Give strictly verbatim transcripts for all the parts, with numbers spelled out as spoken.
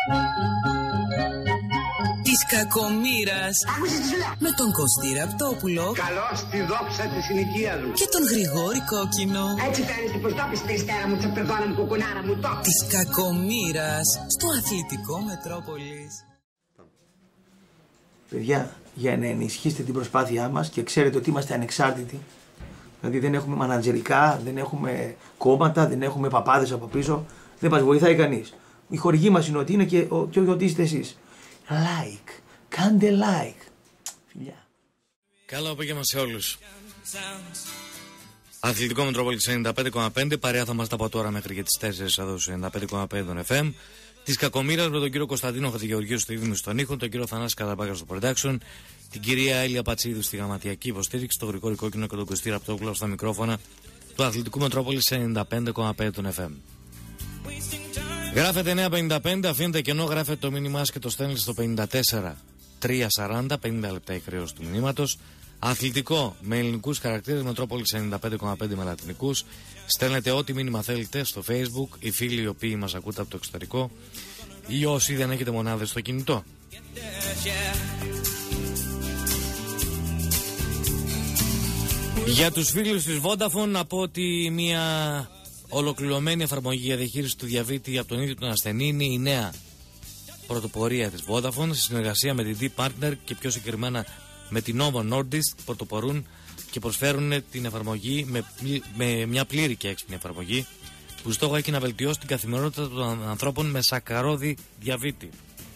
Της κακομοίρας. Άκουσες τι σου λέω. Με τον Κωστή Ραπτόπουλο. Καλώς τη δόξα της συνοικίας μου. Και τον Γρηγόρη Κόκκινο. Έτσι φαίνεται πως το πεις Περιστέρα μου, τσαπερδόνα μου, κουκουνάρα μου, το. Της κακομοίρας. Στο αθλητικό Μετρόπολης. Παιδιά, για να ενισχύσετε την προσπάθειά μας και ξέρετε ότι είμαστε ανεξάρτητοι. Δηλαδή δεν έχουμε μανατζερικά, δεν έχουμε κόμματα, δεν έχουμε παπάδες από πίσω. Δεν μας βοηθάει κανείς. Η χορηγή μας είναι ότι είναι και, ο, και ότι είστε εσείς. Like. Κάντε like. Φιλιά. Καλό απόγευμα σε όλους. Αθλητικό Μετρόπολης ενενήντα πέντε κόμμα πέντε. Παρέα θα είμαστε από τώρα μέχρι και τις τέσσερις εδώ στο ενενήντα πέντε κόμμα πέντε των εφ εμ. Της κακομοίρας με τον κύριο Κωνσταντίνο Χατζηγεωργίου στο Ιδρύμιο στον ήχο, τον κύριο Θανάση Καραμπάκα στο production, την κυρία Έλια Πατσίδου στη γραμματιακή υποστήριξη, τον Γρηγόρη Κόκκινο και τον Κωστή Ραπτόπουλο στα μικρόφωνα του Αθλητικού Μετρόπολης ενενήντα πέντε κόμμα πέντε των εφ εμ. Γράφετε εννιά πενήντα πέντε, αφήνετε κενό, γράφετε το μήνυμά και το στέλνετε στο πενήντα τέσσερα τριακόσια σαράντα, πενήντα λεπτά η χρέωση του μηνύματος. Αθλητικό με ελληνικούς χαρακτήρες, Μετρόπολης ενενήντα πέντε κόμμα πέντε με λατινικούς. Στέλνετε ό,τι μήνυμα θέλετε στο Facebook, οι φίλοι οι οποίοι μας ακούτε από το εξωτερικό ή όσοι δεν έχετε μονάδες στο κινητό. Για τους φίλους της Vodafone να πω ότι μια ολοκληρωμένη εφαρμογή για διαχείριση του διαβήτη από τον ίδιο τον ασθενή είναι η νέα πρωτοπορία της Vodafone σε συνεργασία με την Deep Partner και πιο συγκεκριμένα με την Novo Nordisk. Πρωτοπορούν και προσφέρουν την εφαρμογή με, με μια πλήρη και έξυπνη εφαρμογή που στόχο έχει να βελτιώσει την καθημερινότητα των ανθρώπων με σακαρώδη διαβήτη.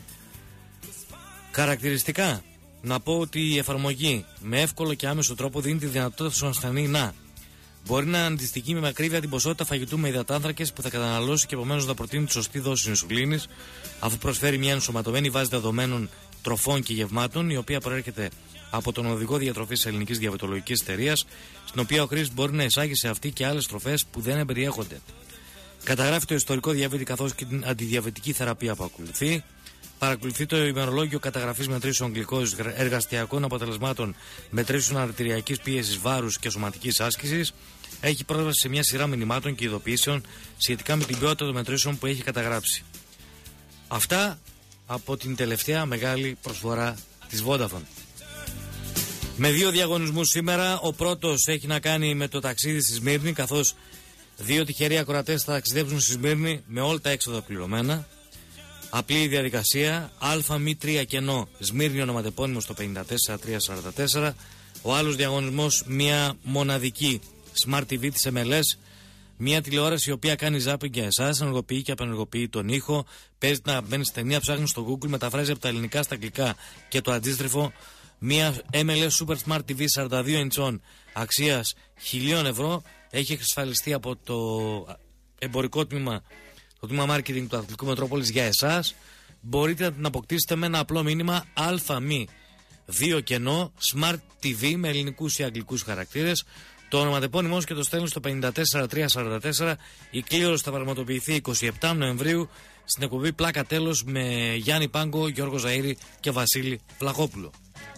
Χαρακτηριστικά, να πω ότι η εφαρμογή με εύκολο και άμεσο τρόπο δίνει τη δυνατότητα στον ασθενή να μπορεί να αντιστοιχεί με ακρίβεια την ποσότητα φαγητού με υδατάνθρακες που θα καταναλώσει και επομένως να προτείνει τη σωστή δόση ινσουλίνης, αφού προσφέρει μια ενσωματωμένη βάση δεδομένων τροφών και γευμάτων, η οποία προέρχεται από τον οδηγό διατροφής ελληνικής διαβετολογικής εταιρείας, στην οποία ο χρήστης μπορεί να εισάγει σε αυτή και άλλες τροφές που δεν εμπεριέχονται. Καταγράφει το ιστορικό διαβήτη καθώς και την αντιδιαβητική θεραπεία που ακολουθεί. Παρακολουθεί το ημερολόγιο καταγραφής μετρήσεων γλυκόζης, εργαστιακών αποτελεσμάτων, μετρήσεων αρτηριακής πίεσης, βάρους και σωματικής άσκησης. Έχει πρόσβαση σε μια σειρά μηνυμάτων και ειδοποιήσεων σχετικά με την ποιότητα των μετρήσεων που έχει καταγράψει. Αυτά από την τελευταία μεγάλη προσφορά της Vodafone. Με δύο διαγωνισμούς σήμερα. Ο πρώτος έχει να κάνει με το ταξίδι στη Σμύρνη, καθώς δύο τυχεροί ακροατές θα ταξιδέψουν στη Σμύρνη με όλα τα έξοδα πληρωμένα. Απλή διαδικασία, ΑΜ τρία κενό, Σμύρνη ονοματεπώνυμο στο πενήντα τέσσερα τριακόσια σαράντα τέσσερα. Ο άλλος διαγωνισμός, μια μοναδική Smart τι βι της εμ ελ ες, μια τηλεόραση η οποία κάνει zapping για εσάς, ενεργοποιεί και απενεργοποιεί τον ήχο, παίζει να μπαίνει στην ταινία, ψάχνει στο Google, μεταφράζει από τα ελληνικά στα αγγλικά και το αντίστροφο. Μια εμ ελ ες Super Smart τι βι σαράντα δύο ιντσών αξίας χίλια ευρώ, έχει εξασφαλιστεί από το εμπορικό τμήμα, το τμήμα marketing του Αθλητικού Μετρόπολης για εσάς. Μπορείτε να την αποκτήσετε με ένα απλό μήνυμα ΑΜ δύο κενό Smart τι βι με ελληνικούς ή αγγλικούς χαρακτήρες. Το ονοματεπώνυμό και το στέλνει στο πενήντα τέσσερα τριακόσια σαράντα τέσσερα. Η κλήρωση θα πραγματοποιηθεί είκοσι επτά Νοεμβρίου στην εκπομπή Πλάκα Τέλος με Γιάννη Πάγκο, Γιώργο Ζαΐρη και Βασίλη Βλαχόπουλο.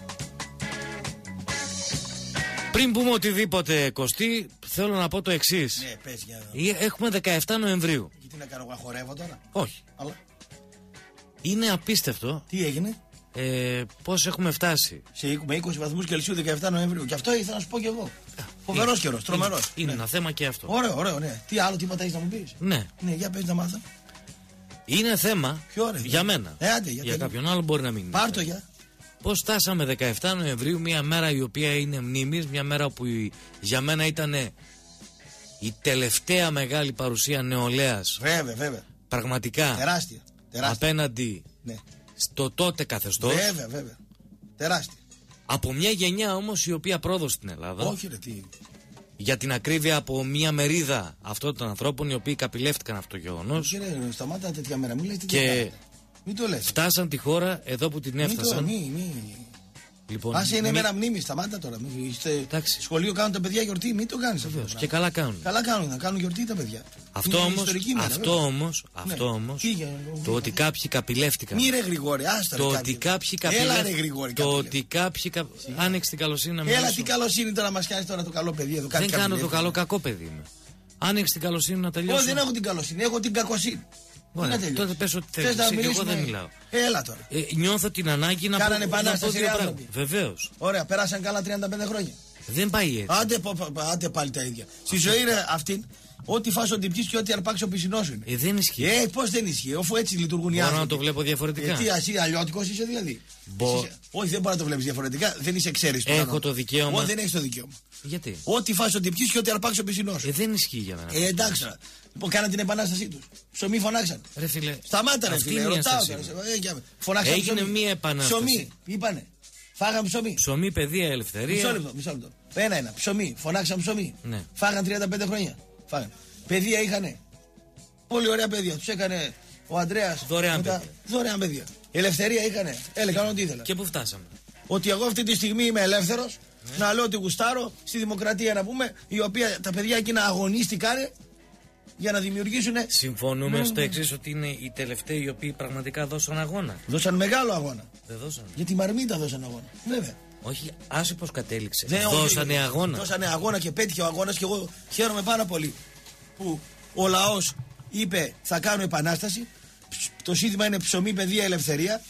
Πριν πούμε οτιδήποτε, Κωστή, θέλω να πω το εξής. Ναι, πες για... Έχουμε δεκαεπτά Νοεμβρίου. Γιατί να κάνω, να χορεύω τώρα. Όχι. Αλλά... Είναι απίστευτο. Τι έγινε? Ε, πώς έχουμε φτάσει. Σε με είκοσι βαθμούς Κελσίου δεκαεπτά Νοεμβρίου. Και αυτό ήθελα να σου πω κι εγώ. Φοβερός καιρός, τρομερός. Είναι, είναι ναι. ένα θέμα και αυτό. Ωραίο, ωραίο, ναι. Τι άλλο, τίποτα έχεις να μου πεις? Ναι. Ναι, για πες να μάθω. Είναι θέμα. Ποιο, ρε, για μένα. Ε, άντε, για για κάποιον άλλο μπορεί να μην είναι. Πάρ' το για. Πώς φτάσαμε δεκαεπτά Νοεμβρίου, μια μέρα η οποία είναι μνήμης, μια μέρα που η, για μένα ήταν η τελευταία μεγάλη παρουσία νεολαίας. Βέβαια, βέβαια. Πραγματικά. Τεράστια. τεράστια. Απέναντι ναι. στο τότε καθεστώς. Βέβαια, βέβαια. Τεράστια. Από μια γενιά όμως η οποία πρόδωσε στην Ελλάδα. Όχι, ρε, τι. Για την ακρίβεια, από μια μερίδα αυτών των ανθρώπων οι οποίοι καπηλεύτηκαν αυτό το γεγονός. Κύριε, σταμάτα τέτοια μέρα, μην λέτε και μην το λες. Φτάσαν τη χώρα εδώ που την έφτασαν. Μη, μη, μη. Λοιπόν, άσε είναι μη... μέρα μνήμης, σταμάτα τώρα. Μη, είστε... σχολείο κάνουν τα παιδιά γιορτή, μην το κάνεις αυτό. Και καλά κάνουν. Καλά κάνουν, να κάνουν γιορτή τα παιδιά. Αυτό όμως, μέρα, αυτό όμως, ναι. αυτό όμως, για... το ότι κάποιοι καπηλεύτηκαν. Μη ρε Γρηγόρη, άστα το ρε, ότι κάποιοι καπηλεύτηκαν. Έλα ρε Γρηγόρη. Το ότι κάποιοι κα... άνοιξε την καλοσύνη να μιλήσω. Έλα τι καλοσύνη τώρα μας κάνεις τώρα το καλό παιδί εδώ. Δεν κάνω το καλό, κακό παιδί είμαι. Άνοιξε την καλοσύνη να τελειώσω. Όχι, δεν έχω την καλοσύνη, έχω την κακοσύνη. Ωραία, να τότε πες ότι Θες θέλεις. να Εγώ μιλήσουμε? δεν μιλάω. Έλα τώρα. Ε, νιώθω την ανάγκη να Κάνανε πω, να πω επανάσταση, δύο ρε πράγματα. άνθρωποι. Βεβαίως. Ωραία, περάσαν καλά τριάντα πέντε χρόνια. Δεν πάει έτσι. Άντε, πο- πο- άντε πάλι τα ίδια. Στη ζωή ρε αυτήν, ό,τι φας ό,τι πιείς και ό,τι αρπάξει ο πισινός σου είναι. Ε, δεν ισχύει. Ε, πώς δεν ισχύει, αφού έτσι λειτουργούν οι Μπορώ άνθρωποι. να το βλέπω διαφορετικά. Ε, τι, εσύ αλλιώτικος είσαι δηλαδή. Μπο- Εσύ είσαι- Όχι, δεν μπορεί να το βλέπεις διαφορετικά, δεν είσαι εξαίρεση. του Έχω κανόνα. το δικαίωμα. Όχι, δεν έχεις το δικαίωμα. Γιατί. Ό,τι φας ό τι πιείς και ό,τι αρπάξει ο πισινός σου. Ε, δεν ισχύει για μένα. Ε, εντάξει τώρα. Λοιπόν, κάναν την επανάστασή τους. Ψωμί φωνάξαν. Ρε φίλε. Σταμάτα ρε αυτή φίλε, είναι η ρωτάω ένστασή τώρα. μου. Ε, για- Φωνάξαν Έγινε ψωμί. μία επανάσταση. Ψωμί, είπανε. Φάγαν ψωμί. Ψωμί, παιδεία, Μισό ελευθερία. λεπτό, μισό λεπτό. Ένα-ένα. Ψωμί. Φωνάξαν ψωμί. Ναι. Φάγαν τριάντα πέντε χρόνια. Φάγαν. Παιδεία είχανε. Πολύ ωραία παιδεία. Του έκανε ο Ανδρέας. Δωρεάν μετά- παιδεία. Δωρεάν παιδεία. Ελευθερία είχανε. Έλεγαν ό,τι ήθελα. Και πού φτάσαμε. Ότι εγώ αυτή τη στιγμή είμαι ελεύθερος. Να λέω ότι γουστάρω στη δημοκρατία να πούμε. Η οποία τα παιδιά εκείνα αγωνίστηκαν για να δημιουργήσουν. Συμφωνούμε Ναι, στο ναι. εξή ότι είναι οι τελευταίοι οι οποίοι πραγματικά δώσαν αγώνα. Δώσαν μεγάλο αγώνα. Δεν δώσαν. Για τη Μαρμίτα δώσαν αγώνα. Βέβαια. Όχι, άσε πως κατέληξε. Δεν, όχι, Δώσανε αγώνα. Δώσανε αγώνα και πέτυχε ο αγώνας και εγώ χαίρομαι πάρα πολύ που ο λαός είπε θα κάνω επανάσταση. Το σύνθημα είναι ψωμί, παιδεία, ελευθερία.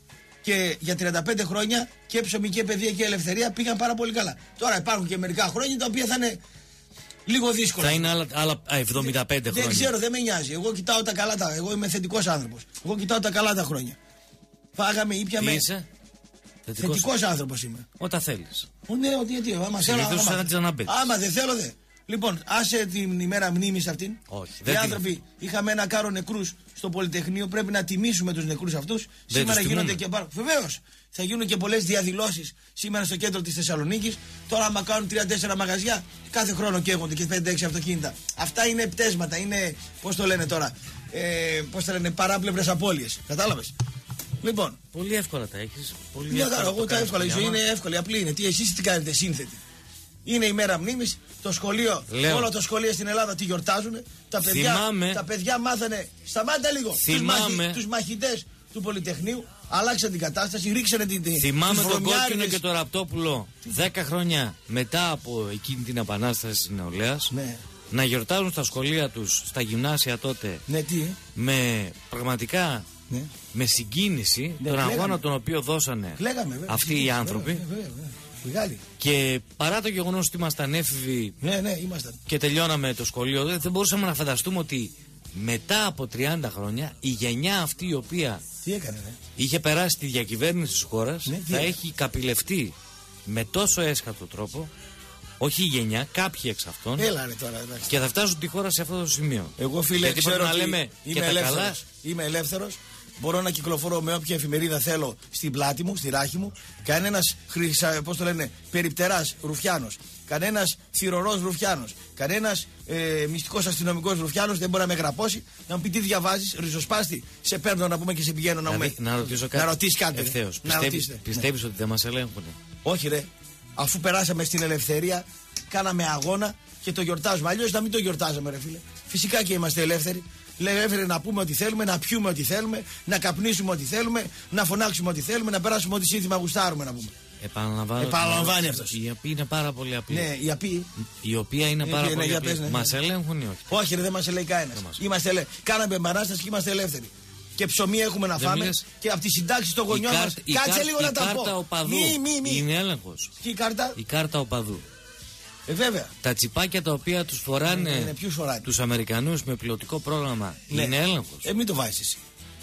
Και για τριάντα πέντε χρόνια και ψωμί και παιδεία και ελευθερία πήγαν πάρα πολύ καλά. Τώρα υπάρχουν και μερικά χρόνια τα οποία θα είναι λίγο δύσκολα. Θα είναι άλλα, άλλα α, εβδομήντα πέντε Δεν χρόνια. ξέρω, δεν με νοιάζει. Εγώ κοιτάω τα καλά τα. Εγώ είμαι θετικός άνθρωπος. Εγώ κοιτάω τα καλά τα χρόνια. Φάγαμε, ήπιαμε. Τι είσαι. Θετικός. Θετικός άνθρωπος είμαι. Όταν θέλεις. Ω, ναι, ότι γιατί, άμα θέλω. Συνήθως άμα- σαν Τζαναμπέτης. Άμα δεν θέλω, δε. Λοιπόν, άσε την ημέρα μνήμης αυτήν. Όχι, Οι δεν την- άνθρωποι, είχαμε ένα κάρο νεκρούς στο Πολυτεχνείο. Πρέπει να τιμήσουμε τους νεκρούς αυτούς. Σήμερα τους γίνονται τιμούμε. και πάρα. Βεβαίως, θα γίνουν και πολλές διαδηλώσεις σήμερα στο κέντρο της Θεσσαλονίκης. Τώρα, άμα κάνουν τρία τέσσερα μαγαζιά, κάθε χρόνο καίγονται και πέντε έξι αυτοκίνητα. Αυτά είναι πτέσματα, είναι. Πώς το λένε τώρα. Ε, πώς το λένε, παράπλευρες απώλειες. Κατάλαβες. Λοιπόν, Πολύ εύκολα τα έχεις. Πολύ μια εύκολα χαρά, το εγώ τα κάνεις εύκολα. Η το ζωή διάμα. είναι εύκολη, απλή είναι. Τι εσείς τι κάνετε, σύνθετη. Είναι η μέρα μνήμης, το σχολείο, Λέω. όλα τα σχολεία στην Ελλάδα τη γιορτάζουν. Τα παιδιά, Θυμάμαι. τα παιδιά μάθανε. Σταμάτα λίγο. Τους, Θυμάμαι. μαχη, τους μαχητές του Πολυτεχνείου αλλάξαν την κατάσταση, ρίξανε την. την Θυμάμαι τους τον Κόκκινο βρωμιάριδες. και τον Ραπτόπουλο δέκα χρόνια μετά από εκείνη την επανάσταση της νεολαίας Ναι. να γιορτάζουν στα σχολεία τους, στα γυμνάσια τότε, Ναι, τι. ε? με πραγματικά Ναι. με συγκίνηση Ναι, τον κλαίγαμε. αγώνα τον οποίο δώσανε Κλαίγαμε, βέβαια. αυτοί οι άνθρωποι. Βέβαια, βέβαια, βέβαια. Μεγάλη. Και παρά το γεγονός ότι ήμασταν έφηβοι Ναι, ναι, ήμασταν. και τελειώναμε το σχολείο, δεν δεν μπορούσαμε να φανταστούμε ότι μετά από τριάντα χρόνια η γενιά αυτή η οποία Τι έκανε, ναι. είχε περάσει τη διακυβέρνηση της χώρας Ναι, τι θα έκανε. έχει καπηλευτεί με τόσο έσχατο τρόπο, όχι η γενιά, κάποιοι εξ αυτών, Έλα, ρε τώρα. εντάξει. και θα φτάσουν τη χώρα σε αυτό το σημείο. Εγώ φίλε Γιατί ξέρω πρέπει να ότι λέμε είμαι και τα ελεύθερος. καλά. Είμαι ελεύθερος. Μπορώ να κυκλοφορώ με όποια εφημερίδα θέλω στην πλάτη μου, στη ράχη μου. Κανένας χρυσα, πώς το λένε, περιπτεράς ρουφιάνος. Κανένας θυρωρός ρουφιάνος. Κανένας ε, μυστικός αστυνομικός ρουφιάνος δεν μπορεί να με γραπώσει. Να μου πει τι διαβάζεις, ριζοσπάστη. Σε παίρνω να πούμε και σε πηγαίνω να, Δηλαδή, μου να ρωτήσω κάτι. να ρωτήσεις κάτι. ρε. Ευθέως. Να Πιστεύεις, ρωτήσετε. πιστεύεις ότι δεν μας ελέγχουν? Όχι ρε, αφού περάσαμε στην ελευθερία, κάναμε αγώνα και το γιορτάζουμε. Αλλιώς να μην το γιορτάζαμε ρε φίλε. Φυσικά και είμαστε ελεύθεροι. Λέει ελεύθεροι να πούμε ό,τι θέλουμε, να πιούμε ό,τι θέλουμε, να καπνίσουμε ό,τι θέλουμε, να φωνάξουμε ό,τι θέλουμε, να περάσουμε ό,τι σύνθημα γουστάρουμε να πούμε. Επαναλαμβάνω. Επαναλαμβάνει την αυτός. ερώτηση, Η οποία είναι πάρα πολύ απλή. Ναι, η απεί. Η οποία είναι Ε, πάρα ναι, πολύ για απλή. πες, ναι. Μας ελέγχουν ή όχι? Όχι, ρε, δεν μας λέει κανένα. Δεν μας. Είμαστε ελε... Κάναμε επανάσταση και είμαστε ελεύθεροι. Και ψωμί έχουμε να Δεν φάμε μιλες. και από τις συντάξεις των Η γονιών μας. κάρτα- η Κάτσε κάρτα- λίγο να η τα κάρτα πω. οπαδού Μη, μη, μη. είναι έλεγχος. Και η κάρτα. Η κάρτα οπαδού. Ε, βέβαια. Τα τσιπάκια τα οποία τους φοράνε Ναι, ναι, ποιους φοράνε? τους Αμερικανούς με πιλωτικό πρόγραμμα Ναι. είναι έλεγχος. Ε, μην το βάζεις εσύ.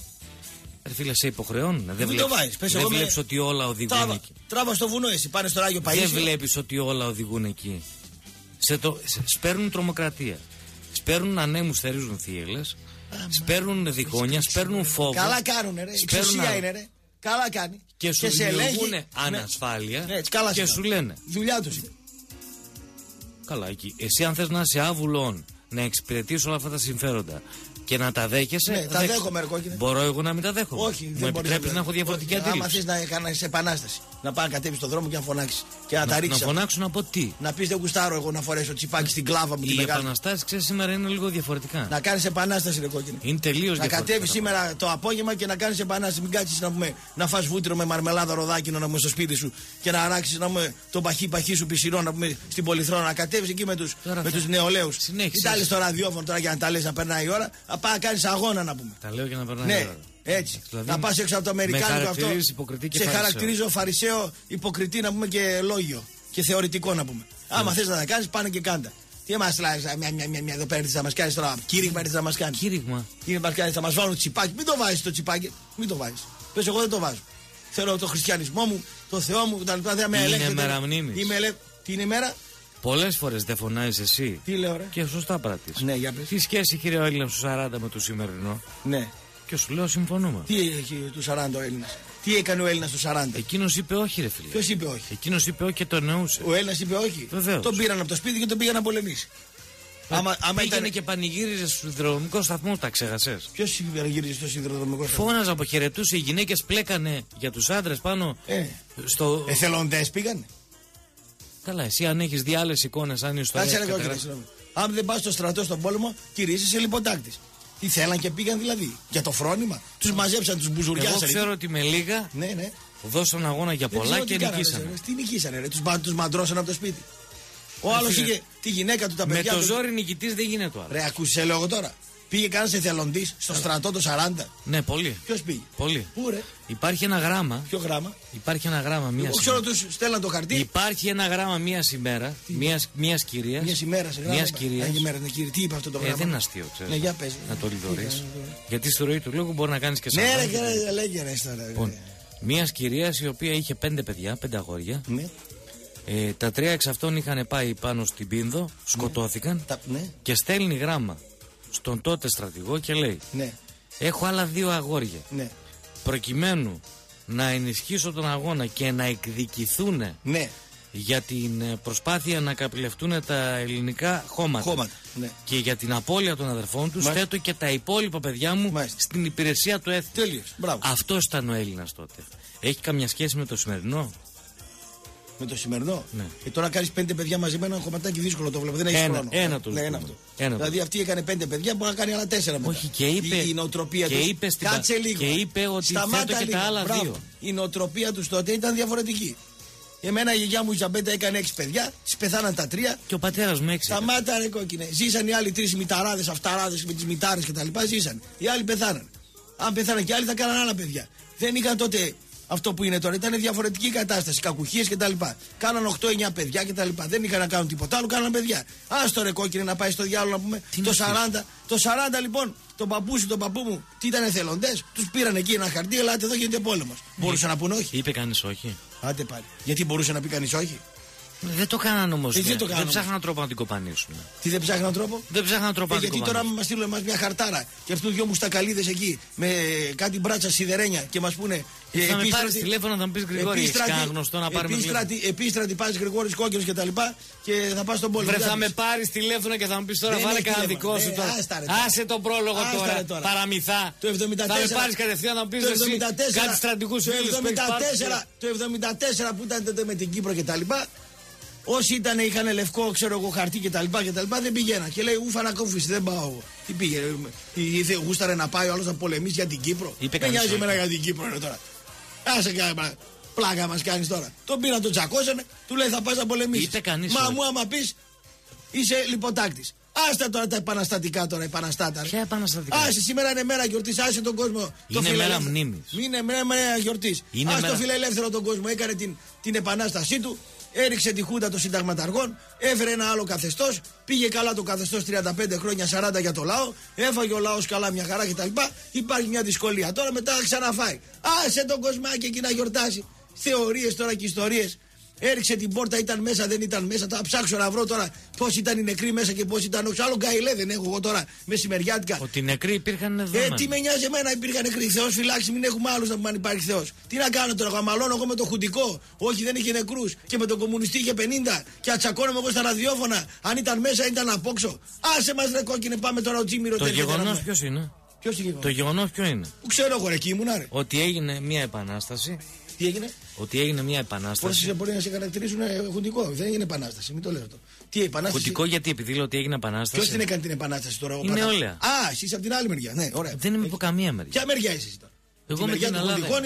Ρε φίλε, σε υποχρεώνουν. Δεν Μην το βλέπεις, βάζεις. Πες, δεν εγώ με- βλέπεις ότι όλα οδηγούν Τράβα, εκεί. τράβα στο βουνό εσύ. Πάνε στο Άγιο Παΐσιο. Δεν βλέπεις ότι όλα οδηγούν εκεί. Σε το, σε, σπέρνουν τρομοκρατία. Σπέρνουν ανέμους, θερίζουν θύελες. Σπέρνουν διχόνια, σπέρνουν φόβο. Καλά κάνουνε ρε. Η σπέρνουν εξουσία άλλο. είναι ρε. Καλά κάνει. Και σου σε ελέγχει. δημιουργούν ανασφάλεια Ναι, έτσι, καλά και σε σου κάνουν. λένε. Δουλειά τους είναι. Καλά, εκεί. Εσύ αν θες να είσαι άβουλον, να εξυπηρετείς όλα αυτά τα συμφέροντα και να τα δέχεσαι. Ναι, τα δέχεσαι. δέχομαι, ρε κόκκινε. Μπορώ εγώ να μην τα δέχομαι? Όχι, Μου δεν μπορείς επιτρέπεις να έχω διαφορετική Όχι, άμα αντίληψη? θες να κάνεις επανάσταση. Να πάει να κατέβει στον δρόμο και να φωνάξει. Και να, να τα ρίξει. Να φωνάξουν από τι. Να πει δεν γουστάρω εγώ να φορέσω τσιπάκι στην κλάβα μου. Οι επαναστάσεις, ξέρει, σήμερα είναι λίγο διαφορετικά. Να κάνει επανάσταση, ρε κόκκινο. Είναι τελείως διαφορετικά. Να κατέβει σήμερα το απόγευμα και να κάνει επανάσταση. Μην κάτσει να, να φας βούτυρο με μαρμελάδα ροδάκινο να πούμε στο σπίτι σου και να αράξει να πούμε τον παχύ παχύ σου πισινό να πούμε στην Πολυθρόνα. Να κατέβει εκεί με του νεολαίου. Μην τα λε στο ραδιόφωνο τώρα για να τα λε να περνάει η ώρα. Να πάει να κάνει αγώνα να πούμε. Τα λέω για να περνάει η ώρα. Έτσι. Δηλαδή, να πα έξω από το αμερικάνικο αυτό. Σε φαρισαίο. Χαρακτηρίζω φαρισαίο, υποκριτή να πούμε και λόγιο. Και θεωρητικό να πούμε. Yeah. Άμα θε να τα κάνει, πάνε και κάντα. Τι μα λέει, μια, μια, μια, μια εδώ πέρα θα μα κάνει τώρα. Κήρυγμα θα μα κάνει. Κήρυγμα. Θα μα βάλουν τσιπάκι. Μην το βάζει το τσιπάκι. Μην το βάζει. Πε, εγώ δεν το βάζω. Θέλω το χριστιανισμό μου, το Θεό μου κτλ. Δεν με ελέγχεται. Είναι μέρα μνήμης. Ελε... Τι είναι η μέρα. Πολλέ φορέ δεν φωνάζει εσύ. Τι λέω, ρε. Και σωστά πράττει. Ναι, για πες. Τι σχέση έχει ο Έλληνα του σαράντα με το σημερινό. Ναι. Και σου λέω συμφωνούμε. Τι έχει του σαράντα ο Έλληνα. Τι έκανε ο Έλληνα του σαράντα. Εκείνο είπε όχι, ρε φίλε. Ποιο είπε όχι. Εκείνο είπε όχι και το εννοούσε. Ο Έλληνα είπε όχι. Βεβαίως. Τον πήραν από το σπίτι και τον πήγαν να πολεμήσει. Ε, άμα, άμα πήγαινε ήταν... και πανηγύριζε στο σιδηροδρομικό σταθμό, τα ξέχασε. Ποιο πανηγύριζε στο σιδηροδρομικό σταθμό. Φώναζε, αποχαιρετούσε, οι γυναίκε πλέκανε για του άντρε πάνω. Ε, στο... Εθελοντέ πήγανε. Καλά, εσύ αν έχει δει άλλε εικόνε, αν είσαι στο αν δεν πα στο στρατό στον πόλεμο, κηρύσσει λιποτάκτη. Τι θέλαν και πήγαν δηλαδή. Για το φρόνημα. Του μαζέψαν, του μπουζουριάσαν. Εγώ ξέρω ότι με λίγα ναι, ναι. δώσαν αγώνα για πολλά και νικήσανε. Τι νικήσανε, ρε. Του μαντρώσαν από το σπίτι. Ο άλλο είχε τη γυναίκα του, τα παιδιά. Με το του... ζόρι νικητή δεν γίνεται άλλο. Ρε, ακούσε εγώ τώρα. Πήγε κανένα εθελοντή στο στρατό το σαράντα. Ναι, πολύ. Ποιο πήγε. Πολύ. Πού, ρε. Υπάρχει ένα γράμμα. Ποιο γράμμα. Υπάρχει ένα γράμμα μία ημέρα. Ξέρω του στέλναν το χαρτί. Υπάρχει ένα γράμμα μία ημέρα. Μία κυρία. Μία ημέρα σε γράμμα. Μία κυρία. Τι είπε αυτό το γράμμα. Ε, δεν είναι αστείο, ξέρει. Ναι, για πες. Να το λιδωρεί. Γιατί στη ροή του λόγου μπορεί να κάνει και σαν. Ναι, ρε, λέγε ρε τώρα. Μία κυρία η οποία είχε πέντε παιδιά, πέντε αγόρια. Ναι. Ε, τα τρία εξ αυτών είχαν πάει πάνω στην Πίνδο, σκοτώθηκαν. Τα, ναι. Και στέλνει γράμμα στον τότε στρατηγό και λέει: ναι. Έχω άλλα δύο αγόρια. Ναι. Προκειμένου να ενισχύσω τον αγώνα και να εκδικηθούν ναι. για την προσπάθεια να καπηλευτούν τα ελληνικά χώματα, χώματα ναι. και για την απώλεια των αδερφών τους, θέτω και τα υπόλοιπα παιδιά μου Μάλιστα. στην υπηρεσία του έθνου. Τέλειος. Αυτός ήταν ο Έλληνας τότε. Έχει καμιά σχέση με το σημερινό? Με το σημερινό. Ναι. Και τώρα κάνει πέντε παιδιά μαζί με ένα κομματάκι δύσκολο το βλέπω. Δεν έχει χρόνο. Ένα το ναι, ένα αυτό. Ένα δηλαδή αυτή έκανε πέντε παιδιά, μπορεί να κάνει άλλα τέσσερα μετά. Όχι, και είπε, η, η νοοτροπία και τους. είπε στην Κάτσε λίγο. Και είπε ότι θέτω και τα άλλα Μπράβο. δύο. Η νοοτροπία του τότε ήταν διαφορετική. Εμένα η γιαγιά μου η Ζαμπέτα έκανε έξι παιδιά, τη πεθάναν τα τρία. Και ο πατέρα μου έξι. Σταμάτα ρε κόκκινε. Ζήσαν οι άλλοι τρει μηταράδε, αυταράδε με τι μητάρε κτλ. Ζήσαν. Οι άλλοι πεθάναν. Αν πεθάναν και άλλοι θα κάναν άλλα παιδιά. Δεν είχαν τότε αυτό που είναι τώρα. Ήταν διαφορετική κατάσταση. Κακουχίες κτλ. Κάναν οκτώ εννιά παιδιά κτλ. Δεν είχαν να κάνουν τίποτα άλλο, κάναν παιδιά. Άστο ρε κόκκινε να πάει στο διάλογο να πούμε. Το σαράντα, το σαράντα λοιπόν, τον παππού σου, τον παππού μου, τι ήταν εθελοντές, τους πήραν εκεί ένα χαρτί, ελάτε εδώ γίνεται πόλεμος. Μπορούσε να πούνε όχι. Είπε κανείς όχι. Άντε πάλι. Γιατί μπορούσε να πει κανείς όχι. Δεν το κάναν όμως. Ε, δεν το δεν ψάχναν τρόπο να την κοπανίσουν. Τι δεν ψάχναν τρόπο. Δεν ψάχναν τρόπο ε, να την γιατί κοπανίσουν. τώρα μα στείλουν εμάς μια χαρτάρα και αυτού δυο μουστακαλίδες εκεί με κάτι μπράτσα σιδερένια και μας πούνε. Ε, θα με πάρεις τηλέφωνο να μου πεις Γρηγόρη, έχεις κανένα γνωστό να πάρουμε τηλέφωνο. Επίστρατη πας Γρηγόρης κόκκινος και τα λοιπά και θα πας στον πόλεμο. Βρε, θα με πάρεις τηλέφωνο και θα μου πεις τώρα βάλε κανένα δικό σου τώρα. Άσε τον πρόλογο τώρα, παραμυθά. Το εβδομήντα τέσσερα. Θα με πάρεις κατευθείαν να μου πεις εσύ κάτι στρατικούς φίλους. Το εβδομήντα τέσσερα που ήταν τότε με την Κύπρο και τα λοιπά. Όσοι ήταν, είχαν λευκό, ξέρω εγώ, χαρτί και τα λοιπά και τα λοιπά, δεν πήγαιναν. Και λέει, ούφα να κόφεις, δεν πάω εγώ. Τι πήγε, ήρθε, γούσταρε να πάει ο άλλος να πολεμήσει για την Κύπρο. Δεν νοιάζει εμένα για την Κύπρο είναι τώρα. Άσε κάνα πλάκα μας κάνεις τώρα. Τον πήραν, τον τσακώσανε, του λέει θα πας να πολεμήσεις. Είπε κανείς. Μα μου άμα πεις, είσαι λιποτάκτης. Άστε τώρα τα επαναστατικά τώρα, επαναστάτα. Ποια επαναστατικά. Άσε, σήμερα είναι μέρα γιορτής, άσε τον κόσμο. Είναι το μέρα μνήμης. Είναι μέρα γιορτής. Άσε μέρα... το φιλελεύθερο τον κόσμο, έκανε την, την επανάστασή του. Έριξε τη χούντα των συνταγματαργών, έφερε ένα άλλο καθεστώς, πήγε καλά το καθεστώς τριάντα πέντε χρόνια, σαράντα για το λαό, έφαγε ο λαός καλά μια χαρά κτλ. Υπάρχει μια δυσκολία. Τώρα μετά θα ξαναφάει. Άσε τον κοσμάκι εκεί να γιορτάσει. Θεωρίες τώρα και ιστορίες. Έριξε την πόρτα, ήταν μέσα, δεν ήταν μέσα. Θα ψάξω να βρω τώρα πώς ήταν οι νεκροί μέσα και πώς ήταν όχι. Άλλο γκαιλέ δεν έχω εγώ τώρα μεσημεριάτικα. Ότι οι νεκροί υπήρχαν εδώ. Ε, τι με νοιάζει εμένα, υπήρχαν νεκροί. Θεός φυλάξει, μην έχουμε άλλους να πούμε αν υπάρχει Θεός. Τι να κάνω τώρα, γαμαλώνω εγώ με το χουντικό. Όχι, δεν είχε νεκρούς. Και με τον κομμουνιστή είχε πενήντα. Και ατσακώνομαι εγώ στα ραδιόφωνα. Αν ήταν μέσα, ήταν απόξω. Άσε μας ρε κόκκινε, πάμε τώρα ο Τσίμηρο. Το γεγονός ποιο είναι. Ποιος είναι. Το γεγονός ποιο είναι. Που ξέρω εγώ, ρε, εκεί ήμουν, ρε. Ότι έγινε μια επανάσταση Τι έγινε? Ότι έγινε μια επανάσταση. Πόσοι μπορεί να σε χαρακτηρίζουν χουντικό. Δεν έγινε επανάσταση. Μην το λέω αυτό. Τι επανάσταση. Χουντικό γιατί επειδή λέω ότι έγινε επανάσταση. Ποιος την έκανε την επανάσταση τώρα? Η νεολαία. Α, εσύ είσαι από την άλλη μεριά. Ναι, ωραία. Δεν είμαι από καμία μεριά. Ποια μεριά είσαι εσύ τώρα? Εγώ με την Ελλάδα.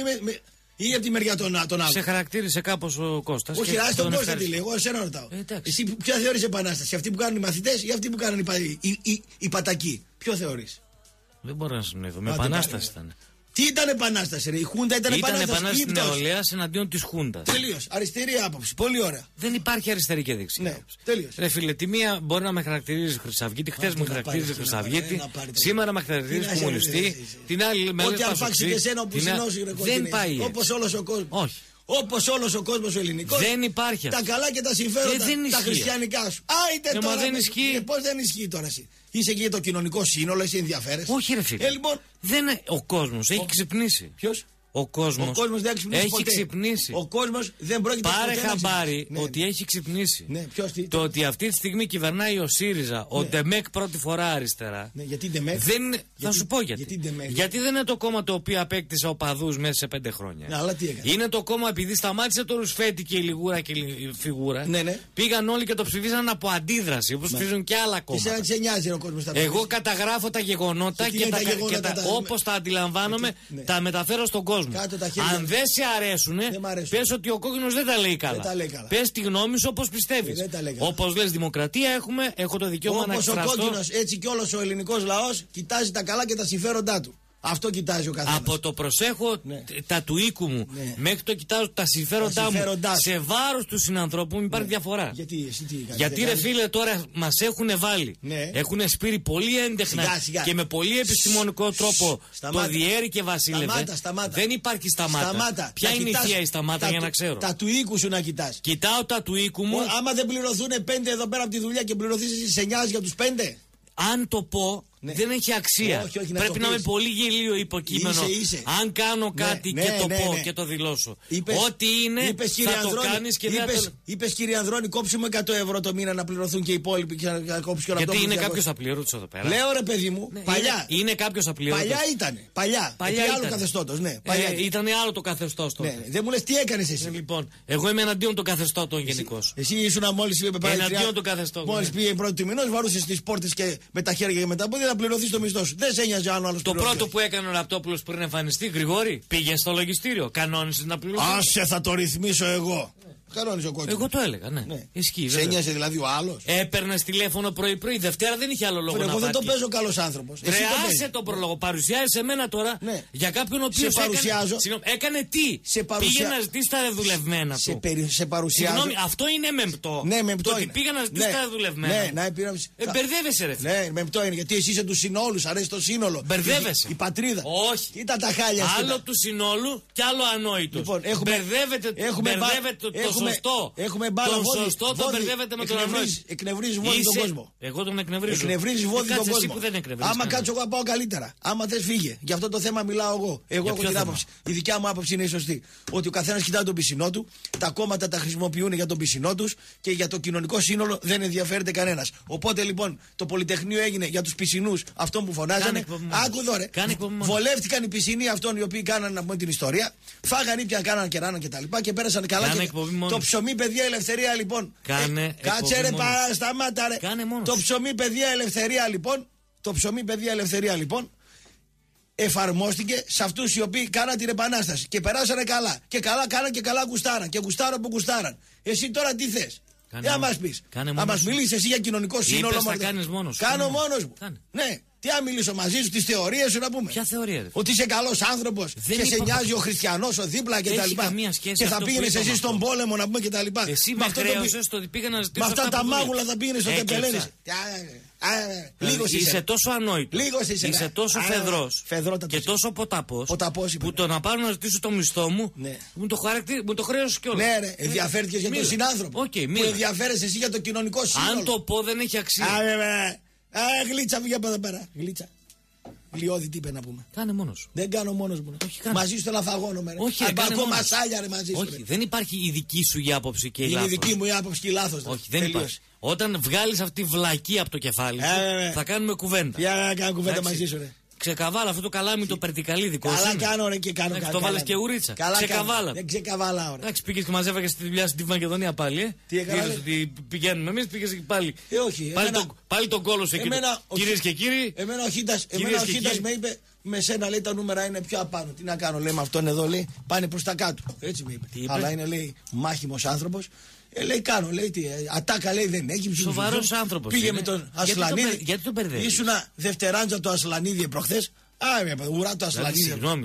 Ή από τη μεριά των άλλων. Σε χαρακτήρισε κάπως ο Κώστας. Όχι, άσε τον Κώστα τι λέει. Εγώ εσένα ρωτάω. Ε, εσύ ποια θεωρείς επανάσταση? Αυτή που κάνουν οι μαθητές ή αυτή που κάνουν οι, πα... οι, οι, οι, οι πατακοί? Ποιο θεωρείς? Δεν μπορώ να συνοηθώ. Με επανάσταση ήταν. Τι ήταν επανάσταση, ρε? Η Χούντα ήταν, ήταν επανάσταση. Ήταν επανάσταση νεολαίας εναντίον της Χούντας. Τελείως. Αριστερή άποψη. Πολύ ωραία. Δεν υπάρχει αριστερή και δεξιά. Ναι, τελείως. Ρε φίλε, τη μία μπορεί να με χαρακτηρίζει Χρυσαυγίτη, χτες με χαρακτηρίζει Χρυσαυγίτη, σήμερα με χαρακτηρίζει κομμουνιστή, την άλλη με ό,τι αρπάξει και εσένα που συνώσει, ρε. Δεν πάει. Όπως όλος ο κόσμος. Όχι. Όπως όλος ο κόσμος ο ελληνικός. Δεν υπάρχει. Τα καλά και τα συμφέροντα. Ε, τα χριστιανικά σου. Α, είτε ε, τώρα. Μα δεν ισχύει. Ε, πώς δεν ισχύει τώρα εσύ? Είσαι και για το κοινωνικό σύνολο, εσύ ενδιαφέρεσαι? Όχι, ρε φίλε. Ε, λοιπόν, δεν, ο κόσμος έχει ο... ξυπνήσει. Ποιος? Ο κόσμος, ο κόσμος δεν έχει ξυπνήσει. Έχει ποτέ. ξυπνήσει. Ο κόσμος δεν πρόκειται. Πάρε ποτέ χαμπάρι ναι, ότι ναι. έχει ξυπνήσει. Ναι, ποιος, τι, το τι. ότι αυτή τη στιγμή κυβερνάει ο ΣΥΡΙΖΑ, ναι. ο Ντεμεκ πρώτη φορά αριστερά. Ναι, γιατί Ντεμεκ. Δεν... Γιατί, θα σου πω γιατί. Γιατί, γιατί δεν είναι το κόμμα το οποίο απέκτησε οπαδούς μέσα σε πέντε χρόνια. Ναι, αλλά τι έκανε. Είναι το κόμμα επειδή σταμάτησε το Ρουσφέτη και η Λιγούρα και η Φιγούρα. Ναι, ναι. Πήγαν όλοι και το ψηφίσαν από αντίδραση. Όπως ψηφίζουν και άλλα κόμματα. Και σε νοιάζει ο κόσμος. Εγώ καταγράφω τα γεγονότα και, τα, και τα, όπως τα αντιλαμβάνομαι ναι. τα μεταφέρω στον κόσμο. Αν δεν σε αρέσουν, πες ότι ο κόκκινος δεν τα λέει καλά. καλά. Πες τη γνώμη σου όπως πιστεύεις. Όπως λες, δημοκρατία έχουμε, έχω το δικαίωμα όπως να εκφραστώ. Όπως ο κόκκινος, έτσι και όλος ο ελληνικός λαός κοιτάζει τα καλά και τα συμφέροντά του. Αυτό κοιτάζει ο καθένας. Από το προσέχω ναι. τα του οίκου μου ναι. μέχρι το κοιτάζω τα συμφέροντά, τα συμφέροντά μου. Σε βάρος του συνανθρώπου μου υπάρχει ναι. διαφορά. Γιατί, εσύ τι κάνεις, Γιατί ρε φίλε τώρα μας έχουν βάλει. Ναι. Έχουν σπείρει πολύ έντεχνα σιγά, σιγά. και με πολύ επιστημονικό τρόπο σταμάτα. το διέρη και βασίλευε. Σταμάτα, σταμάτα. Δεν υπάρχει σταμάτα. σταμάτα. Ποια να είναι κοιτάς, η θεία η σταμάτα τα, για να ξέρω. Τα του οίκου σου να κοιτάς. Κοιτάω τα του οίκου μου. Ο, άμα δεν πληρωθούν πέντε εδώ πέρα από τη δουλειά και πληρωθείς εσύ σε νοιάζει για τους πέντε. Αν το πω ναι. δεν έχει αξία. Όχι, όχι, να Πρέπει να είμαι πολύ γελίο υποκείμενο. Είσαι, είσαι. Αν κάνω κάτι ναι, και ναι, το ναι, πω ναι. και το δηλώσω. Είπες, ό,τι είναι είπες, θα Ανδρώνη, το κάνεις και δεν είπες, το... Είπες κύριε Ανδρώνη, κόψουμε εκατό ευρώ το μήνα να πληρωθούν και οι υπόλοιποι και να κόψουν και γιατί είναι κάποιος απλήρωτος εδώ πέρα. Λέω ρε παιδί μου, ναι, παλιά. Είναι, είναι κάποιος απλήρωτος. Παλιά ήταν. Παλιά. Παλιά ήταν. Άλλο καθεστώτος. Ναι, ε, ήταν άλλο το καθεστώς τότε. Ναι, δεν μου λες τι έκανες εσύ. Ε, λοιπόν, εγώ είμαι εναντίον των καθεστώτων γενικώς. Εσύ ήσουν μόλις είπε πάλι. Εναντίον των καθεστώτων. Μόλις πήγε η πρώτη του μηνός, βαρούσες τις πόρτες και με τα χέρια και με τα πόδια να πληρωθείς το μισθό σου. Δεν σε ένοιαζε αν ο άλλος. Το πρώτο που έκανε ο Ραπτόπουλος πριν εμφανιστεί, Γρηγόρη, πήγε στο λογιστήριο. Κανόνισε να πληρωθεί. Άσε, θα το ρυθμίσω εγώ. Κανόνισε ο κόκκινος. Εγώ το έλεγα, ναι. ναι. Ισχύει. Σε ένοιαζε δηλαδή ο άλλος. Έπαιρνε τηλέφωνο πρωί-πρωί. Δευτέρα δεν είχε άλλο λόγο. Φρε, να εγώ βάρει. δεν το παίζω καλός άνθρωπος. Ρε, άσε τον πρόλογο. Παρουσιάζει εμένα τώρα ναι. για κάποιον ο οποίος σε παρουσιάζω. Έκανε, έκανε τι. Σε παρουσια... Πήγε να ζητήσει τα δεδουλευμένα του. Σε, περι... σε παρουσιάζω. Συγγνώμη, αυτό είναι μεμπτό. Ναι, μεμπτό. Το ότι πήγα να ζητήσει ναι. τα δεδουλευμένα. Ναι, ναι, πήρα... ε, μπερδεύεσαι, ρε. Ναι, μεμπτό είναι γιατί εσύ είσαι του συνόλου, αρέσει το σύνολο. Μπερδεύεσαι. Η πατρίδα. Όχι. Κοίτα τα χάλια. Άλλο του συνόλου και άλλο ανόητο. Μπερδεύεται το σωστό. Έχουμε μπάλα το βόδι. σωστό το μπερδεύεται με τον ανόητο. Εκνευρίζει βόδι τον κόσμο. Εγώ τον εκνευρίζω. Εκνευρίζει βόδι τον κόσμο. Άμα Άμα κάτσω εγώ να πάω καλύτερα. Άμα θε φύγε. Γι' αυτό το θέμα μιλάω εγώ. Εγώ έχω την άποψη. Η δικιά μου άποψη είναι η σωστή. Ότι ο καθένα κοιτάει τον πισινό του, τα κόμματα τα χρησιμοποιούν για τον πισινό του και για το κοινωνικό σύνολο δεν ενδιαφέρεται κανένα. Οπότε λοιπόν το Πολυτεχνείο έγινε για του πισινού αυτών που φωνάζανε. Άκου δωρε. Βολεύτηκαν οι πισινοί αυτών οι οποίοι κάνανε να πούμε την ιστορία. Φάγανε ήπια, κάνανε και ράναν κτλ. Και, και πέρασαν καλά. Και το ψωμί, παιδιά, ελευθερία λοιπόν. Κάνε ε, κάτσε ρε, παρά, σταμάτα ρε. Το μόνος. ψωμί, παιδιά, ελευθερία λοιπόν. Το ψωμί, παιδιά, ελευθερία λοιπόν. Εφαρμόστηκε σε αυτούς οι οποίοι κάναν την επανάσταση και περάσανε καλά. Και καλά κάναν και καλά γουστάραν. Και γουστάραν που γουστάραν. Εσύ τώρα τι θες? Για να μας πεις. Να μας μιλήσεις εσύ για κοινωνικό σύνολο. Είπες, θα κάνεις μόνος σου. Κάνω μόνος μου. Κάνε. Ναι. Τι να μιλήσω μαζί σου, τις θεωρίες σου να πούμε. Ποια θεωρία, ρε? Ότι είσαι καλός άνθρωπος και είπα... σε νοιάζει ο χριστιανός ο δίπλα και τα λοιπά. Και θα πήγαινες εσύ στον πόλεμο να πούμε και τα λοιπά. Εσύ με χρέωσες το ότι πήγα να ζητήσω. Με αυτά τα μάγουλα θα πήγαινες στο Τεμπελένης. Λίγο είσαι τόσο ανόητο. Είσαι τόσο φεδρός. Και τόσο ποταπός. Που το να πάρω να ζητήσω το μισθό μου μου το χρέωσες κιόλας. Ναι, ρε, ενδιαφέρθηκες για τον συνάνθρωπο. Που ενδιαφέρεσαι εσύ για το κοινωνικό σύνολο. Αν το πω δεν έχει αξία. Α, γλίτσα, βγει από εδώ πέρα. Γλίτσα. Γλιώδη, τι είπε να πούμε. Κάνε μόνος. Δεν κάνω μόνος μου. Όχι, μαζί σου θέλω φαγώνομαι. Όχι, ρε, ακόμα μασάλια, ρε, μαζί σου. Όχι, ρε. Δεν υπάρχει η δική σου η άποψη και η λάθος. Είναι η δική μου η άποψη και η λάθος. Όχι, δεν τελείως. Υπάρχει. Όταν βγάλεις αυτή τη βλακή από το κεφάλι σου, ε, θα κάνουμε κουβέντα. Για να κάνω κουβέντα μαζί σου, ρε. Ξεκαβάλα αυτό το καλάμι το περτικαλί δικό σου. Καλά κάνω ρε και κάνω. Το βάλες και ουρίτσα. Ξεκαβάλα. Δεν ξεκαβάλα ωραία. Εντάξει, πήγες και μαζεύαγε στη δουλειά στη Μακεδονία πάλι. Ε. Τι έκανα. Είδες ότι πηγαίνουμε εμείς, πήγες και πάλι. Ε, όχι. Πάλι, Εμένα... το, πάλι τον κόλο σου εκεί. Κυρίες και κύριοι. Εμένα ο Χίτας, εμένα ο Χίτας με είπε, με σένα λέει τα νούμερα είναι πιο απάνω. Τι να κάνω, λέει με αυτόν εδώ λέει, πάνε προς τα κάτω. Έτσι με είπε. είπε? Αλλά είναι λέει μάχημος άνθρωπος. Ε, λέει κάνω, λέει τι, ε, ατάκα λέει δεν έχει. Σοβαρός άνθρωπος. Πήγε είναι. με τον Ασλανίδη. Γιατί τον μπερδεύεις? Ήσουνα δευτεράντζα το Ασλανίδη προχθές. Α, ουρά το Ασλανίδη. Συγγνώμη.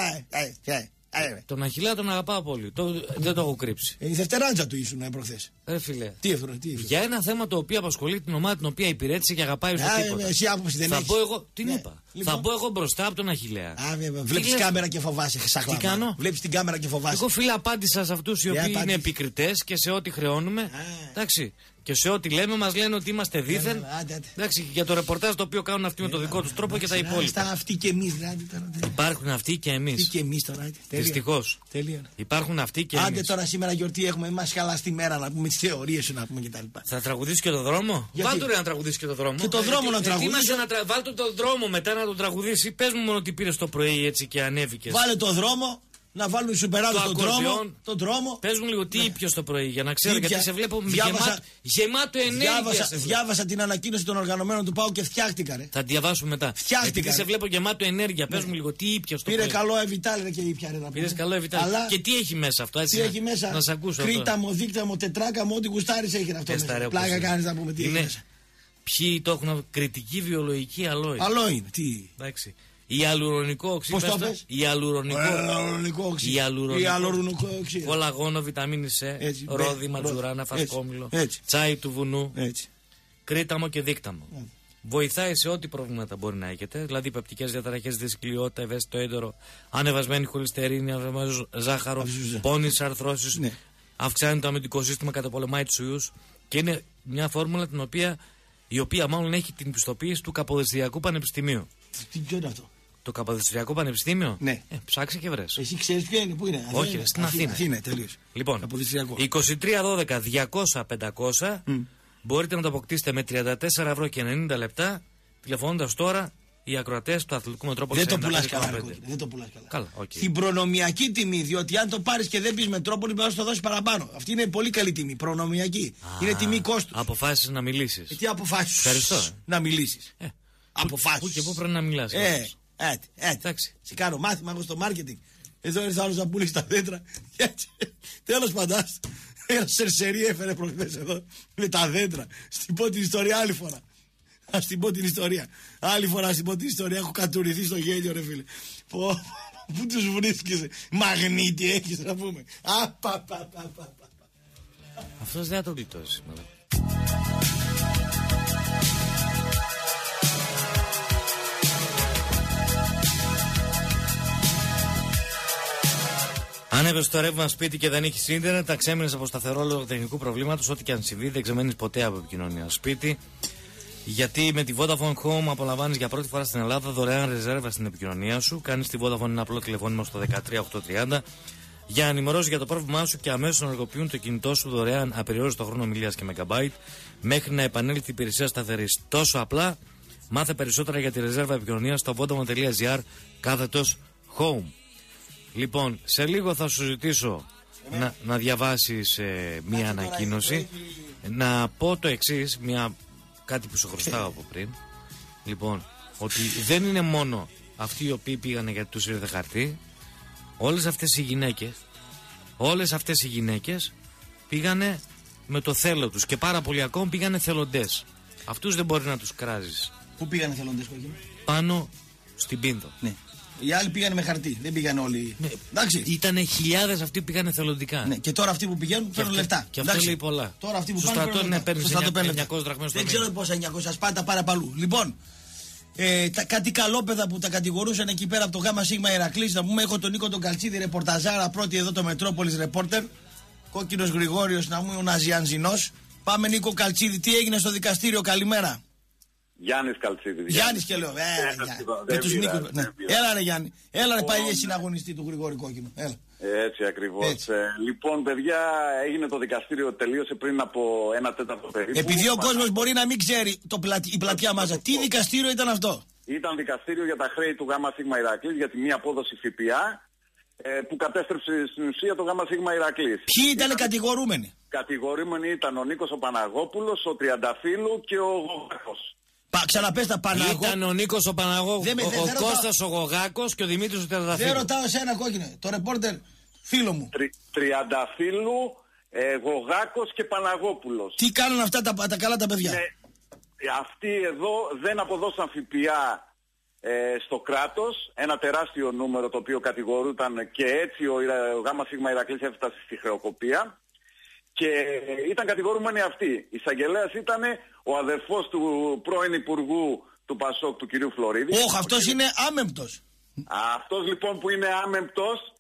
Τον Αχιλλέα τον αγαπάω πολύ. Το, δεν το έχω κρύψει. Η δευτεράντζα του ήσουν προχθές. Ρε φίλε. Τι έφερε, τι έφερε. Για ένα θέμα το οποίο απασχολεί την ομάδα την οποία υπηρέτησε και αγαπάει στο τίποτα. Εσύ άποψη δεν θα έχεις. πω εγώ, την ναι. είπα. Λοιπόν. Θα πω εγώ μπροστά από τον Αχιλλέα. Α, βέβαια. Βλέπεις κάμερα και φοβάσαι. Τι κάνω? Βλέπεις την κάμερα και φοβάσαι. Εγώ φίλε απάντησα σε αυτούς οι οποίοι είναι επικριτές και σε ό,τι χρεώνουμε. Εντάξει. Και σε ό,τι λέμε, μας λένε ότι είμαστε δίθεν. Εντάξει, για το ρεπορτάζ το οποίο κάνουν αυτοί με τον δικό τους τρόπο και τα υπόλοιπα. Αυτοί και εμείς δηλαδή. Υπάρχουν αυτοί και εμείς. Αυτοί και εμείς τώρα. Δυστυχώς. Υπάρχουν αυτοί και εμείς. Άντε τώρα σήμερα γιορτή έχουμε. Μας χαλάσει τη μέρα να πούμε τις θεωρίες σου να πούμε κτλ. Θα τραγουδήσεις και το δρόμο? Βάλτε ρε να τραγουδήσεις και το δρόμο. Και το δρόμο να τραγουδήσεις. Βάλτε το δρόμο μετά να τον τραγουδήσει. Πες μου μόνο τι πήρες το πρωί έτσι και ανέβηκες. Βάλε το δρόμο. Να βάλουν σουπεράδες στον δρόμο, τον δρόμο. Πες μου λίγο τι ναι. ήπιος το πρωί για να ξέρω, Ήπια. γιατί σε βλέπω διάβασα, γεμάτο, γεμάτο ενέργεια. Διάβασα, διάβασα την ανακοίνωση των οργανωμένων του ΠΑΟ και φτιάχτηκα ρε. Θα διαβάσουμε μετά. Φτιάχτηκα. Γιατί σε βλέπω γεμάτο ενέργεια. Πες ναι. μου λίγο τι ήπιος το Πήρε πρωί. Πήρε καλό Εβιτάλ ρε και ήπια ρε. Πήρες καλό Εβιτάλ. Αλλά... Και τι έχει μέσα αυτό έτσι. Τι έχει μέσα. Να σε ακούσω. Κρήτα μου, δίκτα μου, τετράκα μου, ό,τι γουστάρεις έχει αυτό. Πλάκα κάνεις να πούμε τι έχει μέσα. Ποιοι το έχουν κριτική βιολογική αλόη. Αλόη, τι. Εντάξει. Ιαλουρονικό οξύ. Πώς το πες? Ιαλουρονικό οξύ. Ιαλουρονικό οξύ. Κολαγόνο, βιταμίνη C, ρόδι, ματζουράνα, φασκόμηλο, τσάι του βουνού, κρίταμο και δίκταμο. Βοηθάει σε ό,τι προβλήματα μπορεί να έχετε, δηλαδή πεπτικές διαταραχές, δυσκλιότητα, ευαίσθητο έντορο, ανεβασμένη χολυστερίνη, ανεβασμένο ζάχαρο, πόνες, αρθρώσεις. Αυξάνει το αμυντικό σύστημα, καταπολεμάει τους ιούς και είναι μια φόρμουλα την οποία, η οποία μάλλον έχει την πιστοποίηση του Καποδιστριακού Πανεπιστημίου. Τι ποιο είναι αυτό? Το Καποδιστριακό Πανεπιστήμιο. Ναι. Ε, ψάξε και βρες. Εσύ ξέρεις ποιο είναι, πού είναι? Όχι, ρε, στην Αθήνα. Αθήνα, τελείως. Λοιπόν, είκοσι τρία δώδεκα διακόσια πεντακόσια mm. μπορείτε να το αποκτήσετε με τριάντα τέσσερα ευρώ και ενενήντα λεπτά, τηλεφωνώντας τώρα οι ακροατές του Αθλητικού Μετρόπολης. Δεν το πουλάς καλά, δεν το πουλάς καλά. Καλά, okay. Στην προνομιακή τιμή, διότι αν το πάρεις και δεν πεις Μετρόπολη, πρέπει να το δώσεις παραπάνω. Αυτή είναι πολύ καλή τιμή, προνομιακή. Ah, είναι τιμή κόστους. Αποφάσισες να μιλήσεις. Ε, τι αποφάσεις? Ευχαριστώ. Να μιλήσεις. Ε, αποφάσεις. Πού και πού πρέπει να μιλάς. Ε, έτσι, έτσι. Σε κάνω μάθημα εγώ στο μάρκετινγκ. Εδώ ήρθα άλλος να πουλήσει τα δέντρα. Τέλος πάντων. Ένα σερσερί έφερε προχθές εδώ με τα δέντρα. Στην πω την ιστορία άλλη φορά. Α την πω την ιστορία. Άλλη φορά στην πω την ιστορία. Έχω κατουρηθεί στο γέλιο, ρε φίλε. Πω, πού τους βρίσκεσαι? Μαγνήτη έχεις να πούμε. Α, πα, πα, πα, πα, πα. Αυτός δεν θα το γλιτώσει σήμερα. Αν έπεσε το ρεύμα σπίτι και δεν έχει ίντερνετ, τα ξέμεινε από σταθερό λόγω τεχνικού προβλήματος, ό,τι και αν συμβεί, δεν ξεμένει ποτέ από επικοινωνία σπίτι. Γιατί με τη Vodafone Home απολαμβάνεις για πρώτη φορά στην Ελλάδα δωρεάν ρεζέρβα στην επικοινωνία σου. Κάνεις τη Vodafone ένα απλό τηλεφώνημα στο δεκατρία οκτακόσια τριάντα για να ενημερώσεις για το πρόβλημά σου και αμέσως ενεργοποιούν το κινητό σου δωρεάν απεριόριστο χρόνο ομιλίας και megabyte μέχρι να επανέλθει η υπηρεσία σταθερής. Τόσο απλά, μάθε περισσότερα για τη ρεζέρβα επικοινωνίας στο vodafone.gr κάθετος home. Λοιπόν, σε λίγο θα σου ζητήσω να, να διαβάσεις ε, μία ανακοίνωση. Να πω το εξής, μια, κάτι που σου χρωστάω από πριν. Λοιπόν, ότι δεν είναι μόνο αυτοί οι οποίοι πήγανε γιατί τους ήρθε χαρτί. Όλες αυτές οι γυναίκες, όλες αυτές οι γυναίκες πήγανε με το θέλω τους και πάρα πολλοί ακόμη πήγανε θελοντές. Αυτούς δεν μπορεί να τους κράζεις. Πού πήγανε θελοντές, Κόκκινο? Πάνω στην Πίνδο. Ναι. Οι άλλοι πήγανε με χαρτί, δεν πήγανε όλοι. Ναι. Εντάξει. Ήτανε χιλιάδες αυτοί που πήγανε θελοντικά. Ναι. Και τώρα αυτοί που πηγαίνουν παίρνουν λεφτά. Και αυτό λέει πολλά. Τώρα αυτοί που στο πάνε. στρατό είναι παίρνει εννιακόσιες δραχμές. Δεν ξέρω πόσα εννιακόσια σπάτα πάρα παλού. Λοιπόν, ε, τα, κάτι καλόπαιδα που τα κατηγορούσαν εκεί πέρα από το ΓΑΜΑ ΣΥΓΜΑ Ηρακλής. Να πούμε, έχω τον Νίκο τον Καλτσίδη, ρεπορταζάρα πρώτη εδώ το Μετρόπολης Ρεπόρτερ. Κόκκινος Γρηγόριος, να μου, ο Ναζιανζινός. Πάμε Νίκο Καλτσίδη, τι έγινε στο δικαστήριο, καλημέρα. Γιάννης Καλτσίδη. Γιάννης και λέω, ε, με τους Νίκους. Ναι. Έλα ρε Γιάννη, έλα ρε παλιέ συναγωνιστή του Γρηγόρη Κόκκινο. Έλα. Έτσι ακριβώς. Έτσι. Ε, λοιπόν παιδιά, έγινε το δικαστήριο, τελείωσε πριν από ένα τέταρτο περίπου. Επειδή ο κόσμος μπορεί να μην ξέρει το πλατι... η πλατεία Μάζα, τι δικαστήριο ήταν αυτό? Ήταν δικαστήριο για τα χρέη του ΓΣ Ηρακλής για τη μη απόδοση ΦΠΑ ε, που κατέστρεψε στην ουσία το ΓΣ Ηρακλής. Ποιοι ήταν οι κατηγορούμενοι? Κατηγορούμενοι ήταν ο Νίκος ο Παναγόπουλος, ο Τριανταφύλου και ο Γογάκος. Πα, ξαναπες τα Παναγό. Ήταν ο Νίκος ο Παναγόπουλος, ο, δε, ο δε Κώστας ο Γογάκος και ο Δημήτρης ο Τριανταφύλου. Δεν ρωτάω εσένα, κόκκινε, το ρεπόρτερ φίλο μου. Τρι, Τριανταφύλου, ε, Γογάκος και Παναγόπουλος. Τι κάνουν αυτά τα, τα καλά τα παιδιά? Ναι, αυτοί εδώ δεν αποδώσαν ΦΠΑ ε, στο κράτος, ένα τεράστιο νούμερο το οποίο κατηγορούταν και έτσι ο, ο ΓΣ Ηρακλής έφτασε στη χρεοκοπία και ε, ήταν κατηγορούμενοι αυτοί. Εισαγγελέας ήταν ο αδερφός του πρώην Υπουργού του Πασόκ, του κυρίου Φλωρίδη. Όχι, αυτός είναι άμεμπτος. Αυτός λοιπόν που είναι άμεμπτος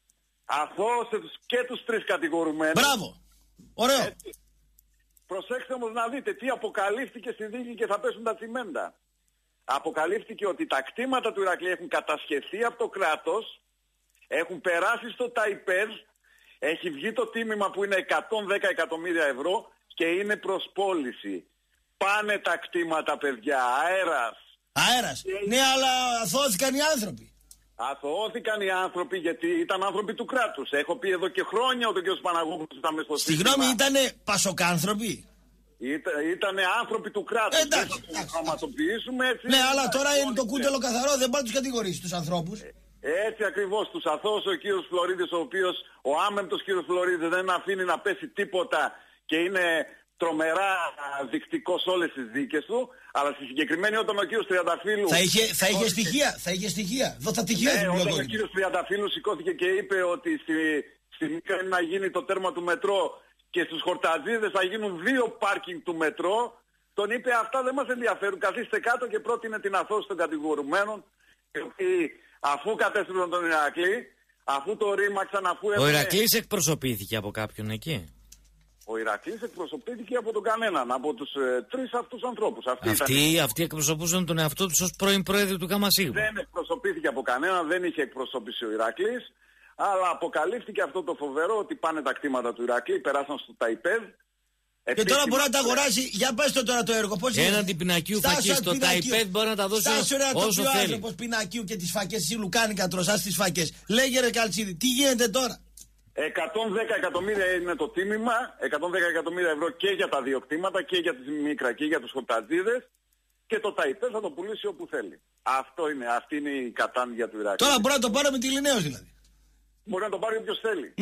αθώωσε και τους τρεις κατηγορουμένους. Μπράβο, ωραίο. Έτσι. Προσέξτε όμως να δείτε τι αποκαλύφθηκε στη δίκη και θα πέσουν τα τσιμέντα. Αποκαλύφθηκε ότι τα κτήματα του Ηρακλή έχουν κατασχεθεί από το κράτος, έχουν περάσει στο ΤΑΙΠΕΔ, έχει βγει το τίμημα που είναι εκατόν δέκα εκατομμύρια ευρώ και είναι προς πώληση. Πάνε τα κτήματα παιδιά, αέρας. Αέρας, και... ναι, αλλά αθώθηκαν οι άνθρωποι. Αθωώθηκαν οι άνθρωποι γιατί ήταν άνθρωποι του κράτους. Έχω πει εδώ και χρόνια ότι ο κ. Παναγόπουλος ήταν μες στο σύστημα. Συγγνώμη, ήτανε πασοκάνθρωποι? Ήταν, ήτανε άνθρωποι του κράτους. Ε, εντάξει, δεν θα το πραγματοποιήσουμε έτσι. Ναι, αλλά τώρα είναι το κούτελο καθαρό, δεν πάει να τους κατηγορήσει τους ανθρώπους. Ε, έτσι ακριβώς, τους αθώωσε ο κύριος Φλωρίδης, ο οποίος, ο άμεμπτος κύριος Φλωρίδης δεν αφήνει να πέσει τίποτα και είναι τρομερά δεικτικός όλες τις δίκες του, αλλά στη συγκεκριμένη όταν ο κύριος Τριανταφύλου... Θα είχε, θα είχε στοιχεία, θα είχε στοιχεία. Δω τα στοιχεία. Ναι, όταν ο κύριος Τριανταφύλου σηκώθηκε και είπε ότι στη, στη Μύκρα είναι να γίνει το τέρμα του μετρό και στους Χορτατζίδες θα γίνουν δύο πάρκινγκ του μετρό, τον είπε αυτά δεν μας ενδιαφέρουν, καθίστε κάτω και πρότεινε την αθώωση των κατηγορουμένων, αφού κατέστρεψαν τον Ηρακλή, αφού το ρήμαξαν, αφού... Ο Ηρακλής εκπροσωπήθηκε από κάποιον εκεί? Ο Ηρακλής εκπροσωπήθηκε από τον κανέναν, από τους ε, τρεις αυτούς ανθρώπους. Αυτοί, αυτοί, ήταν... αυτοί εκπροσωπούσαν τον εαυτό τους ως πρώην πρόεδρο του ΓΣ. Δεν εκπροσωπήθηκε από κανέναν, δεν είχε εκπροσώπηση ο Ηρακλής, αλλά αποκαλύφθηκε αυτό το φοβερό ότι πάνε τα κτήματα του Ηρακλή, περάσαν στο ΤΑΙΠΕΔ. Και τώρα μπορεί να τα αγοράσει, για πες το τώρα το έργο. Πώς έναντι πινακίου φακές στο ΤΑΙΠΕΔ μπορεί να τα δώσει όσο θέλει. Άνθρωπος πινακίου και τις φακές, εσύ λουκάνικα τρωσάς τις φακές. Λέγε ρε Καλτσίδη, τι γίνεται τώρα? εκατόν δέκα εκατομμύρια είναι το τίμημα, εκατόν δέκα εκατομμύρια ευρώ και για τα δύο κτήματα και για τις Μύκρα και για τους Χορτατζίδες και το ΤΑΙΠΕΔ θα το πουλήσει όπου θέλει. Αυτό είναι, αυτή είναι η κατάνοια του Ηρακλή. Τώρα μπορεί να το πάρει με τη Λινέως δηλαδή. Μπορεί να το πάρει όποιος θέλει.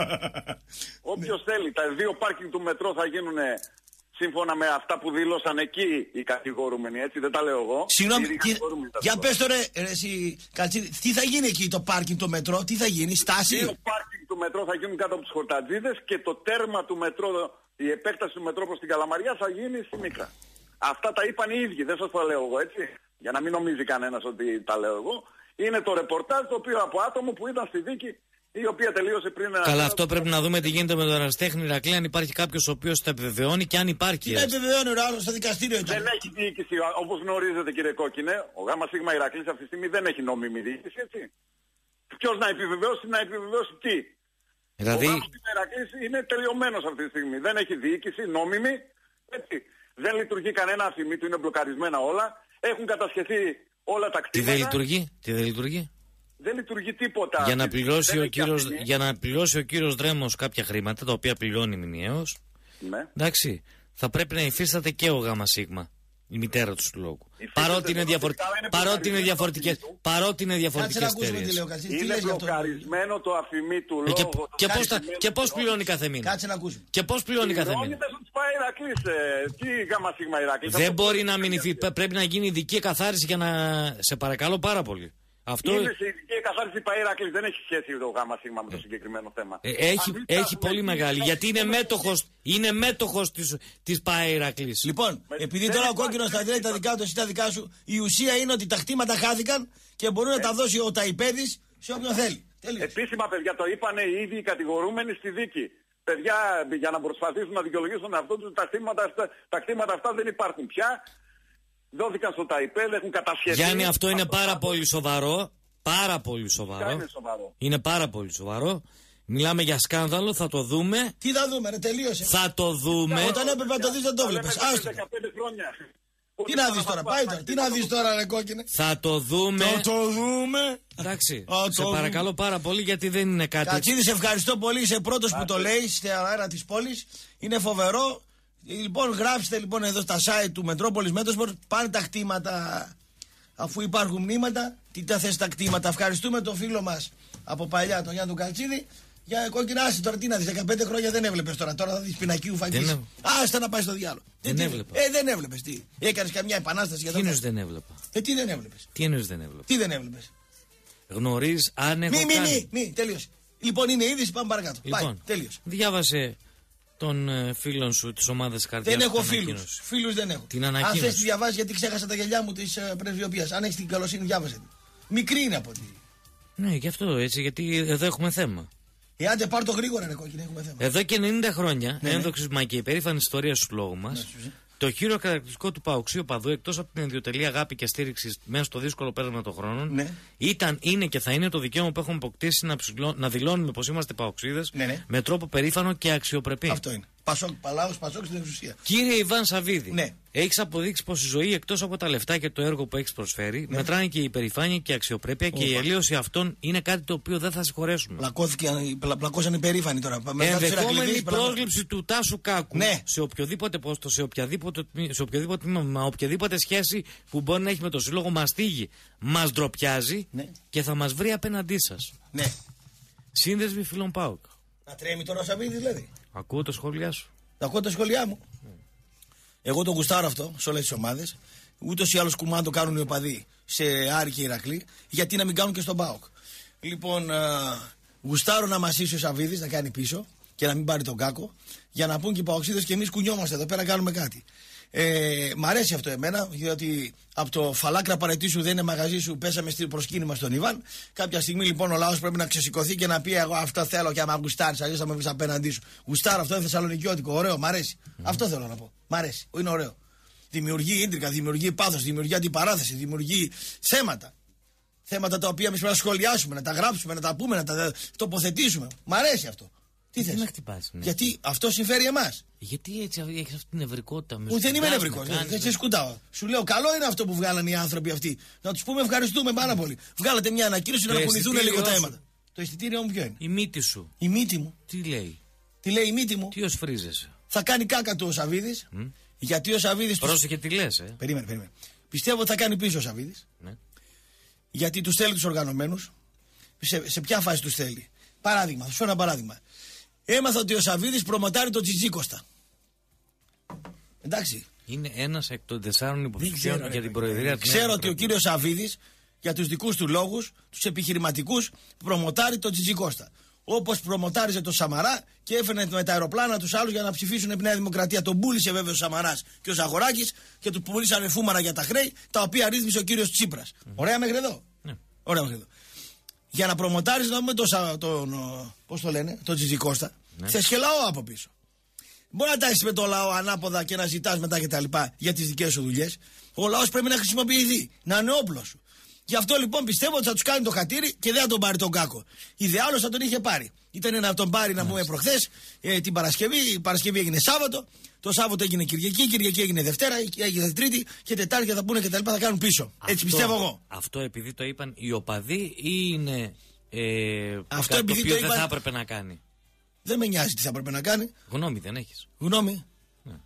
Όποιος θέλει. Τα δύο πάρκινγκ του μετρό θα γίνουν σύμφωνα με αυτά που δήλωσαν εκεί οι κατηγορούμενοι, έτσι δεν τα λέω εγώ. Συγγνώμη, τι... για πες τώρα, ρε, εσύ, Καλτσίδη, τι θα γίνει εκεί το πάρκινγκ το μετρό, τι θα γίνει, στάση? Δύο πάρκινγκ του μετρό θα γίνουν κάτω από τους Χορτατζίδες και το τέρμα του μετρό, η επέκταση του μετρό προς την Καλαμαριά θα γίνει στη Μύκρα. Αυτά τα είπαν οι ίδιοι, δεν σας το λέω εγώ, έτσι. Για να μην νομίζει κανένας ότι τα λέω εγώ. Είναι το ρεπορτάζ το οποίο από άτομο που ήταν στη δίκη, η οποία τελείωσε πριν. Καλά, αυτό πρέπει να δούμε τι γίνεται με τον Ερασιτέχνη Ηρακλή, αν υπάρχει κάποιος ο οποίος τα επιβεβαιώνει και αν υπάρχει. Τι να επιβεβαιώνει ο άλλος στο δικαστήριο ήταν. Δεν έχει διοίκηση, όπως γνωρίζετε κύριε Κόκκινε, ο ΓΣ Ηρακλής αυτή τη στιγμή δεν έχει νόμιμη διοίκηση, έτσι. Ποιος να επιβεβαιώσει, να επιβεβαιώσει τι? Δηλαδή... Ο ΓΣ Ηρακλής είναι τελειωμένος αυτή τη στιγμή, δεν έχει διοίκηση νόμιμη, έτσι. Δεν λειτουργεί κανένα αφημί του, είναι μπλοκαρισμένα όλα, έχουν κατασχεθεί όλα τα κτήματα. Τι δεν λειτουργεί, τι δεν λειτουργεί. Δεν λειτουργεί τίποτα. Για να πληρώσει, ο κύριος, για να πληρώσει ο κύριος Δρέμος κάποια χρήματα, τα οποία πληρώνει μηνιαίως, ναι. Εντάξει, θα πρέπει να υφίσταται και ο ΓΣ, η μητέρα του λόγου. Παρότι είναι, διαφορε... παρότι είναι διαφορετικές, παρότι είναι διαφορετικές εταιρείες. Είναι μπλοκαρισμένο το αφημί του λόγου. Και, και, πώς, τα, και πώς πληρώνει κάθε μήνα. Κάτσε να ακούσουμε. Και πώς πληρώνει κάθε μήνα. Τι ΓΣ Ηρακλής. Δεν μπορεί να μηνυθεί. Πρέπει να γίνει ειδική εκαθάριση για να. Σε παρακαλώ πάρα πολύ. Αυτό... Είναι σε ειδική εκαθάριση ΠΑΕ Ηρακλής, δεν έχει σχέση το ΓΣ με το συγκεκριμένο θέμα. Ε, έχει έχει πολύ μεγάλη, γιατί είναι μέτοχος, είναι μέτοχος της, της ΠΑΕ Ηρακλής. Λοιπόν, με, επειδή τώρα ο Κόκκινος τα λέει τα δικά του, εσύ τα δικά σου, η ουσία είναι ότι τα χτήματα χάθηκαν και μπορούν να τα δώσει ο ΤΑΙΠΕΔης σε όποιον θέλει. Τέλειος. Επίσημα παιδιά το είπανε οι ίδιοι οι κατηγορούμενοι στη δίκη. Παιδιά, για να προσπαθήσουν να δικαιολογήσουν αυτό τους, τα κτήματα αυτά, τα κτήματα αυτά δεν υπάρχουν πια. Δόθηκαν στο ΤΑΙΠΕΔ, έχουν κατασχεθεί. Γιάννη, αυτό είναι πάρα πολύ σοβαρό. Πάρα πολύ σοβαρό. Είναι σοβαρό. Είναι πάρα πολύ σοβαρό. Μιλάμε για σκάνδαλο, θα το δούμε. Τι θα δούμε, ρε, τελείωσε. Θα το δούμε. Όταν έπρεπε να το δεις δεν το βλέπεις. δεκαπέντε χρόνια. Τι να δεις τώρα, πάει τώρα. Τι να δεις τώρα, ρε κόκκινε. Θα το δούμε. Θα το δούμε. Εντάξει. Α, σε το παρακαλώ δούμε. πάρα πολύ γιατί δεν είναι κάτι. Κατσίδη, σε ευχαριστώ πολύ. Είσαι πρώτος που το λέει στην αέρα της πόλης. Είναι φοβερό. Λοιπόν, γράψτε λοιπόν εδώ στα site του Metropolis Metasport. Πάνε τα κτήματα. Αφού υπάρχουν μνήματα, τι τα θες τα κτήματα. Ευχαριστούμε τον φίλο μας από παλιά, τον Γιάννη του Κατσίδη. Για κόκκινα, άση τώρα τι να δεις. δεκαπέντε χρόνια δεν έβλεπες τώρα. Τώρα θα δεις πινακίου φαγής. Άστα να πάει στο διάλογο. Δεν ε, έβλεπα. Ε, δεν έβλεπες τι. Έκανες καμιά επανάσταση για Τι το εννοείς δεν έβλεπα. Ε, τι δεν έβλεπες. Τι εννοείς δεν έβλεπα. Τι δεν έβλεπες. Γνωρίζεις αν έχω Μη, μη, κάνει. μη, μη, τελείωσε. Λοιπόν, είναι είδηση, πάμε παρακάτω. Λοιπόν, Πάει, τελείωσε. διάβασε τον ε, φίλον σου της ομάδας Καρδιάς. Δεν έχω φίλους. Φίλους δεν έχω. Την ανακοίνωση. Αν θες τη διαβάσεις, γιατί ξέχασα τα γυαλιά μου της ε, πρεσβειοποίησης. Αν έχεις την καλοσύνη, διάβασε την. Μικρή είναι από ό,τι. Ναι, γι' αυτό έτσι, γιατί εδώ έχουμε θέμα. Εάν δεν πάρ' το γρήγορα, ρε κόκκινε, έχουμε θέμα. Εδώ και ενενήντα χρόνια, Ναι, ναι. ένδοξης μα και υπερήφανη ιστορία του λόγου μας, Ναι, το χείριο χαρακτηριστικό του Παοξίου Παδού, εκτός από την ιδιωτελή αγάπη και στήριξη μέσα στο δύσκολο πέρασμα των χρόνων, Ναι. ήταν, είναι και θα είναι το δικαίωμα που έχουμε αποκτήσει να, ψηλώ, να δηλώνουμε πως είμαστε Παοξίδες Ναι, ναι. με τρόπο περήφανο και αξιοπρεπή. Αυτό είναι. Πασόκ, Παλάος, Πασόκ στην εξουσία. Κύριε Ιβάν Σαββίδη, Ναι. έχεις αποδείξει πως η ζωή εκτός από τα λεφτά και το έργο που έχεις προσφέρει, Ναι. μετράνε και η υπερηφάνεια και η αξιοπρέπεια και η Όπα. αλλίωση αυτών είναι κάτι το οποίο δεν θα συγχωρέσουμε. Πλακώθηκε, πλα, πλακώσαν υπερήφανοι τώρα. Μετά τους Ενδεχόμενη Ηρακλειδείς, πράγμα- πρόσληψη του Τάσου Κάκου Ναι. σε οποιοδήποτε πόστο, σε οποιαδήποτε, σε οποιοδήποτε τμήμα, οποιαδήποτε σχέση που μπορεί να έχει με το σύλλογο μας θίγει, μας ντροπιάζει Ναι. και θα μας βρει απέναντί σας. Ναι. Σύνδεσμοι φίλων ΠΑΟΚ. Να τρέμει τώρα ο Σαββίδης δηλαδή. Ακούω τα σχόλιά σου. Θα ακούω τα σχόλιά μου. Εγώ το γουστάρω αυτό σε όλες τις ομάδες. Ούτως ή άλλως κουμάντο κάνουν οι οπαδοί σε Άρη και Ηρακλή. Γιατί να μην κάνουν και στον ΠΑΟΚ. Λοιπόν, α, γουστάρω να μασίσει ο Σαββίδης να κάνει πίσω και να μην πάρει τον Κάκο. Για να πούν και οι Παοξίδες και εμείς κουνιόμαστε εδώ πέρα να κάνουμε κάτι. Ε, μ' αρέσει αυτό εμένα, διότι από το φαλάκρα παρετήσου δεν είναι μαγαζί σου, πέσαμε στο προσκύνημα στον Ιβάν. Κάποια στιγμή λοιπόν ο λαός πρέπει να ξεσηκωθεί και να πει: εγώ αυτό θέλω και άμα γουστάρεις, αλλιώς θα με βρεις απέναντί σου. Γουστάρω αυτό, είναι θεσσαλονικιώτικο, ωραίο, μ' αρέσει. Mm. Αυτό θέλω να πω. Μ' αρέσει, είναι ωραίο. Δημιουργεί ίντρικα, δημιουργεί πάθος, δημιουργεί αντιπαράθεση, δημιουργεί θέματα. Θέματα τα οποία εμείς πρέπει να σχολιάσουμε, να τα γράψουμε, να τα πούμε, να τα τοποθετήσουμε. Μ' αρέσει αυτό. Τι Γιατί θες? να χτυπάς, ναι. Γιατί αυτό συμφέρει εμάς. Γιατί έτσι έχεις αυτή την νευρικότητα με Ούτε δεν είμαι σκουτάς, νευρικός, με κάνεις, δεν σε με- σκουτάω. Σου λέω, καλό είναι αυτό που βγάλανε οι άνθρωποι αυτοί. Να τους πούμε ευχαριστούμε πάρα πολύ. Βγάλατε μια ανακοίνωση Το να κουνηθούν αισθητήριό λίγο τα σου. αίματα. Το αισθητήριό μου ποιο είναι? Η μύτη σου. Η μύτη μου. Τι λέει, Τι λέει η μύτη μου? τι ως φρίζεσαι. Θα κάνει κάκα του ο Σαββίδης. Γιατί ο Σαββίδης. τους- Πρόσεχε τι λες, ε. Περίμενε, περίμενε. Πιστεύω ότι θα κάνει πίσω ο Σαββίδης. Ναι. Γιατί τους θέλει τους οργανωμένους. Σε, σε ποια φάση τους θέλει? Παράδειγμα, θα σου φέρω ένα παράδειγμα. Έμαθα ότι ο Σαββίδης προμοτάρει τον Τζιτζίκοστα. Εντάξει. Είναι ένας εκ των τεσσάρων Δεν υποψηφίων ξέρω, για ρε, την παιδί. Προεδρία της Ξέρω Νέας ότι ο Δημοκρατίας. κύριος Σαββίδης για τους δικούς του λόγους, τους επιχειρηματικούς, προμοτάρει τον Τζιτζικώστα. Όπως προμοτάριζε τον Σαμαρά και έφερνε με τα αεροπλάνα τους άλλους για να ψηφίσουν η Νέα Δημοκρατία. Τον πούλησε βέβαια ο Σαμαράς και ο Ζαγοράκης και του πουλήσανε φούμαρα για τα χρέη, τα οποία ρύθμισε ο κύριος Τσίπρας. Mm. Ωραία μέχρι εδώ. Ναι. Ωραία μέχρι εδώ. Για να προμοτάρεις να δούμε τον, Σα- τον, ο, πώς το λένε, τον Τζιτζικώστα, Ναι. θες και λαό από πίσω. Μπορεί να τα έχεις με το λαό ανάποδα και να ζητάς μετά και τα λοιπά για τις δικές σου δουλειές. Ο λαός πρέπει να χρησιμοποιηθεί, να είναι όπλο σου. Γι' αυτό λοιπόν πιστεύω ότι θα τους κάνει το χατήρι και δεν θα τον πάρει τον Κάκο. Ιδεάλως θα τον είχε πάρει. Ήταν να τον πάρει να πούμε προχθές, ε, την Παρασκευή. Η Παρασκευή έγινε Σάββατο. Το Σάββατο έγινε Κυριακή. Η Κυριακή έγινε Δευτέρα. Έγινε Τρίτη. Και Τετάρτη θα πούνε και τα λοιπά. Θα κάνουν πίσω. Έτσι Αυτό- πιστεύω εγώ. Αυτό επειδή το είπαν οι οπαδοί ή είναι ε, Αυτό κάτι επειδή το οποίο το δεν είπαν- θα έπρεπε να κάνει. Δεν με νοιάζει τι θα πρέπει να κάνει. Γνώμη δεν έχεις. Γνώμη. Ναι.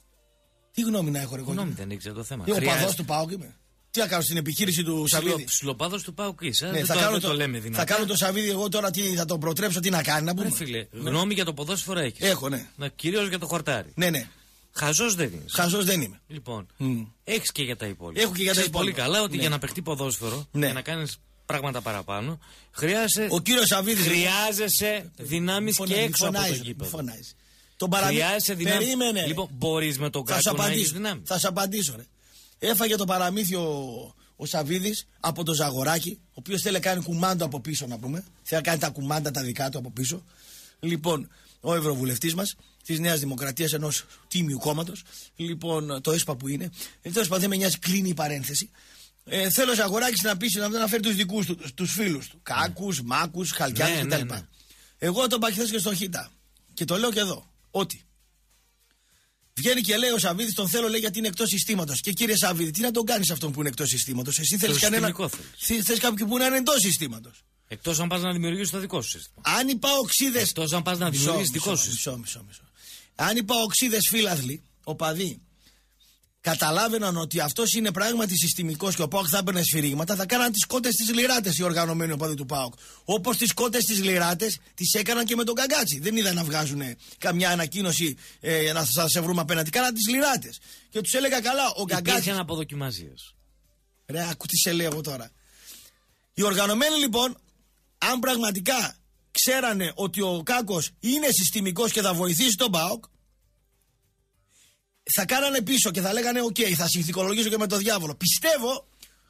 Τι γνώμη να έχω, ρε Γνώμη κόκκινε? δεν έχεις για το θέμα. Τι, ο Χρειάζεται- παδός του ΠΑΟΚ είμαι. Τι θα κάνω στην επιχείρηση του Σαββίδη? Ψιλο- Ψιλοπάδος του Πάουκ είσαι. Ναι, δεν θα, το, κάνω δεν το, το λέμε δυνατά. θα κάνω το Σαββίδη εγώ τώρα, τι, θα τον προτρέψω, τι να κάνει, να Ρε πούμε. φίλε, γνώμη για το ποδόσφαιρο έχεις. Έχω, ναι. Να, κυρίως για το χορτάρι. Ναι, ναι. Χαζός δεν είναι. Χαζός δεν είμαι. Λοιπόν, Μμ. έχεις και για τα υπόλοιπα. Έχω και για τα Ξέρεις υπόλοιπα. πολύ καλά ότι Ναι. για να παιχτεί ποδόσφαιρο, Ναι. για να κάνεις πράγματα παραπάνω, χρειάζεσαι, Ο κύριος Σαββίδης. χρειάζεσαι δυνάμεις και έξω από το γήπεδο. Φωνάζει. Τον παραμύθι. Χρειάζεσαι δυνάμεις. Περίμενε. Λοιπόν, μπορείς με τον θα σου Κάκο να έχεις απαντήσω. δυνάμεις. Θα σου απαντήσω, ρε. Έφαγε το παραμύθι ο, ο Σαββίδης από το Ζαγοράκη, ο οποίος θέλει να κάνει κουμάντο από πίσω, να πούμε. Θέλει να κάνει τα κουμάντα τα δικά του από πίσω. Λοιπόν, ο ευρωβουλευτής μας της Νέας Δημοκρατίας, ενός τίμιου κόμματος, λοιπόν, το ΕΣΠΑ που είναι, ε, τέλος πάντων δεν με νοιάζει, κλείνει η παρένθεση. Ε, θέλω ο Ζαγοράκης να πει να, να φέρει τους δικούς του, τους φίλους του. Κάκους, Μάκους, Χαλκιάδες Ναι, κτλ. ναι, ναι. Εγώ τον παχθές και στον Χίτα. Και το λέω και εδώ. Ότι Βγαίνει και λέει ο Σαββίδης, τον θέλω λέει γιατί είναι εκτός συστήματος. Και κύριε Σαββίδη, τι να τον κάνεις αυτόν που είναι εκτός συστήματος? Εσύ θέλεις κανένα. Θες κάποιον που να είναι εντός συστήματος. Εκτός αν πας να δημιουργήσεις το δικό σου σύστημα. Αν οι παοξίδες. Εκτός αν πας να δημιουργήσεις δικό σου σύστημα. Μισό, μισό, μισό. Αν οι παοξίδες φίλαθλοι, οπαδοί, καταλάβαιναν ότι αυτός είναι πράγματι συστημικός και ο ΠΑΟΚ θα έπαιρνε σφυρίγματα, θα κάναν τις κότες της Λιράτες οι οργανωμένοι οπαδοί του ΠΑΟΚ. Όπως τις κότες της Λιράτες τις έκαναν και με τον Καγκάτσι. Δεν είδα να βγάζουν καμιά ανακοίνωση ε, να θα σε βρούμε απέναντι. Κάναν τις Λιράτες. Και τους έλεγα καλά, ο Καγκάτσι. Υπήρχαν αποδοκιμασίες. Ρε, ακού τι σε λέω εγώ τώρα. Οι οργανωμένοι λοιπόν, αν πραγματικά ξέρανε ότι ο Κάκος είναι συστημικός και θα βοηθήσει τον ΠΑΟΚ, θα κάνανε πίσω και θα λέγανε οκ, okay, θα συνθηκολογήσω και με το διάβολο. Πιστεύω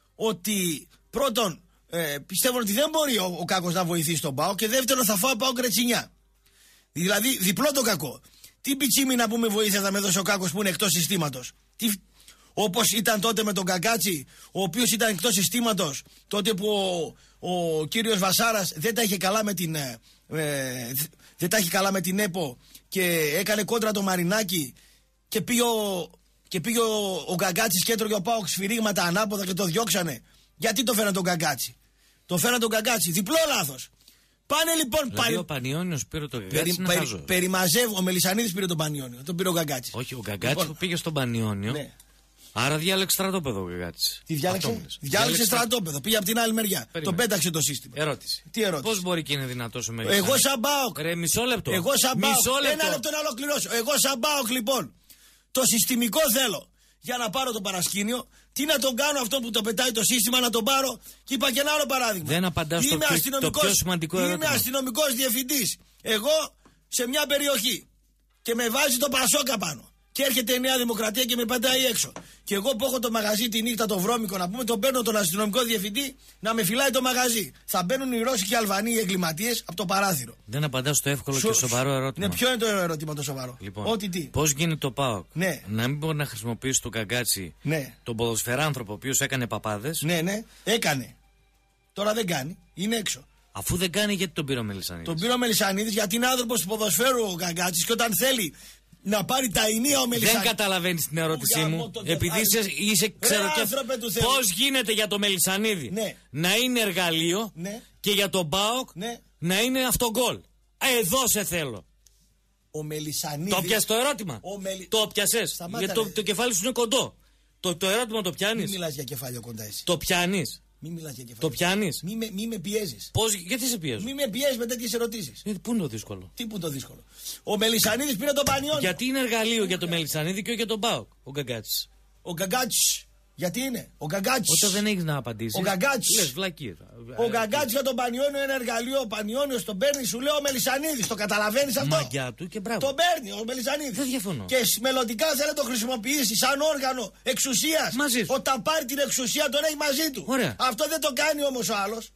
ότι πρώτον, ε, πιστεύω ότι δεν μπορεί ο, ο Κάκος να βοηθήσει τον ΠΑΟΚ και δεύτερον θα φάω ΠΑΟΚ ρετσινιά. Δηλαδή διπλό το κακό. Τι πιτσίμινα που με βοήθεια θα με δώσει ο Κάκος που είναι εκτός συστήματος. Τι... Όπως ήταν τότε με τον Κακάτσι, ο οποίος ήταν εκτός συστήματος, τότε που ο, ο κύριος Βασάρας δεν τα είχε καλά με την, ε, ε, δεν τα είχε καλά με την ΕΠΟ και έκανε κόντρα το Μαρινάκι και πήγε ο, και πήγε ο, ο Κακάτσης και έτρωγε ο ΠΑΟΚ σφυρίγματα ανάποδα και το διώξανε. Γιατί το φέραν τον Κακάτσι? Το φέραν τον Κακάτσι, διπλό λάθος. Πάνε λοιπόν. Δηλαδή παρι... ο Πανιόνιος πήρε τον Γκαγκάτσι. Περι, περι, περιμαζεύω, ο Μελισσανίδης πήρε τον Πανιόνιο, τον πήρε ο Γκαγκάτσι. Όχι, ο Γκαγκάτσι λοιπόν, που πήγε στον Πανιόνιο. Ναι. Άρα διάλεξε στρατόπεδο ο Γκαγκάτσι. Τι διάλεξε? Διάλεξε στρατόπεδο. Πήγε από την άλλη μεριά. Περίμενε. Τον πέταξε το σύστημα. Ερώτηση. Τι ερώτηση? Πώς μπορεί και είναι δυνατό ο Μελισσανίδης? Εγώ σαν ΠΑΟΚ. Ρε, μισό λεπτό. Εγώ σαν ΠΑΟΚ. Μισό λεπτό. Ένα λεπτό να ολοκληρώσω. Εγώ σαν ΠΑΟΚ λοιπόν. Το συστημικό θέλω για να πάρω το παρασκήνιο. Τι να τον κάνω αυτό που το πετάει το σύστημα, να τον πάρω. Και είπα και ένα άλλο παράδειγμα. Δεν απαντάς στο πιο, το πιο σημαντικό ερώτημα. Είμαι αστυνομικός διευθυντής. Εγώ σε μια περιοχή και με βάζει το Πασόκα πάνω. Και έρχεται η Νέα Δημοκρατία και με πατάει έξω. Και εγώ που έχω το μαγαζί τη νύχτα το βρώμικο, να πούμε, τον παίρνω τον αστυνομικό διευθυντή να με φυλάει το μαγαζί. Θα μπαίνουν οι Ρώσοι και οι Αλβανοί οι εγκληματίες από το παράθυρο. Δεν απαντά στο εύκολο Σου... και σοβαρό ερώτημα. Ναι, ποιο είναι το ερώτημα το σοβαρό? Λοιπόν, ότι τι. Πώς γίνεται το ΠΑΟΚ ναι. να μην μπορεί να χρησιμοποιήσει τον Γκαγκάτσι, ναι. τον ποδοσφαιράνθρωπο ο οποίος έκανε παπάδες. Ναι, ναι, έκανε. Τώρα δεν κάνει, είναι έξω. Αφού δεν κάνει, γιατί τον πήρε ο Μελισσανίδης? Τον πήρε ο Μελισσανίδης γιατί είναι άνθρωπος του ποδοσφαίρου ο Γκαγκάτσης και όταν θέλει να πάρει τα ενία ο Μελισσανίδης. Δεν καταλαβαίνεις την ερώτησή μου. Επειδή είσαι, είσαι ξέρω και πώς γίνεται για το Μελισσανίδη ναι. να είναι εργαλείο ναι. και για τον ΠΑΟΚ ναι. να είναι αυτογκόλ. Εδώ σε θέλω. Ο Μελισσανίδης. Το πιάσες το ερώτημα? Μελι... Το πιάσες? Γιατί το, το κεφάλι σου είναι κοντό. Το, το ερώτημα το πιάνεις? Μην μιλάς για κεφάλαιο κοντά εσύ. Το πιάνεις? Μην μιλάς για κεφάλαιο. Το πιάνεις? Μη με, μη με πιέζεις. Πώς, γιατί σε πιέζω? Μη με πιέζεις με τέτοιες ερωτήσεις. Ε, πού είναι το δύσκολο? Τι που είναι το δύσκολο? Ο Μελισσανίδης πήρε τον Πανιόνιο. Γιατί είναι εργαλείο για τον Μελισσανίδη και όχι για τον ΠΑΟΚ ο Γκαγκάτσης? Ο Γκαγκάτσης. Γιατί είναι? Ο Γκαγκάτσης. Όταν δεν έχεις να απαντήσεις. Ο Γκαγκάτσης. Λες βλακίες. Ο Γκαγκάτσης για τον Πανιόνιο είναι εργαλείο. Ο Πανιόνιος τον παίρνει, σου λέει ο Μελισσανίδης. Το καταλαβαίνεις αυτό? Μαγιά του και μπράβο. Τον παίρνει ο Μελισσανίδης. Δεν διαφωνώ. Και μελλοντικά θέλει να το χρησιμοποιήσει σαν όργανο εξουσίας. Μαζί σου. Όταν πάρει την εξουσία τον έχει μαζί του. Ωραία. Αυτό δεν το κάνει όμως ο άλλος.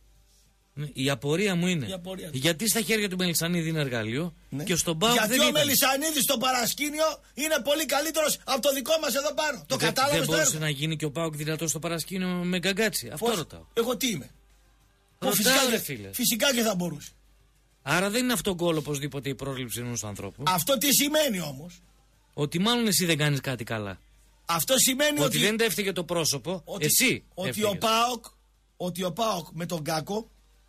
Η απορία μου είναι απορία. γιατί στα χέρια του Μελισσανίδη είναι εργαλείο ναι. και στον ΠΑΟΚ δεν ήταν. Γιατί ο Μελισσανίδης στο παρασκήνιο είναι πολύ καλύτερος από το δικό μας εδώ πάνω. Το κατάλαβες? Δεν μπορούσε να γίνει και ο ΠΑΟΚ δυνατός στο παρασκήνιο με Γκαγκάτσι? Αυτό Πώς? ρωτάω. Εγώ τι είμαι? Ρωτάω, φυσικά, ρε, φίλε. Φυσικά και θα μπορούσε. Άρα δεν είναι αυτό γκολ οπωσδήποτε η πρόσληψη ενός ανθρώπου. Αυτό τι σημαίνει όμως? Ότι μάλλον εσύ δεν κάνεις κάτι καλά. Αυτό σημαίνει ότι, ότι δεν τα έφταιγε το πρόσωπο. Ότι, εσύ ότι ο, ΠΑΟΚ, ότι ο ΠΑΟΚ με τον Γκάκο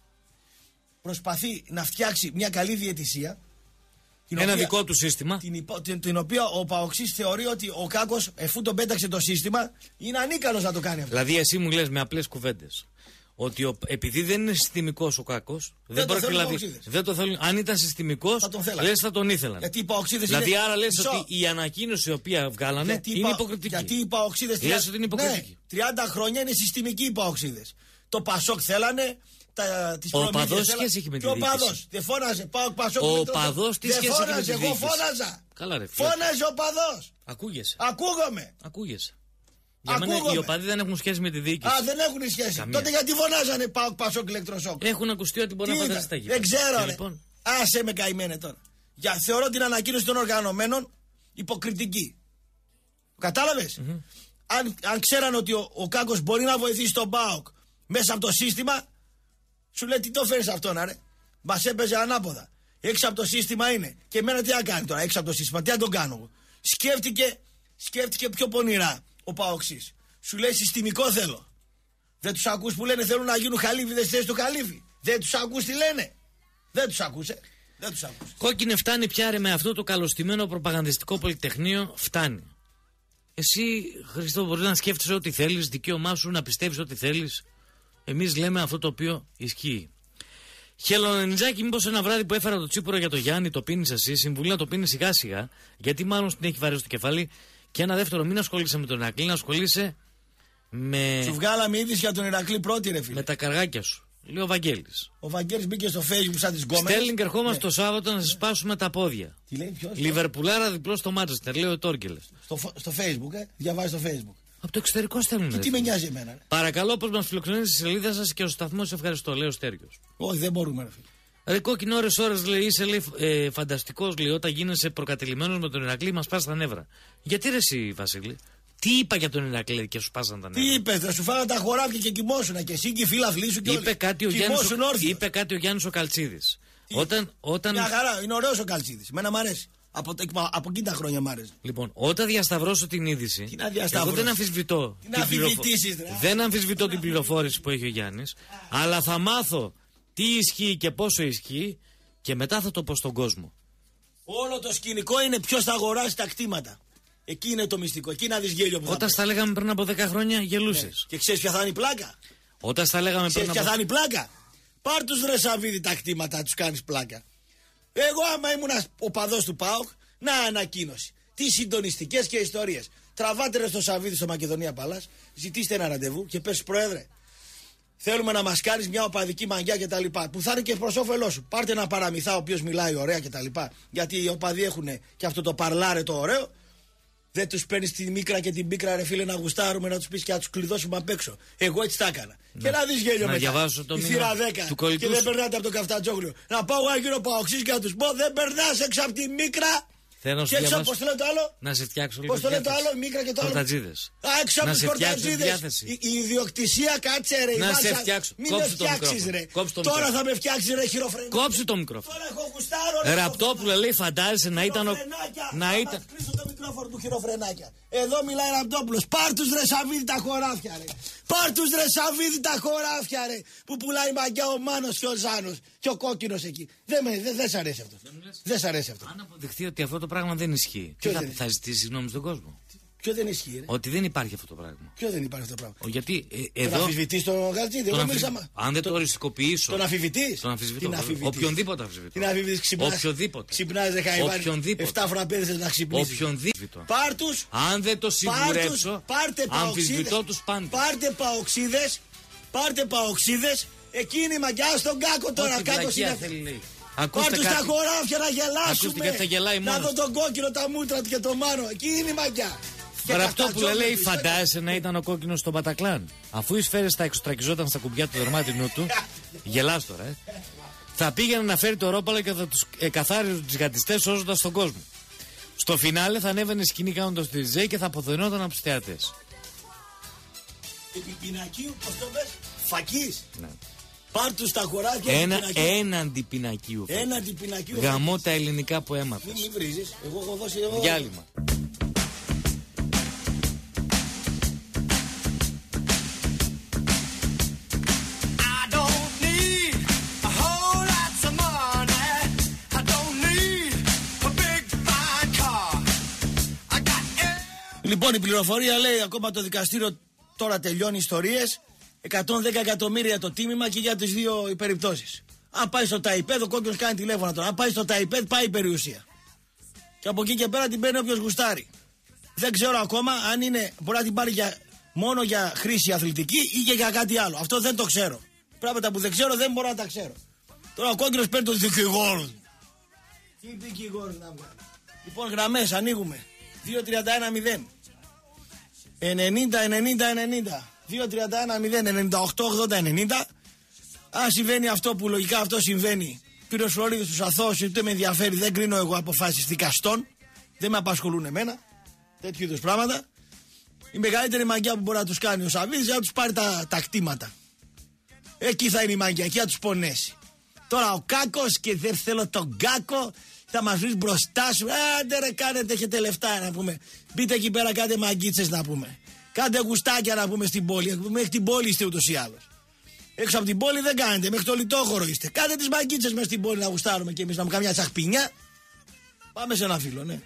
προσπαθεί να φτιάξει μια καλή διαιτησία. Ένα οποία, δικό του σύστημα. Την, την, την οποία ο Παοξής θεωρεί ότι ο Κάκος, εφού τον πέταξε το σύστημα, είναι ανίκανος να το κάνει αυτό. Δηλαδή, εσύ μου λες με απλές κουβέντες ότι ο, επειδή δεν είναι συστημικός ο Κάκος, δεν, δεν, το δηλαδή, δεν το θέλουν. Αν ήταν συστημικός, λες θα τον ήθελαν. Γιατί οι Παοξίδες δηλαδή, είναι... άρα λες Μισό. ότι η ανακοίνωση η οποία βγάλανε γιατί είναι πα... υποκριτική. Γιατί οι Παοξίδες λες ότι είναι υποκριτική. Ναι, τριάντα χρόνια είναι συστημικοί οι Παοξίδες. Το Πασόκ θέλανε. Τα, τις ο παδός τι σχέση έχει με τη διοίκηση? Ο παδός δεν φώναζε. Πάω, Πασόκ, ο παδός τι σχέση έχει με τη διοίκηση? Εγώ φώναζα. Καλά, ρε, φίλε. Φώναζε ο παδός. Ακούγεσαι. Ακούγομαι. Ακούγεσαι. Για μένα οι οπαδοί δεν έχουν σχέση με τη διοίκηση. Α, δεν έχουν σχέση. Καμία. Τότε γιατί φωνάζανε Πάω, Πασόκ, ηλεκτροσόκ? Έχουν ακουστεί ότι μπορεί τι να φανταστεί τα γύρω. Δεν ξέρω. Λοιπόν. Άσε με καημένε τώρα. Για, θεωρώ την ανακοίνωση των οργανωμένων υποκριτική. Κατάλαβες? Mm-hmm. Αν, αν ξέραν ότι ο, ο Κάκος μπορεί να βοηθήσει τον ΠΑΟΚ μέσα από το σύστημα, σου λέει τι το φέρεις αυτόν, αρε. Μας έπαιζε ανάποδα. Έξω από το σύστημα είναι. Και εμένα τι να κάνει τώρα, έξω από το σύστημα, τι να τον κάνω εγώ? Σκέφτηκε, σκέφτηκε πιο πονηρά ο Παοξής. Σου λέει συστημικό θέλω. Δεν τους ακούς που λένε θέλουν να γίνουν χαλίφιδες στη θέση του χαλίφη. Δεν τους ακούς τι λένε. Δεν τους ακούσε. Δεν τους ακούσε. Κόκκινε, φτάνει πια ρε με αυτό το καλωστημένο προπαγανδιστικό πολυτεχνείο. Φτάνει. Εσύ, Χριστό, μπορεί να σκέφτεσαι ό,τι θέλεις, δικαίωμά σου να πιστεύεις ό,τι θέλεις. Εμείς λέμε αυτό το οποίο ισχύει. Χελονενιτζάκη, μήπως ένα βράδυ που έφερα το τσίπουρο για το Γιάννη το πίνεις εσύ, συμβουλή να το πίνεις σιγά σιγά, γιατί μάλλον την έχει βαρέσει στο κεφάλι. Και ένα δεύτερο, μην ασχολείσαι με τον Ηρακλή, να ασχολείσαι με. Σου βγάλαμε είδηση για τον Ηρακλή πρώτη, ρε φίλε. Με τα καργάκια σου. Λέει ο Βαγγέλης. Ο Βαγγέλης μπήκε στο Facebook σαν τις γκόμενες. Στέλνινγκ, ερχόμαστε ναι. το Σάββατο να σας σπάσουμε τα πόδια. Τι λέει, ποιος? Λιβερπουλάρα διπλό στο Μάντσεστερ, λέει ο Τόρκελες. Στο, στο Facebook, ε. Διαβάζει στο Facebook. Από το εξωτερικό στέλνουν. Και τι με νοιάζει εμένα, ρε. Παρακαλώ, πως μας φιλοξενείτε στη σελίδα σας και ο σταθμός ευχαριστώ, λέει ο Στέργιος. Όχι, δεν μπορούμε, ρε φίλε. Ρε Κόκκινο, ώρες ώρες λέει είσαι λέει, ε, φανταστικός, λέει, όταν γίνεσαι προκατελημένος με τον Ηρακλή μας πας τα νεύρα. Γιατί ρε εσύ, Βασίλη, τι είπα για τον Ηρακλή και σου πάσαν τα νεύρα. Τι είπε, θα σου φάγανε τα χωράφια και κοιμόσουνα και εσύ και οι φίλαθλοί σου και είπε, όλοι. Κάτι ο Γιάννης, είπε κάτι ο Γιάννης ο Καλτσίδης. Όταν, όταν... Μια χαρά, είναι ωραίος ο Καλτσίδης. Εμένα μ' αρέσει. Από, από εκείνη τα χρόνια μ' άρεσε. Λοιπόν, όταν διασταυρώσω την είδηση. Τι να διασταυρώσω. Εγώ δεν αμφισβητώ. Τι να αμφισβητήσεις, ρε. Δεν αμφισβητώ την πληροφόρηση που έχει ο Γιάννης. Αλλά θα μάθω τι ισχύει και πόσο ισχύει και μετά θα το πω στον κόσμο. Όλο το σκηνικό είναι ποιος θα αγοράσει τα κτήματα. Εκεί είναι το μυστικό. Εκεί να δεις γέλιο που θα Όταν στα λέγαμε πριν από δέκα χρόνια γελούσες. Ναι. Και ξέρεις ποια θα είναι η πλάκα. Όταν στα λέγαμε ξέρεις πριν ποια από... θα είναι η πλάκα. Πάρ' τους ρε Σαββίδη τα κτήματα, τους κάνεις πλάκα. Εγώ άμα ήμουν ο παδός του ΠΑΟΚ, να ανακοίνωση. Τι συντονιστικές και ιστορίες. Τραβάτε ρε στο Σαββίδη στο Μακεδονία Παλάς, ζητήστε ένα ραντεβού και πες πρόεδρε. Θέλουμε να μας κάνεις μια οπαδική μαγιά και τα λοιπά. Που θα είναι και προς όφελός σου. Πάρτε ένα παραμυθά ο οποίος μιλάει ωραία και τα λοιπά. Γιατί οι οπαδοί έχουν και αυτό το παρλάρε το ωραίο. Δεν τους παίρνεις τη μίκρα και την πίκρα, ρε φίλε, να γουστάρουμε, να τους πεις και να τους κλειδώσουμε απ' έξω. Εγώ έτσι τα έκανα. Να, και να δεις γέλιο να μετά. Διαβάσω το η μήνα θύρα δέκα. Του κολλητούς. Και δεν περνάτε από το καφτατζόγλιο. Να πάω εγώ γύρω παοξής και να τους πω, δεν περνάς έξω από τη μίκρα. Θέλω να και έξω, πώς το λέει το άλλο. Να σε φτιάξω λίγο. Πώς το λέει το άλλο, η μίκρα και το άλλο. Πορτατζίδες. Α, έξω από τους πορτατζίδες. Η, η ιδιοκτησία, κάτσε ρε. Να βάζα, σε φτιάξω. Μην με φτιάξεις ρε. Τώρα θα με φτιάξεις ρε χειροφρενάκι. Κόψε το μικρόφωνο. Τώρα έχω γουστάρω ρε. Ραπτόπουλο λέει φαντάζεσαι να ήταν ο... Να ήταν. Κλείσω το μικρόφωνο του χειροφρενάκια. Εδώ μιλάει Ραπτόπουλος. Πάρ' τους ρε Σαββίδη τα χωράφια ρε. Πάρ' τους ρε Σαββίδη τα χωράφια ρε. Που πουλάει μαγιά ο Μάνος και ο Ζάνος. Και ο Κόκκινος εκεί. Δεν δε, δε σ' αρέσει αυτό. Δεν σ' αρέσει αυτό. Αν αποδειχθεί ότι αυτό το πράγμα δεν ισχύει. Ποιο θα, θα ζητήσει συγγνώμη στον κόσμο. Ποιο δεν ισχύει, ρε. Ότι δεν υπάρχει αυτό το πράγμα. Ποιο δεν υπάρχει αυτό το πράγμα. Ο, γιατί ε, τον εδώ. Αμφισβητείς τον Γαλτζίδη, εγώ αμφι... μίλησα. Αν δεν το, το οριστικοποιήσω. Τον αμφισβητείς. Τον αμφισβητώ. Την αμφισβητείς. Οποιονδήποτε αμφισβητώ. Την αμφισβητείς, ξυπνάς. Οποιονδήποτε. Ξυπνάς, δεν χαϊβάνει. Οποιονδήποτε. Εφτά φραπέδες να ξυπνήσεις. Οποιονδήποτε. Πάρ' τους. Αν δεν το σιγουρέψω. Αμφισβητώ τους πάντες. Πάρτε παοξίδες. Πάρτε παοξίδες. Εκείνη μαγιά στον Κάκο τώρα. Κάκος είναι. Πάρ' τους τα χωράφια να γελάσουμε. Να δω τον Κόκκινο, τα μούτρα του και το Μάνο. Εκεί είναι η μαγιά. Ραπτόπουλο λέει φαντάζεσαι να ήταν ο Κόκκινος στο Μπατακλάν. Αφού οι σφαίρες θα εξωστρακιζόταν στα κουμπιά του δερμάτινου του. Γελάς τώρα, ε. Θα πήγαινε να φέρει το ρόπαλο και θα τους εκαθάριζε τους τζιχαντιστές σώζοντας τον κόσμο. Στο φινάλε θα ανέβαινε σκηνή κάνοντας το ντι τζέι και θα αποθενόταν από τους θεατές. Επιπινακίου, πώς το πες, φακής. Ναι. Πάρ' τους τα χωράφια. Ένα, έναντι πινακίου. Έναντι πινακίου. Γαμώ τα ελληνικά που έμαθες. Μην βρίζεις, εγώ έχω δώσει εγώ. Διάλειμμα. Λοιπόν, η πληροφορία λέει ακόμα το δικαστήριο τώρα τελειώνει ιστορίες. εκατόν δέκα εκατομμύρια το τίμημα και για τις δύο περιπτώσεις. Αν πάει στο ΤΑΙΠΕΔ, ο Κόκκινος κάνει τηλέφωνα τώρα. Αν πάει στο ΤΑΙΠΕΔ, πάει η περιουσία. Και από εκεί και πέρα την παίρνει όποιος γουστάρει. Δεν ξέρω ακόμα αν είναι, μπορεί να την πάρει για, μόνο για χρήση αθλητική ή και για κάτι άλλο. Αυτό δεν το ξέρω. Πράγματα που δεν ξέρω δεν μπορώ να τα ξέρω. Τώρα ο Κόκκινος παίρνει τον δικηγόρο. Τι δικηγόρο να βγάλει. Λοιπόν, γραμμές ανοίγουμε. δύο τριάντα ένα μηδέν ενενήντα ενενήντα ενενήντα δύο τριάντα ένα μηδέν ενενήντα οκτώ ογδόντα ενενήντα. Αν συμβαίνει αυτό που λογικά αυτό συμβαίνει, πυροσφρορίδες στους αθώους, ούτε με ενδιαφέρει, δεν κρίνω εγώ αποφάσεις δικαστών, δεν με απασχολούν εμένα τέτοιου είδους πράγματα. Η μεγαλύτερη μαγιά που μπορεί να τους κάνει ο Σαββίδης είναι να τους πάρει τα, τα κτήματα. Εκεί θα είναι η μαγιά, εκεί θα τους πονέσει. Τώρα ο Κάκος και δεν θέλω τον Κάκο. Θα μας βρεις μπροστά σου. Άντε ρε, κάνετε, έχετε λεφτά να πούμε. Μπείτε εκεί πέρα, κάντε μαγκίτσες να πούμε. Κάντε γουστάκια να πούμε στην πόλη. Μέχρι την πόλη είστε ούτως ή άλλως. Έξω από την πόλη δεν κάνετε, μέχρι το λιτόχωρο είστε. Κάντε τις μαγκίτσες μέσα στην πόλη να γουστάρουμε και εμείς να μου κάνουμε μια τσαχπινιά. Πάμε σε ένα φίλο, ναι.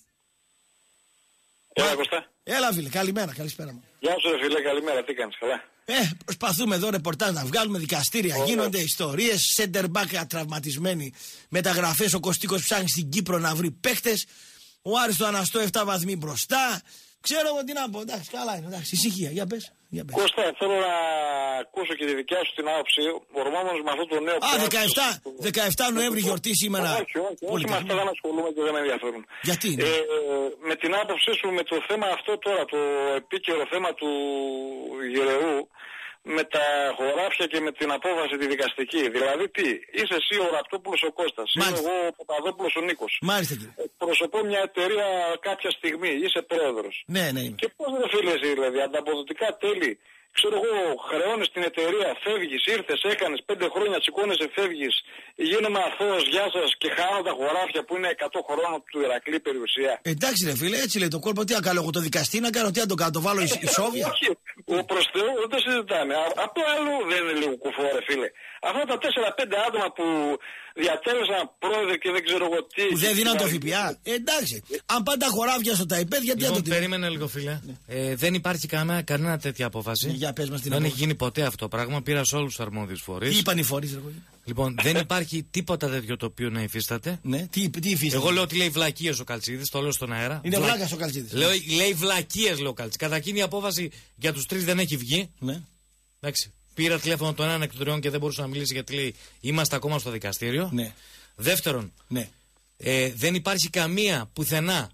Έλα, Κωστά. Έλα, φίλε, καλημέρα, καλησπέρα μου. Γεια σου, ρε φίλε, καλημέρα, τι κάνεις, καλά? Ε, προσπαθούμε εδώ ρεπορτάζ να βγάλουμε, δικαστήρια, oh, γίνονται oh. ιστορίες, center back τραυματισμένοι, μεταγραφές, ο Κωστίκος ψάχνει στην Κύπρο να βρει παίχτες, ο Άρης το Αναστό επτά βαθμοί μπροστά. Ξέρω εγώ τι να πω, εντάξει, καλά είναι, εντάξει, ησυχία, για πες. Για πες. Κώστα, θέλω να ακούσω και τη δικιά σου την άποψη, ορμόμενος με αυτό το νέο Α, δεκαεπτά, δεκαεπτά Νοέμβρη γιορτή σήμερα. Όχι, όχι, όχι, με αυτά δεν ασχολούμαι και δεν με ενδιαφέρουν. Γιατί? Ε, με την άποψή σου με το θέμα αυτό τώρα, το επίκαιρο θέμα του Γεραιού, με τα χωράφια και με την απόβαση τη δικαστική. Δηλαδή τι, είσαι εσύ ο Ραπτόπουλος ο Κώστας, είμαι εγώ ο Παπαδόπουλος ο Νίκος. Μάλιστα κύριε. Προσωπώ μια εταιρεία κάποια στιγμή, είσαι πρόεδρος. Ναι, ναι είμαι. Και πώς ρε φίλε εσύ δηλαδή, ανταποδοτικά τέλη, ξέρω εγώ, χρεώνεις την εταιρεία, φεύγεις, ήρθες, έκανες πέντε χρόνια, σηκώνεσαι, φεύγεις, γίνομαι αθώος, γεια σας και χάνω τα χωράφια που είναι εκατό χρόνων του Ηρακλή περιουσία. Εντάξει ρε φίλε, έτσι λέει το κόλπο, τι να κάνω εγώ το δικαστή, να κάνω, τι να το κάνω, το βάλω ισόβια. Όχι, ο προς Θεού δεν το συζητάμε. Από αλλού δεν είναι λίγο κουφό ρε φίλε. Αυτά τα τέσσερα πέντε άτομα που διατέλεσαν πρόεδρο και δεν ξέρω εγώ τι. Που δεν δίναν το ΦΠΑ. Εντάξει. Αν πάνε τα χωράφια στο ΤΑΙΠΕΔ, γιατί λοιπόν, να το περίμενε λίγο φίλε. Ναι. Ε, δεν υπάρχει κανένα, κανένα τέτοια απόφαση. Για πες μας την δεν απόφαση. έχει γίνει ποτέ αυτό το πράγμα. Πήρα σε όλους τους αρμόδιους φορείς. Τι είπαν οι φορείς, ρε. Λοιπόν, δεν υπάρχει τίποτα τέτοιο το οποίο να υφίσταται. Ναι, τι, τι υφίσταται. Εγώ λέω ότι λέει βλακίες ο Καλτσίδης, το λέω στον αέρα. Είναι Βλα... βλάκας ο Καλτσίδης. Λέω, λέει βλακίες, λέω ο Καλτσίδης. Καταρχήν η απόφαση για τους τρεις δεν έχει βγει. Ναι. Εντάξει. Πήρα τηλέφωνο τον έναν εκ των τριών και δεν μπορούσε να μιλήσει γιατί λέει είμαστε ακόμα στο δικαστήριο. Ναι. Δεύτερον, ναι. Ε, δεν υπάρχει καμία πουθενά,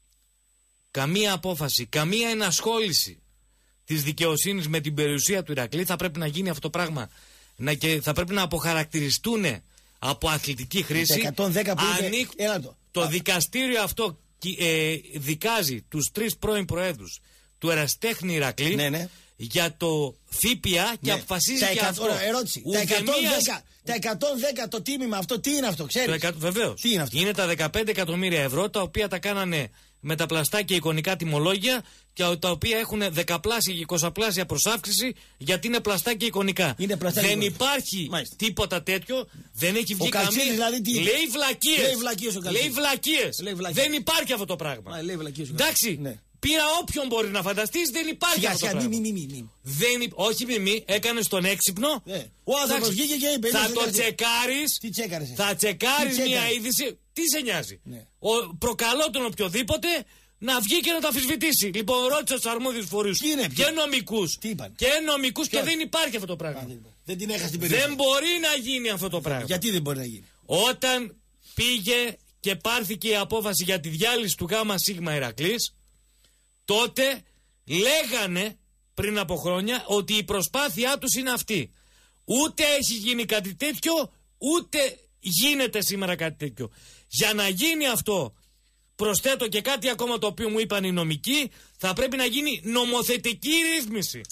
καμία απόφαση, καμία ενασχόληση της δικαιοσύνης με την περιουσία του Ηρακλή. Θα πρέπει να γίνει αυτό το πράγμα να, και θα πρέπει να αποχαρακτηριστούν από αθλητική χρήση. εκατόν δέκα που Ανήκ... το. το δικαστήριο αυτό ε, δικάζει τους τρεις πρώην προέδρους του Εραστέχνη Ηρακλή. Ναι, ναι. Για το ΦΠΑ και ναι. αποφασίζει τα και εκατό, αυτό. Ωραία, ερώτηση. Τα εκατόν δέκα, τα εκατόν δέκα το τίμημα αυτό, τι είναι αυτό, ξέρεις? Βεβαίως. Τι είναι αυτό? Είναι τα δεκαπέντε εκατομμύρια ευρώ τα οποία τα κάνανε με τα πλαστά και εικονικά τιμολόγια και τα οποία έχουν δεκαπλάσια και εικοσαπλάσια προσάυξηση γιατί είναι πλαστά και εικονικά. Είναι πλαστά δεν και υπάρχει Μάλιστα. τίποτα τέτοιο, δεν έχει βγει ο καμία. Δηλαδή τι... Λέει βλακίες. Λέει βλακίες. Λέει βλακίες. Λέει βλακίες. Δεν υπάρχει αυτό το πράγμα. Α, λέει βλακίες. Εντάξει. Ναι. Πήρα όποιον μπορεί να φανταστείς, δεν υπάρχει σιγά, αυτό το σιγά, πράγμα. μη, μη, μη, μη. Δεν, όχι μη μη, έκανες τον έξυπνο. Ε. Ο άνθρωπος βγήκε και είπε. Θα το τσεκάρεις. Τι τσέκαρες? Θα τσεκάρεις μια είδηση. Τι σε νοιάζει? Ναι. Ο, προκαλώ τον οποιοδήποτε να βγει και να το αμφισβητήσει. Λοιπόν, ρώτησα τους αρμόδιους φορείς και νομικούς. Και νομικούς και δεν υπάρχει αυτό το πράγμα. Δεν την έχασε την περιοχή. Δεν μπορεί να γίνει αυτό το πράγμα. Γιατί δεν μπορεί να γίνει? Όταν πήγε και πάρθηκε η απόφαση για τη διάλυση του ΓΑΜΑ ΣΥΓΜΑ Ηρακλής, τότε λέγανε πριν από χρόνια ότι η προσπάθειά τους είναι αυτή. Ούτε έχει γίνει κάτι τέτοιο, ούτε γίνεται σήμερα κάτι τέτοιο. Για να γίνει αυτό, προσθέτω και κάτι ακόμα το οποίο μου είπαν οι νομικοί, θα πρέπει να γίνει νομοθετική ρύθμιση.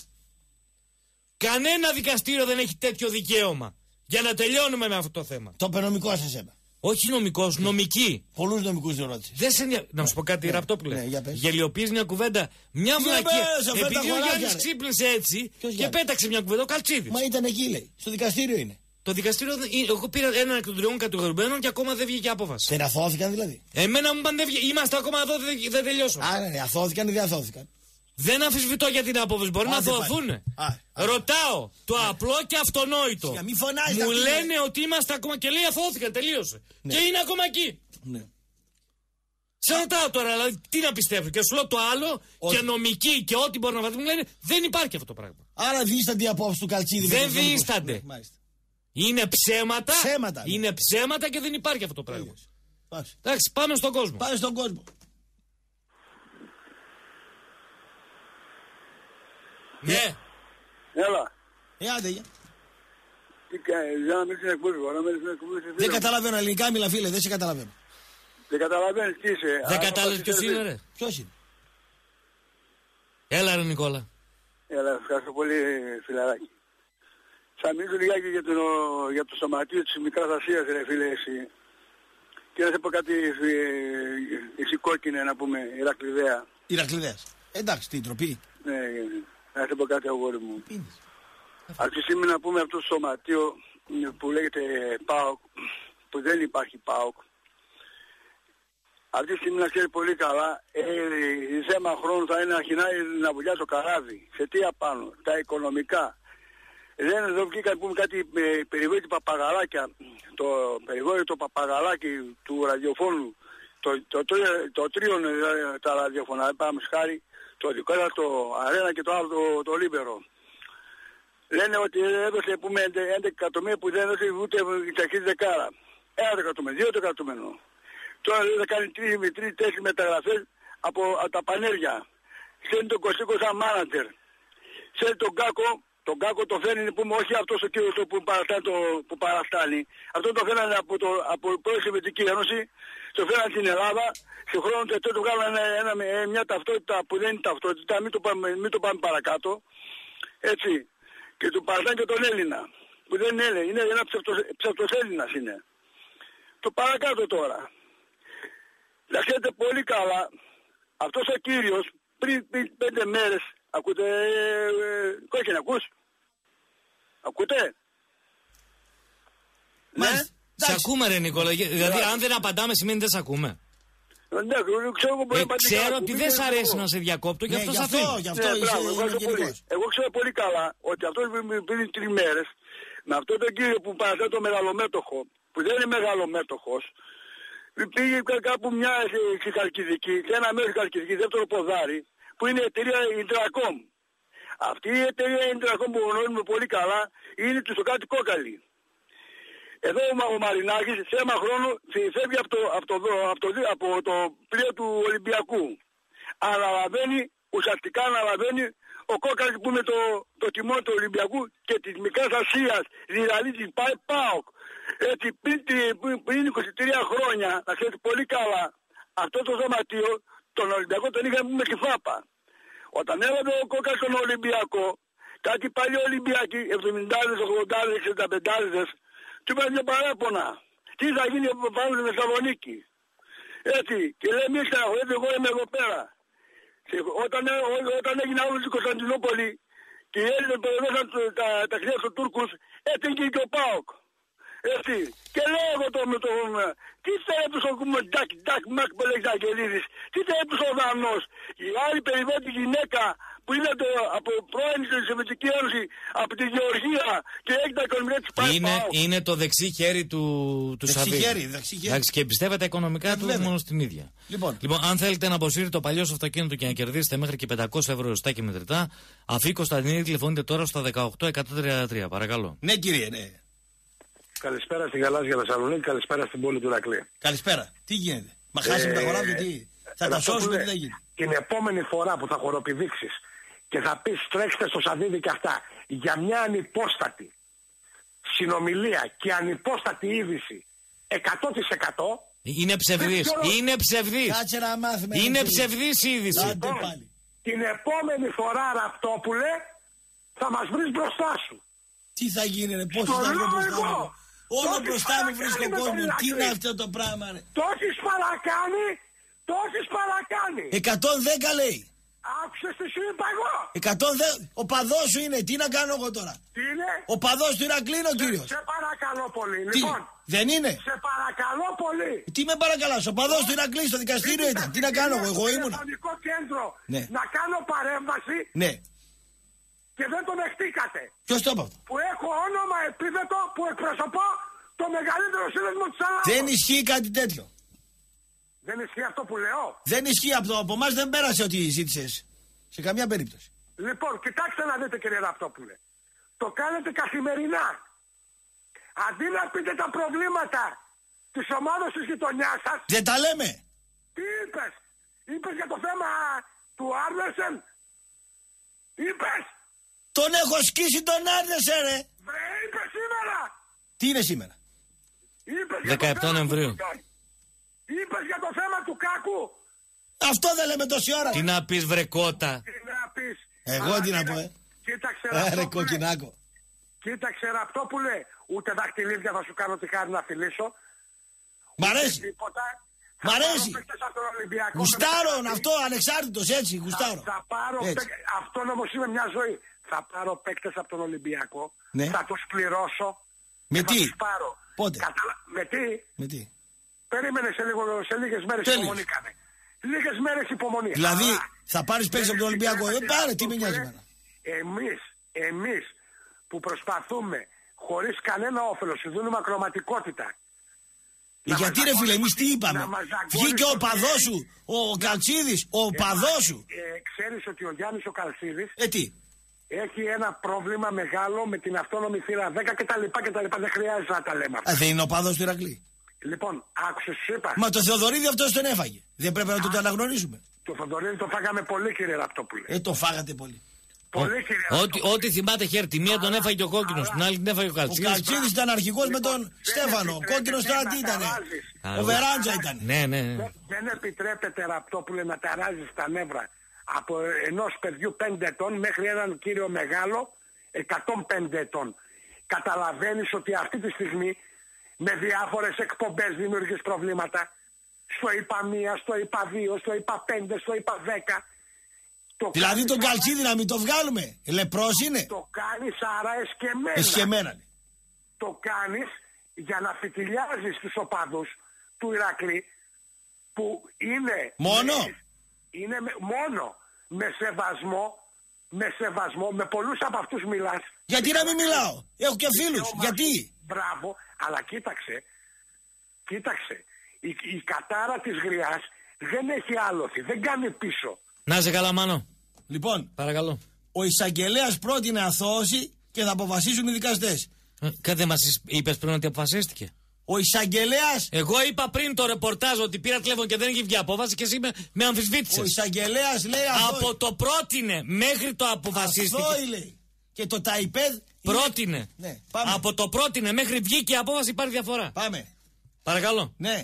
Κανένα δικαστήριο δεν έχει τέτοιο δικαίωμα. Για να τελειώνουμε με αυτό το θέμα. Το πενομικό σας έβα. Όχι νομικός, νομική. Πολλούς νομικούς δεν ρώτησε. Δεν σε ενδια... Να σου πω κάτι, ναι, Ραπτόπουλε. Ναι, γελιοποιείς μια κουβέντα. Μια βλακία. Επειδή ο Γιάννης ξύπνησε έτσι και Γιάννη? Πέταξε μια κουβέντα, ο Καλτσίδης. Μα ήταν εκεί, λέει. Στο δικαστήριο είναι. Το δικαστήριο, εγώ πήρα έναν εκ των τριών κατηγορουμένων και ακόμα δεν βγήκε απόφαση. Δεν αθώθηκαν δηλαδή? Εμένα μου είπαν δεν βγήκε. Είμαστε ακόμα εδώ, δεν, δεν τελειώσαμε. Άρα ναι, αθώθηκαν ή δεν αθώθηκαν? Δεν αμφισβητώ για την απόφαση. Μπορεί να δοθούν. Ρωτάω το α, απλό και αυτονόητο. Μη φωνάζει, μου λένε είναι. Ότι είμαστε ακόμα και λέει αθώθηκαν, τελείωσε. Ναι. Και είναι ακόμα εκεί. Ναι. Σε ρωτάω τώρα, δηλαδή, τι να πιστεύω. Και σου λέω το άλλο ότι... και νομική και ό,τι μπορεί να βάλει. Μου λένε δεν υπάρχει αυτό το πράγμα. Άρα διήστανται οι απόψεις του Καλτσίδη. Δεν διήστανται. Ναι, είναι ψέματα. Ψέματα. Ναι. Είναι ψέματα και δεν υπάρχει αυτό το πράγμα. Εντάξει, πάμε στον κόσμο. Πάμε στον κόσμο. Ναι. Έλα. Ε, άντε, για. Τι κάνεις, για να μην στην εκπομπή, να μην στην εκπομπή. Δεν καταλαβαίνω ελληνικά, μιλά φίλε, δεν σε καταλαβαίνω. Δεν καταλαβαίνεις τι είσαι. Δεν καταλαβαίνεις ποιος είναι ρε. Ποιος είναι? Έλα ρε Νικόλα. Έλα, ευχαριστώ πολύ φιλαράκι. Θα μιλήσω λιγάκι για το, για το σωματείο της Μικράς Ασίας, ρε φίλε, εσύ. Και να σε πω κάτι, ε, εσύ κόκκινε να πούμε, Ηρακλειδέα. Ηρακλειδέας. Εντάξει, τι τροπή. Ναι, να σε πω κάτι, αγόρι μου. Αυτή τη στιγμή να πούμε αυτό το σωματείο που λέγεται ΠΑΟΚ, που δεν υπάρχει ΠΑΟΚ. Αυτή τη στιγμή να ξέρει πολύ καλά, ε, η θέμα χρόνου θα είναι να αρχινάει να βουλιά το καράβι. Σε τι απάνω, τα οικονομικά. Δεν εδώ βγήκαν πούμε κάτι με περιβόητη παπαγαλάκια, το περιβόητο παπαγαλάκι του ραδιοφώνου, το, το, το, το τρίον τα ραδιοφωνά, πάμε σχάρι, το δικό σας το Αρένα και το άλλο το, το Λίμπερο. Λένε ότι έδωσε πούμε έντεκα εκατομμύρια που δεν έδωσε ούτε η ταχύτητα δεκάρα. Ένα εκατομμύριο, δύο εκατομμύριο. Τώρα λέει θα κάνει τρεις με τρεις τέσσερις μεταγραφές από, από τα πανέρια. Ξέρει τον Κωστίκο σαν μάνατζερ. Ξέρει τον Κάκο, τον Κάκο το φέρνει που όχι αυτός ο κύριος που παραστάνει, το, που παραστάνει. Αυτό το φέρνανε από, το, από πρώην Σοβιετική Ένωση, το φέρνανε στην Ελλάδα, σε χρόνο τότε το βγάλανε ένα, ένα, μια ταυτότητα που δεν είναι ταυτότητα, μην το πάμε, μην το πάμε παρακάτω. Έτσι. Και του παραστάνει και τον Έλληνα. Που δεν είναι Έλληνα, είναι ένα ψευτος Έλληνας είναι. Το παρακάτω τώρα. Να ξέρετε πολύ καλά, αυτός ο κύριος πριν, πριν πέντε μέρες, ακούτε, ε, ε, κόκκινε, ακούς, ακούτε, ναι. Σε ακούμε ρε Νικόλα, δηλαδή αν δεν απαντάμε σημαίνει δεν σε ακούμε. Ναι, ξέρω, ε, ξέρω ότι δεν σ' αρέσει να σε διακόπτω και ναι, αυτό γι' σ' αυτό, αφήνω. γι' αυτό ναι, είσαι μπράβο, πολύ. Εγώ ξέρω πολύ καλά ότι αυτός πριν τρεις μέρες με αυτόν τον κύριο που παραστάει το μεγαλομέτωχο, που δεν είναι μεγαλομέτωχος, πήγε κάπου μια στη Χαλκιδική, σε ένα μέρος στη Χαλκιδική, δεύτερο ποδάρι, που είναι η εταιρεία Intracom. Αυτή η εταιρεία Intracom που γνωρίζουμε πολύ καλά είναι του Σοκάτη Κόκαλη. Εδώ ο Μαρινάκης σε ένα χρόνο φεύγει από το, από το, από το, από το πλοίο του Ολυμπιακού. Αναλαβαίνει, ουσιαστικά αναλαβαίνει ο Κόκαλης που είναι το, το τιμόνι του Ολυμπιακού και της Μικράς Ασίας, δηλαδή της ΠΑΟΚ. Έτσι πριν, πριν είκοσι τρία χρόνια, να ξέρετε πολύ καλά, αυτό το σωματείο, τον Ολυμπιακό τον είχαμε με τη ΦΑΠΑ. Όταν έλαβε ο Κόκαλης τον Ολυμπιακό, κάτι παλιοί Ολυμπιακοί, εβδομήντα, ογδόντα, εξήντα πέντε, του είπαν μια παράπονα. Τι θα γίνει πάνω στη Θεσσαλονίκη. Έτσι, και λέει μη στεναχωρείτε, εγώ είμαι εδώ πέρα. Και όταν, όταν έγινε όλη στην Κωνσταντινούπολη και οι Έλληνες περιοδούσαν τα ταξίδια στους Τούρκους, έτσι και ο ΠΑΟΚ. Έτσι. Και λέω εγώ το με το τι θέλει τους ο Ντάκ, Ντάκ, Μακ, που λέγεται Αγγελίδης, τι θέλει τους ο Δανός, η άλλη περιβόητη γυναίκα που είναι το, από πρώην της Σοβιετική Ένωση, από τη Γεωργία και έχει τα οικονομικά της πάει είναι, είναι το δεξί χέρι του, του Σαββίδη. Δεξί χέρι, δεξί χέρι. Εντάξει, και πιστεύετε τα οικονομικά του βέβαια. μόνο στην ίδια. Λοιπόν. λοιπόν, αν θέλετε να αποσύρετε το παλιό σας αυτοκίνητο και να κερδίσετε μέχρι και πεντακόσια ευρώ ρωστά και μετρητά, αφή Κωνσταντινίδη τηλεφωνείτε τώρα στα δεκαοκτώ εκατόν τριάντα τρία. Παρακαλώ. Ναι, κύριε, ναι. Καλησπέρα στην Γαλάζια Θεσσαλονίκη, καλησπέρα στην πόλη του Ηρακλή. Καλησπέρα. Τι γίνεται, μα χάσαμε τα χωράδια, τι. Θα τα σώσουμε, τι θα γίνει. Την επόμενη φορά που θα χοροπηδήξεις και θα πεις τρέξτε στο Σαββίδι και αυτά για μια ανυπόστατη συνομιλία και ανυπόστατη είδηση εκατό τοις εκατό. Είναι ψευδής. Είναι ψευδής. Κάτσε να μάθουμε. Είναι ψευδής η είδηση. Άντε πάλι. Την επόμενη φορά, Ραπτόπουλε, θα μας βρεις μπροστά σου. Τι θα γίνει, ρε, πώς θα βρω μπροστά μου. Όλο μπροστά μου βρίσκω κόσμο. Τι είναι αυτό το πράγμα, ρε. Το έχεις παρακάνει, το έχεις παρακάνει. εκατόν δέκα λέει. Άκουσες τι σου είπα εγώ. εκατόν δέκα. Ο παδός σου είναι, τι να κάνω εγώ τώρα. Τι είναι. Ο παδός του Ηρακλή είναι ο κύριος. Σε παρακαλώ πολύ. Τι, Λοιπόν, δεν είναι. σε παρακαλώ πολύ. Τι με παρακαλάς, ο παδός του Ηρακλή στο δικαστήριο ήταν. Τι να κάνω εγώ, εγώ ήμουνα. Στο τηλεφωνικό κέντρο Ναι. να κάνω παρέμβαση Ναι. και δεν το δεχτήκατε. Ποιος το είπε αυτό. Που έχω όνομα επίθετο που εκπροσωπώ το μεγαλύτερο σύνδεσμο της Ελλάδας. Δεν ισχύει κάτι τέτοιο. Δεν ισχύει αυτό που λέω. Δεν ισχύει αυτό. Από εμάς δεν πέρασε ό,τι ζήτησες. Σε καμιά περίπτωση. Λοιπόν, κοιτάξτε να δείτε κύριε Ραπτόπουλε. Το κάνετε καθημερινά. Αντί να πείτε τα προβλήματα της ομάδας της γειτονιάς σας. Δεν τα λέμε. Τι είπες. Είπες για το θέμα του Άρνεσεν. Είπες. Τον έχω σκίσει τον Άρνεσεν, ρε. Βρε, είπες σήμερα. Τι είναι σήμερα. Είπες για δεκαεπτά το θέμα Νοεμβρίου. του... Είπες για το θέμα του Κάκου. Αυτό δεν λέμε τόση ώρα. Τι να πεις βρε κότα. Τι να πεις. Εγώ Αλλά τι να κοίτα- πω, ε. Κοίταξε Ε, ρε Ραπτόπουλε. κοκκινάκο. Κοίταξε Ραπτόπουλε, ούτε δαχτυλίδια θα σου κάνω τη χάρη να φιλήσω. Μ' αρέσει. Τίποτα. Μ' αρέσει. Γουστάρω αυτό, ανεξάρτητος, έτσι, γουστάρω. Θα, θα πάρω παίκτες, αυτό όμως είναι μια ζωή. Θα πάρω παίκτες από τον Ολυμπιακό, ναι. θα τους πληρώσω. Με τι, τους πάρω. πότε. Καταλα... Με τι. Με τι. Περίμενε σε, λίγο, σε λίγες μέρες Τέλεις. υπομονή κάνε. Λίγες μέρες υπομονή. Δηλαδή Αλλά, θα πάρεις παίκτες από τον Ολυμπιακό, δεν πάρε, τι με νοιάζει εμένα. Εμείς, εμείς που προσπαθούμε χωρίς κανένα όφελος, σου δίνουμε ακροματικότητα. Ε, γιατί ρε φίλε, εμείς τι είπαμε. Βγήκε ο παδός σου, ο Καλτσίδης, ο παδός σου. Ε, ξέρεις ότι ο Γιάννης ο Καλτσίδης ε, τι? έχει ένα πρόβλημα μεγάλο με την αυτόνομη θύρα δέκα κτλ. Δεν χρειάζεται να τα λέμε αυτά. Α, δεν είναι ο παδός του Ηρακλή. Λοιπόν, άκουσες, σου είπα. Μα το Θεοδωρίδη αυτός τον έφαγε. Δεν πρέπει να το, το αναγνωρίσουμε. Το Θεοδωρίδη το φάγαμε πολύ, κύριε Ραπτόπουλε. Ε, το φάγατε πολύ. Πολύ, κύριε Ό,τι, ό,τι θυμάται χέρι, τη μία τον έφαγε ο Κόκκινος, την άλλη την έφαγε ο Ο Καλτσίδης. Καλτσίδης ήταν αρχηγός με τον Στέφανο. Ο Κόκκινος τώρα τι ήτανε. Ο Βεράντζα ήταν. Ναι, ναι, ναι. Δεν, δεν επιτρέπεται, Ραπτόπουλε, να ταράζεις τα νεύρα από ενός παιδιού πέντε ετών μέχρι έναν κύριο μεγάλο εκατόν πέντε ετών. Καταλαβαίνεις ότι αυτή τη στιγμή με διάφορες εκπομπές δημιουργείς προβλήματα. Στο ΙΠΑ μία, στο ΙΠΑ δύο, στο ΙΠΑ πέντε, στο ΙΠΑ δέκα. Το Δηλαδή τον Καλτσίδη να μην το βγάλουμε. Λεπρός είναι. Το κάνεις άρα εσκεμμένα. Εσκεμμένα. Το κάνεις για να φιτιλιάζεις τους οπαδούς του Ηρακλή που είναι... Μόνο. Με, είναι με, μόνο με σεβασμό, με σεβασμό, με πολλούς από αυτούς μιλάς. Γιατί να μην μιλάω. Έχω και φίλους. Γιατί. Μπράβο, αλλά κοίταξε, κοίταξε. Η, η κατάρα της γριάς δεν έχει άλοθη, δεν κάνει πίσω. Να είσαι καλά, Μάνο. Λοιπόν, παρακαλώ. Ο εισαγγελέας πρότεινε αθώωση και θα αποφασίσουν οι δικαστές. Ε, Κάτι μας είπες πριν ότι αποφασίστηκε. Ο εισαγγελέας. Εγώ είπα πριν το ρεπορτάζ ότι πήρα τηλέφωνο και δεν έχει βγει απόφαση και εσύ με, με αμφισβήτησες. Ο εισαγγελέας λέει αθώη. Από το πρότεινε μέχρι το αποφασίστηκε. Αθώη λέει. Και το ΤΑΙΠΕΔ. Πρότεινε. Είναι... Ναι, πάμε. Από το πρότεινε μέχρι βγήκε η απόφαση υπάρχει διαφορά. Πάμε. Παρακαλώ. Ναι.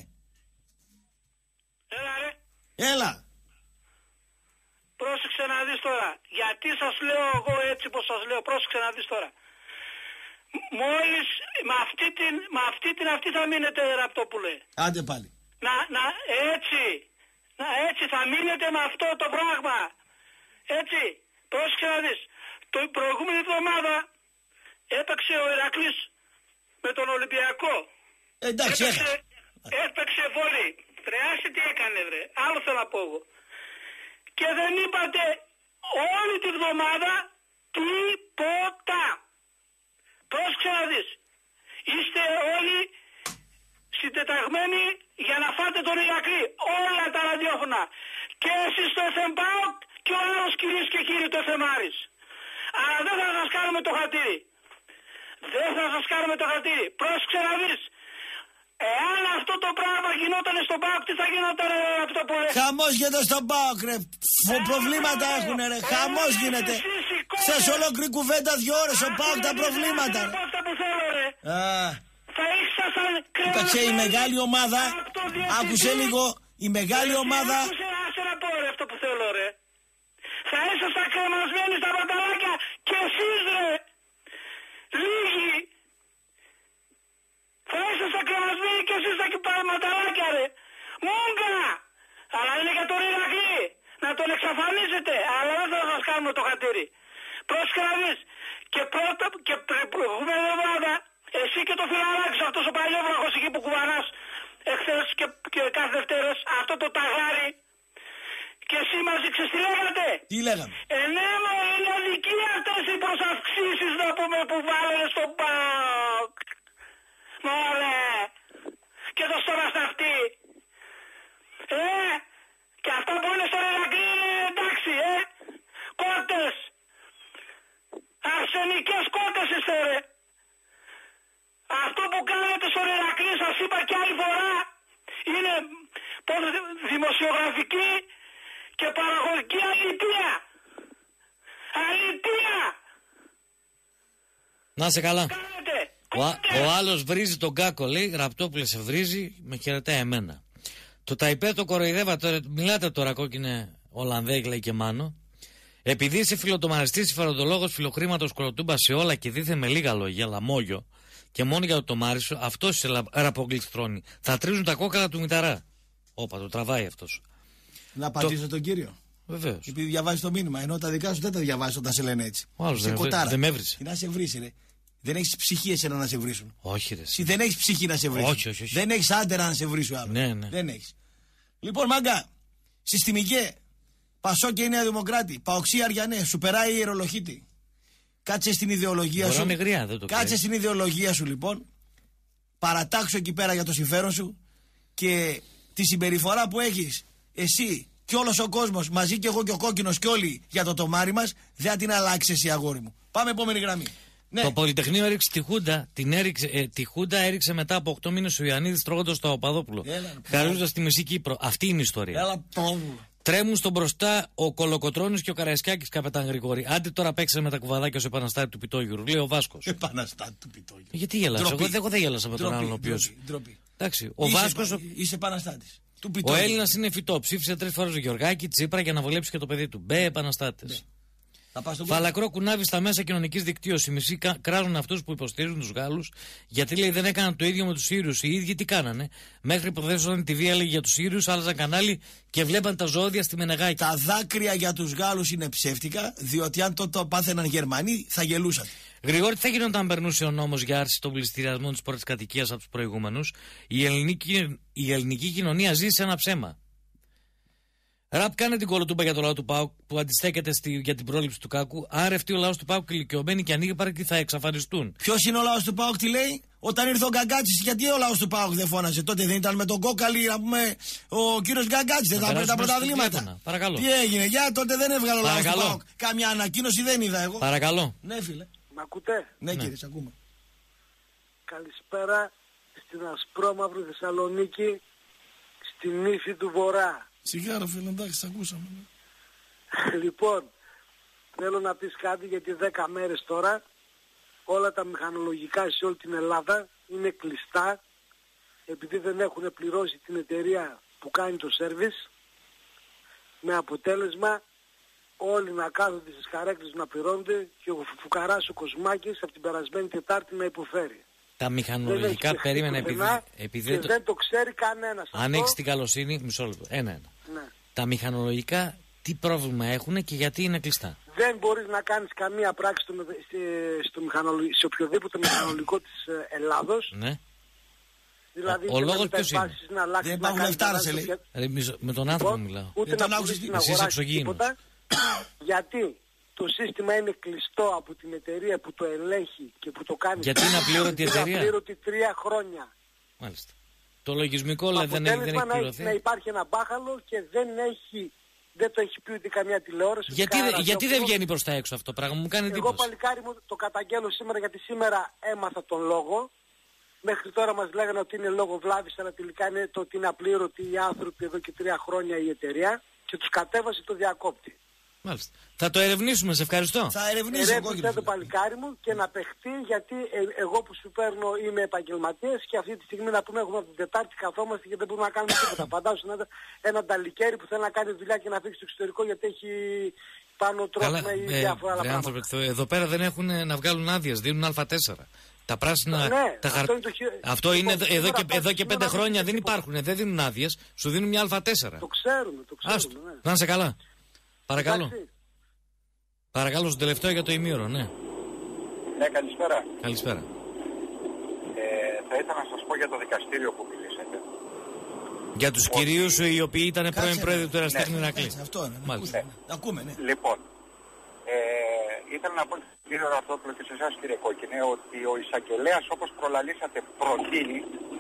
Έλα ρε. Έλα. Πρόσεξε να δεις τώρα. Γιατί σας λέω εγώ έτσι πως σας λέω. Πρόσεξε να δεις τώρα. Μόλις με αυτή την, με αυτή την αυτή θα μείνετε, Ραπτόπουλε. Άντε πάλι. Να, να, έτσι. Να, έτσι θα μείνετε με αυτό το πράγμα. Έτσι. Πρόσεξε να δεις. Το προηγούμενη εβδομάδα έπαιξε ο Ηρακλής με τον Ολυμπιακό. Εντάξει, έπαιξε, έπαιξε βόλεϊ. Ρε άσε τι έκανε βρε. Άλλο θέλω να πω εγώ. Και δεν είπατε όλη τη βδομάδα τίποτα. Πρόσεξε να δεις. Είστε όλοι συντεταγμένοι για να φάτε τον Ηρακλή. Όλα τα ραδιόφωνα. Και εσείς στο εφ εμ ΠΑΟΚ και ο άλλος κυρίες και κύριοι το εφ εμ Άρης. Αλλά δεν θα σας κάνουμε το χατήρι. Δεν θα σας κάνουμε το χατήρι. Πρόσεξε να δεις. Εάν αυτό το πράγμα γινόταν στον ΠΑΟΚ, τι θα γινόταν ρε, αυτό που ρε. Χαμός γίνεται στον ΠΑΟΚ ρε. Ε, προβλήματα ε, έχουν ρε. Ε, Χαμός ε, γίνεται. Θες ολόκληρη κουβέντα δύο ώρες ο ΠΑΟΚ τα προβλήματα ρε. Αυτά που θέλω ρε. Α, θα ήσασταν κοίταξε η μεγάλη ομάδα. Άκουσε λίγο. Η μεγάλη ρε, ομάδα. Άκουσε άσε να πω ρε αυτό που θέλω ρε. Θα ήσασταν κρεμασμένοι στα πανταλάκια και εσείς ρε. Λίγοι. Θα ήσασταν κρεμασμένοι και εσείς τα ματαλάκια ρε. Μούγκα. Αλλά είναι για τον Ηρακλή. Να τον εξαφανίζετε. Αλλά δεν θα σας κάνουμε το χατήρι. Πρόσεχε να δεις. Και πρώτα και προηγούμενη εβδομάδα εσύ και το φιλαράκι σου, αυτός ο παλιόβραχος εκεί που κουβανάς εχθές και, και κάθε Δευτέρες, αυτό το ταγάρι. Και εσύ μαζί ξέρεις τι λέγατε. Τι λέγαμε. Ε, ναι, μα είναι αδικοί αυτές οι προσαυξήσεις να πούμε που βάλανε στον ΠΑΟΚ. Μωρέ. Και το στόμα στα αυτή. Ε, και αυτά που είναι στον Ηρακλή είναι εντάξει, ε. Κότες. Αρσενικές κότες είστε ρε. Αυτό που κάνετε στον Ηρακλή σας είπα και άλλη φορά είναι δημοσιογραφική και παραγωγική αλήθεια. Αλήθεια. Να σε καλά. Κάνετε. Ο, ο άλλος βρίζει τον Κάκο, λέει. Ραπτόπουλε σε βρίζει, με χαιρετάει εμένα. Το ΤΑΙΠΕ το κοροϊδεύα τώρα. Μιλάτε τώρα, κόκκινε Ολλανδέ, λέει και Μάνο. Επειδή είσαι φιλοτομαριστής, συμφεροντολόγος, φιλοχρήματος, κολοτούμπα σε όλα και δίθε με λίγα λόγια, λαμόγιο και μόνο για το τομάρι σου, αυτός σε ραπογκλιστρώνει. Θα τρίζουν τα κόκαλα του μηταρά. Όπα, το τραβάει αυτός. Να απαντήσω το... τον κύριο. Βεβαίως. Επειδή διαβάζει το μήνυμα, ενώ τα δικά σου δεν τα διαβάζει όταν σε λένε έτσι. Ο άλλος δεν, δεν με έβρισε. Τι να σε βρει, ρε. Δεν έχει ψυχή εσένα να σε βρίσουν. Όχι, ρε. Εσύ δεν έχει ψυχή να σε βρίσουν. Όχι, όχι, όχι. Δεν έχει άντερα να σε βρίσουν άλλο. Ναι, ναι. Δεν έχει. Λοιπόν, μάγκα, συστημικέ, Πασό και η Νέα Δημοκράτη, Παοξή Αριανέ, σου περάει η ιερολογίτη. Κάτσε στην ιδεολογία Μπορώ σου. Γριά, δεν το Κάτσε ξέρει. στην ιδεολογία σου, λοιπόν. Παρατάξω εκεί πέρα για το συμφέρον σου και τη συμπεριφορά που έχει εσύ και όλος ο κόσμος, μαζί και εγώ και ο κόκκινος και όλοι για το τομάρι μας, δεν θα την αλλάξει εσύ, αγόρι μου. Πάμε επόμενη γραμμή. Ναι. Το Πολυτεχνείο έριξε τη Χούντα, την έριξε, ε, τη Χούντα έριξε μετά από οκτώ μήνες ο Ιωαννίδης τρώγοντας το Παπαδόπουλο. Χαρίζοντας τη μισή Κύπρο. Αυτή είναι η ιστορία. Έλα, Τρέμουν στον μπροστά ο Κολοκοτρώνης και ο Καραϊσκάκης, καπετάν Γρηγόρη. Άντε τώρα παίξε με τα κουβαδάκια ως επαναστάτη του Πιτόγιουρου, λέει ο Βάσκος. Επαναστάτη του Πιτόγιουρου. Γιατί γέλασε, εγώ, εγώ δεν γέλασα με τον άλλον ο οποίος. Εντάξει, ο είσαι, Βάσκος. Ο... Είσαι επαναστάτης. Ο Έλληνας είναι φυτό. Ψήφισε τρεις φορές ο Γεωργάκη Τσίπρα για να βολέψει και το παιδί του. Μπε επαναστάτες. Φαλακρό κουνάβι στα μέσα κοινωνικής δικτύωσης. Οι μισοί κράζουν αυτούς που υποστηρίζουν τους Γάλλους, γιατί λέει δεν έκαναν το ίδιο με τους Σύριους. Οι ίδιοι τι κάνανε. Μέχρι που δέσονταν τη βία έλεγε για τους Σύριους, άλλαζαν κανάλι και βλέπαν τα ζώδια στη Μενεγάκη. Τα δάκρυα για τους Γάλλους είναι ψεύτικα, διότι αν το, το πάθαιναν Γερμανοί θα γελούσαν. Γρηγόρη, τι θα γινόταν όταν περνούσε ο νόμος για άρση των πληστηριασμών της πρώτης κατοικίας από τους προηγούμενους. Η ελληνική, η ελληνική κοινωνία ζει σε ένα ψέμα. Ραπ, κάνε την κολοτούμπα για το λαό του ΠΑΟΚ που αντιστέκεται στη, για την πρόληψη του Κάκου. Αν ρευτεί ο λαός του ΠΑΟΚ ηλικιωμένοι και ανοίγει παρακεί θα εξαφανιστούν. Ποιος είναι ο λαός του ΠΑΟΚ, τι λέει? Όταν ήρθε ο Γκαγκάτσης, γιατί ο λαός του ΠΑΟΚ δεν φώναζε? Τότε δεν ήταν με τον Κόκαλη, να πούμε, ο κύριος Γκαγκάτσης, δεν θα πήρε τα πρωταθλήματα. Παρακαλώ. Τι έγινε, για τότε δεν έβγαλε ο λαός του ΠΑΟΚ. Καμιά ανακοίνωση δεν είδα εγώ. Παρακαλώ. Ναι, φίλε. Μ' ακούτε? Ναι, ναι. Κύριε, σ' ακούμε. Καλησπέρα στην ασπρόμαυρη Θεσσαλονίκη, στην ύφη του Βορρά. Σιγάρα, φίλε, εντάξει, σ' ακούσαμε. Λοιπόν, θέλω να πεις κάτι, γιατί δέκα μέρες τώρα όλα τα μηχανολογικά σε όλη την Ελλάδα είναι κλειστά, επειδή δεν έχουν πληρώσει την εταιρεία που κάνει το σέρβις, με αποτέλεσμα όλοι να κάθονται στις καρέκλες να πληρώνονται και ο φουκαράς ο Κοσμάκης από την περασμένη Τετάρτη να υποφέρει. Τα μηχανολογικά περίμενα επειδή, επειδή και το... δεν το ξέρει κανένας. Αν έχεις την καλοσύνη, μισό λεπτό, ένα-ένα. Ναι. Τα μηχανολογικά τι πρόβλημα έχουν και γιατί είναι κλειστά? Δεν μπορείς να κάνεις καμία πράξη στο, στο μηχανολο... σε οποιοδήποτε μηχανολογικό της Ελλάδος. Ναι. Δηλαδή, ο, ο λόγος ποιος είναι? Να δεν υπάρχουν λεφτά, σε λέει. Ρε, με τον άνθρωπο μιλάω. Ούτε να πουλήσεις την αγορά τίποτα, γιατί το σύστημα είναι κλειστό από την εταιρεία που το ελέγχει και που το κάνει. Γιατί είναι απλήρωτη η εταιρεία? Είναι απλήρωτη τρία χρόνια. Μάλιστα. Το λογισμικό λέει, δεν, έχει, δεν έχει πληρωθεί. Να υπάρχει ένα μπάχαλο και δεν έχει, δεν το έχει πει ούτε καμιά τηλεόραση. Γιατί, γιατί δεν βγαίνει προς τα έξω αυτό το πράγμα, μου κάνει εντύπωση. Εγώ παλικάρι μου το καταγγέλω σήμερα, γιατί σήμερα έμαθα τον λόγο. Μέχρι τώρα μας λέγανε ότι είναι λόγο βλάβης, αλλά τελικά είναι το ότι είναι απλήρωτοι οι άνθρωποι εδώ και τρία χρόνια η εταιρεία και τους κατέβασε το διακόπτη. Μάλιστα. Θα το ερευνήσουμε, σε ευχαριστώ. Θα ερευνήσω εγώ το παλικάρι μου και να παιχτεί, γιατί ε, εγώ που σου παίρνω είμαι επαγγελματίας και αυτή τη στιγμή να πούμε έχουμε από την Τετάρτη καθόμαστε και δεν μπορούμε να κάνουμε τίποτα. Φαντάσου ένα, ένα ταλικέρι που θέλει να κάνει δουλειά και να φύγει στο εξωτερικό γιατί έχει πάνω τρόφιμα ή ε, διάφορα άλλα πράγματα. Άνθρωποι, εδώ πέρα δεν έχουν να βγάλουν άδειες, δίνουν Α τέσσερα. Τα πράσινα. Ναι, τα χαρ... αυτό είναι, το... αυτό είναι εδώ, εδώ, και, εδώ και πέντε χρόνια δεν υπάρχουν, δεν δίνουν άδειες, σου δίνουν μια Α τέσσερα. Το ξέρουμε, το ξέρουμε. Άστο, ναι. Να είσαι καλά. Παρακαλώ. Εντάξει. Παρακαλώ, στο τελευταίο για το ημίωρο, ναι. Ναι, καλησπέρα. Καλησπέρα. Ε, θα ήθελα να σας πω για το δικαστήριο που μιλήσατε. Για τους ότι... κυρίους οι οποίοι ήταν πρώην πρόεδροι του Εραστέχνη Ηρακλή. Ναι, αυτό είναι. Μάλιστα. Ναι. Ακούμε, ναι. Λοιπόν, ε, ήθελα να πω στον κύριο Ραπτόπουλο και σε εσάς κύριε Κόκκινε ότι ο εισαγγελέας όπως προλαλήσατε προτείνει,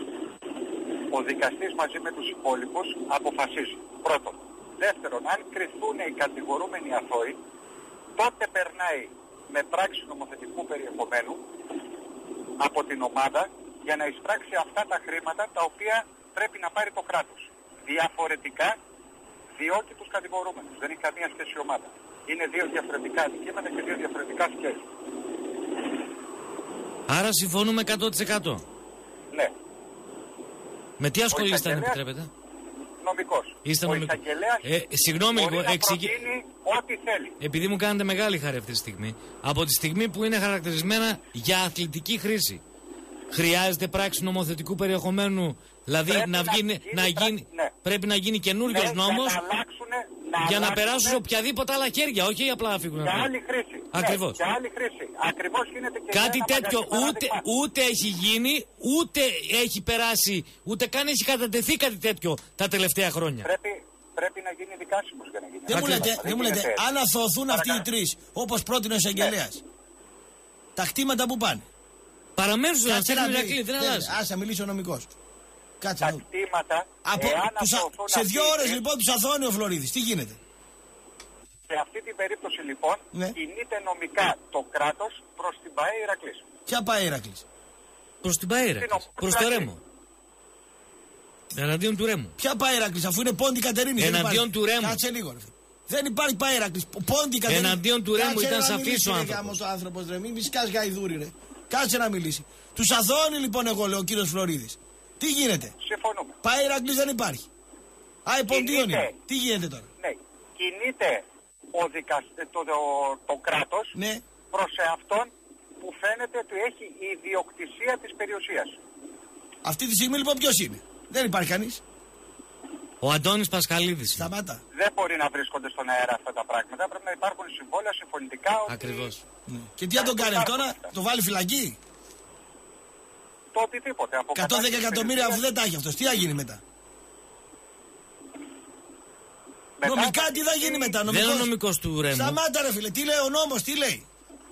ο δικαστής μαζί με τους υπόλοιπους αποφασίζει. Πρώτον. Δεύτερον, αν κρυθούν οι κατηγορούμενοι αθώοι, τότε περνάει με πράξη νομοθετικού περιεχομένου από την ομάδα για να εισπράξει αυτά τα χρήματα τα οποία πρέπει να πάρει το κράτος. Διαφορετικά διώκει τους κατηγορούμενους. Δεν έχει καμία σχέση η ομάδα. Είναι δύο διαφορετικά αντικείμενα και δύο διαφορετικά σχέση. Άρα συμφωνούμε εκατό τοις εκατό. Ναι. Με τι ασχολείστε αν επιτρέπετε? νομικός. Είστε Ο νομικό. εισαγγελέας Ε, συγγνώμη μπορεί λίγο, να εξηγη... προτείνει ό,τι θέλει. επειδή μου κάνετε μεγάλη χάρη αυτή τη στιγμή, από τη στιγμή που είναι χαρακτηρισμένα για αθλητική χρήση, χρειάζεται πράξη νομοθετικού περιεχομένου, δηλαδή Πρέπει να, να βγει, γίνει να πράξη, γίνει, ναι. πρέπει να γίνει καινούριος Ναι, νόμος για να, αλλάξουνε, να, για να αλλάξουνε περάσουν σε οποιαδήποτε άλλα χέρια, όχι απλά να φύγουν. για άλλη χρήση. Ακριβώς. Ναι, για άλλη χρήση. Ακριβώς γίνεται και Κάτι για ένα τέτοιο μαγαζί, ούτε, παράδειγμα. ούτε έχει γίνει, ούτε έχει περάσει, ούτε καν έχει κατατεθεί κάτι τέτοιο τα τελευταία χρόνια. Πρέπει, πρέπει να γίνει δικάσιμος για να γίνει. Δεν μου λέτε, Δεν δεν μου λέτε, γίνεται. αν αθωωθούν αυτοί οι Παρακαλώ. τρεις, όπως πρότεινε ο εισαγγελέας, τα κτήματα που πάνε. Παραμένουν στον Κάτσε Αστέρι να Ηρακλή, δει- δεν δεν- αλλάζει. Άσε να μιλήσει ο νομικός. Κάτσε Τα να δω. κτήματα, Από, εάν τους α- αθωωθούν σε αυτοί δύο οι ώρες τρεις, λοιπόν τους αθώνει ο Φλωρίδης. Τι γίνεται. σε αυτή την περίπτωση λοιπόν Ναι. κινείται νομικά το κράτος προς την ΠΑΕ Ηρακλής. Ποια πάει η Ηρακλής. Προς την Παέρα, προς το Ρέμο. Εναντίον του Ρέμου. Ποια πάει η Ηρακλής, αφού είναι πόντι Κατερίνης. δεν Εναντίον υπάρχει. του Ρέμου. Κάτσε λίγο. Ρε. Δεν υπάρχει πάει η Ηρακλής. Πόντι Κατερίνης. Εναντίον του Ρέμου Κάτσε ήταν να σαφής μιλήσει, ο ρε, άνθρωπος. γάμος ο άνθρωπος, ρε. Μην μη σκάς γαϊδούρι, ρε. Κάτσε να μιλήσει. Τους αθώνει λοιπόν εγώ, λέω ο κύριος Φλωρίδης. Τι γίνεται. Συμφωνούμε. Πάει η Ηρακλής δεν υπάρχει. Α, η Ποντίων Κινείται. είναι. Τι γίνεται τώρα. Ναι. Κινείται ο δικασ... το, το, το κράτος Ναι. προς αυτόν που φαίνεται ότι έχει ιδιοκτησία της περιουσίας. Αυτή τη στιγμή λοιπόν ποιος είναι. Δεν υπάρχει κανείς. Ο Αντώνης Πασχαλίδης. Σταμάτα. Δεν μπορεί να βρίσκονται στον αέρα αυτά τα πράγματα. Πρέπει να υπάρχουν συμβόλαια συμφωνητικά. Ότι... Ακριβώς. Ναι. Και τι θα τον κάνει αυτό, να το βάλει φυλακή. Το οτιδήποτε. Από εκατόν δέκα κατάχρηση εκατομμύρια αφού περιουσίας. δεν τα έχει αυτός. Τι θα γίνει μετά. Μετά Νομικά θα τι θα γίνει μετά. Δεν είναι ο Νομικός. νομικός του Ρέμου. Σταμάτα ρε φίλε. Τι λέει ο νόμος, τι λέει.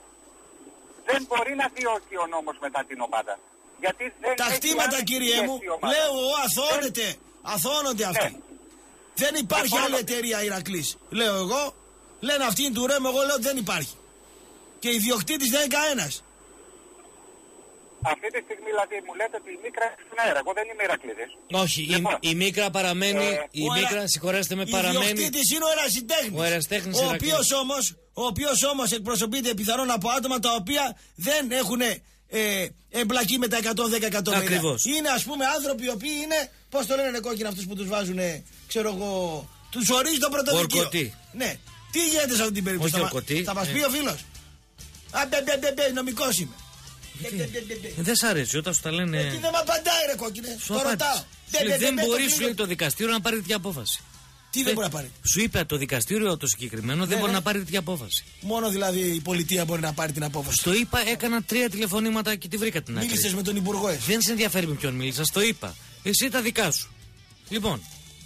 Δεν μπορεί να διώκει ο νόμος μετά την ομάδα. Γιατί δεν Τα έχει χτήματα άμεση κύριε μου, σχέση η ομάδα. λέω εγώ αθώνεται. Αθώνονται αυτοί. Ναι. Δεν υπάρχει άλλη Αθώνονται. εταιρεία Ηρακλής. Λέω εγώ. Λένε αυτή είναι του Ρέμου, εγώ λέω δεν υπάρχει. Και ιδιοκτήτης δεν είναι κανένας. Αυτή τη στιγμή δηλαδή μου λέτε ότι η Μίκρα είναι στην αέρα. Εγώ δεν είμαι Ηρακλήδης. Όχι, η, Λοιπόν, η Μίκρα παραμένει, ε, η Ο Μίκρα, Αρα- συγχωρέστε με, παραμένει. Ιδιοκτήτης είναι ο ερασιτέχνης. Ο ερασιτέχνης Ο Ηρακλής. οποίος όμως, ο οποίος όμως εκπροσωπείται πιθανόν από άτομα τα οποία δεν έχουν ε, εμπλακεί με τα εκατόν δέκα εκατομμύρια. Ακριβώς. Είναι ας πούμε άνθρωποι οι οποίοι είναι, πώς το λένε ρε κόκκινα αυτούς που τους βάζουν, ξέρω εγώ, τους ορίζει το πρωτοδικείο. Ορκωτή. Ναι. Τι γίνεται σε αυτή την περίπτωση. Όχι θα, μα- ορκωτή. θα μας Ε. πει ο φίλος. Α, μπε, μπε, μπε, μπε, νομικός είμαι. Μπε, μπε, μπε, μπε, μπε. Ε, Δεν σ' αρέσει όταν σου τα λένε. Ε, Τι δεν με απαντάει ρε κόκκινε. Σου Το απάντησε. ρωτάω. Σου Μπε, λέει, μπε, μπε, δεν μπε, το μπορεί, σου κλείνω. λέει το δικαστήριο να πάρει τέτοια απόφαση. Τι δεν μπορεί να πάρει. Σου είπε το δικαστήριο το συγκεκριμένο δεν Ναι, μπορεί ναι. να πάρει τέτοια απόφαση. Μόνο δηλαδή η πολιτεία μπορεί να πάρει την απόφαση. Στο είπα, έκανα τρία τηλεφωνήματα και τη βρήκα την άκρη. Μίλησες με τον Υπουργό εσύ. Δεν σε ενδιαφέρει με ποιον μίλησα, το είπα. Εσύ τα δικά σου. Λοιπόν,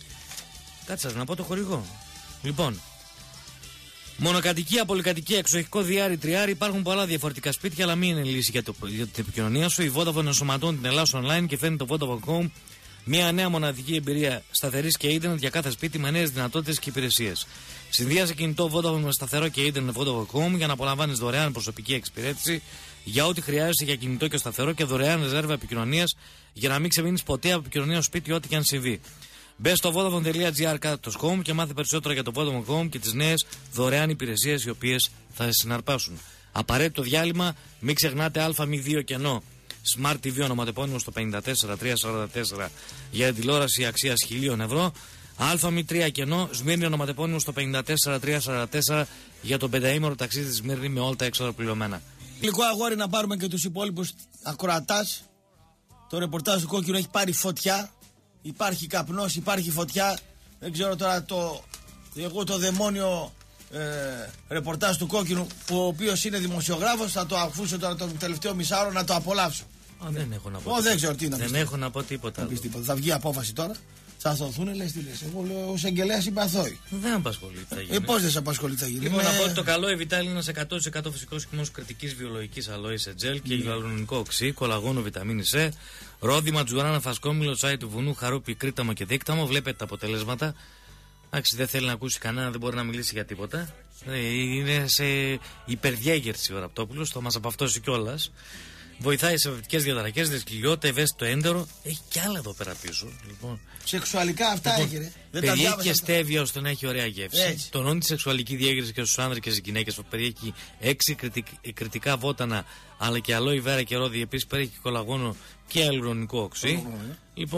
κάτσε να πω το χορηγό. Λοιπόν, μονοκατοικία, πολυκατοικία, εξοχικό διάρρη, τριάρι. Υπάρχουν πολλά διαφορετικά σπίτια, αλλά μην είναι λύση για, το, για την επικοινωνία σου. Η Vodafone ενσωματώνει την Ελλάδα online και φέρνει το Vodafone Home. Μια νέα μοναδική εμπειρία σταθερή και ίντερνετ για κάθε σπίτι με νέες δυνατότητες και υπηρεσίες. Συνδύασε κινητό Vodafone με σταθερό και ίντερνετ Vodafone Home για να απολαμβάνεις δωρεάν προσωπική εξυπηρέτηση για ό,τι χρειάζεσαι για κινητό και σταθερό και δωρεάν ρεζέρβα επικοινωνίας για να μην ξεμείνεις ποτέ από επικοινωνία στο σπίτι, ό,τι και αν συμβεί. Μπε στο vodafone.gr κάτω home και μάθε περισσότερα για το Vodafone Home και τις νέες δωρεάν υπηρεσίες οι οποίες θα σε συναρπάσουν. Απαραίτητο διάλειμμα, μην ξεχνάτε Α μη δύο κενό. Smart τι βι ονοματεπώνυμο στο πέντε τέσσερα τρία σαράντα τέσσερα για τηλεόραση αξίας χίλια ευρώ. Α μη τρία κενό, Σμύρνη ονοματεπώνυμο στο πέντε τέσσερα τρία σαράντα τέσσερα για το πενταήμερο ταξίδι στη Σμύρνη με όλα τα έξοδα πληρωμένα. Γλυκό αγόρι να πάρουμε και τους υπόλοιπους ακροατάς. Το ρεπορτάζ του Κόκκινου έχει πάρει φωτιά. Υπάρχει καπνός, υπάρχει φωτιά. Δεν ξέρω τώρα το. Εγώ το δαιμόνιο ε, ρεπορτάζ του Κόκκινου, που ο οποίος είναι δημοσιογράφος, θα το αφούσω τώρα το τελευταίο μισάωρο να το απολαύσω. Α, δεν έχω να πω. Ω, τίποτα. δεν ξέρω τι να Δεν πεις. έχω να πω τίποτα. Θα πεις τίποτα. Θα βγει απόφαση τώρα. Θα αθωωθούν, λες τι λες. Εγώ λέω ως εγγελέας είμαι αθώη. Δεν απασχολεί. Θα γίνει. Ε, πώς δεν σε απασχολεί θα γίνει. Λοιπόν, Είναι- να πω ότι το καλό Εβιτάλ είναι ένας εκατό τοις εκατό φυσικός χυμός κριτικής βιολογικής αλόης σε τζέλ και γυαλουρονικό οξύ, κολαγόνο, βιταμίνη C, ρόδι, ματζουράνα, φασκόμηλο, τσάι του βουνού, χαρούπι, κρίταμο και δίκταμο. Βλέπετε τα αποτελέσματα. Εντάξει, δεν θέλει να ακούσει κανένα, δεν μπορεί να μιλήσει για τίποτα. Ε, Είναι σε υπερδιέγερση ο Ραπτόπουλος, θα μας απαυτώσει κιόλας. Βοηθάει σε βεβαιτικές διαταραχές, δυσκολιότητα, ευαίσθητο έντερο. Έχει κι άλλα εδώ πέρα πίσω. Λοιπόν. Σεξουαλικά αυτά Λοιπόν, έχει ρε. Δεν τα περιέχει διάβασα και αυτά. στέβια ώστε να έχει ωραία γεύση. Έτσι. Τονώνει τη σεξουαλική διέγερση και στους άνδρες και στις γυναίκες. Περιέχει έξι κριτικ- κριτικά βότανα, αλλά και αλόη βέρα και ρόδι. Επίσης περιέχει κολαγόνο και αλουρονικό οξύ. Λοιπόν,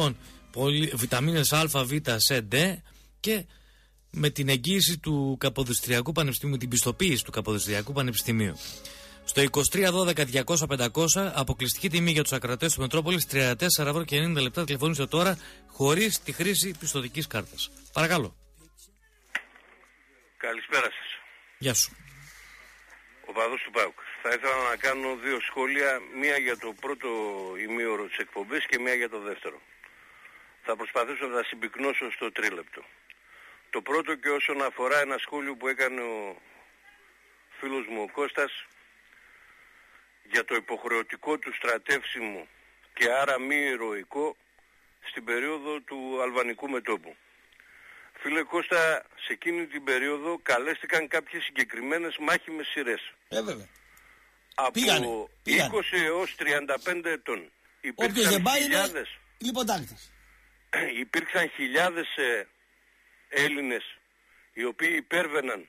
πολυ... βιταμίνες Α, Β, Σ, Δ και με την εγγύηση του Καποδιστριακού Πανεπιστημίου, την πιστοποίηση του Καποδιστριακού Πανεπιστημίου. Στο είκοσι τρία δώδεκα διακόσια πεντακόσια αποκλειστική τιμή για τους ακρατές του Μετρόπολης τριάντα τέσσερα ευρώ και ενενήντα λεπτά. Τηλεφωνήστε τώρα χωρίς τη χρήση πιστωτικής κάρτας. Παρακαλώ. Καλησπέρα σας. Γεια σου. Ο παδός του ΠΑΟΚ. Θα ήθελα να κάνω δύο σχόλια, μία για το πρώτο ημίωρο της εκπομπής και μία για το δεύτερο. Θα προσπαθήσω να τα συμπυκνώσω στο τρίλεπτο. Το πρώτο και όσον αφορά ένα σχόλιο που έκανε ο φίλος μου ο Κώστας για το υποχρεωτικό του στρατεύσιμο και άρα μη ηρωικό στην περίοδο του αλβανικού μετώπου. Φίλε Κώστα, σε εκείνη την περίοδο καλέστηκαν κάποιες συγκεκριμένες μάχημες σειρές. Ε, βέβαια. Από πήγανε, πήγανε. είκοσι έως τριάντα πέντε ετών. Όποιος δεν πάει είναι λιποτάκτης. Υπήρξαν χιλιάδες ε, Έλληνες οι οποίοι υπέρβαιναν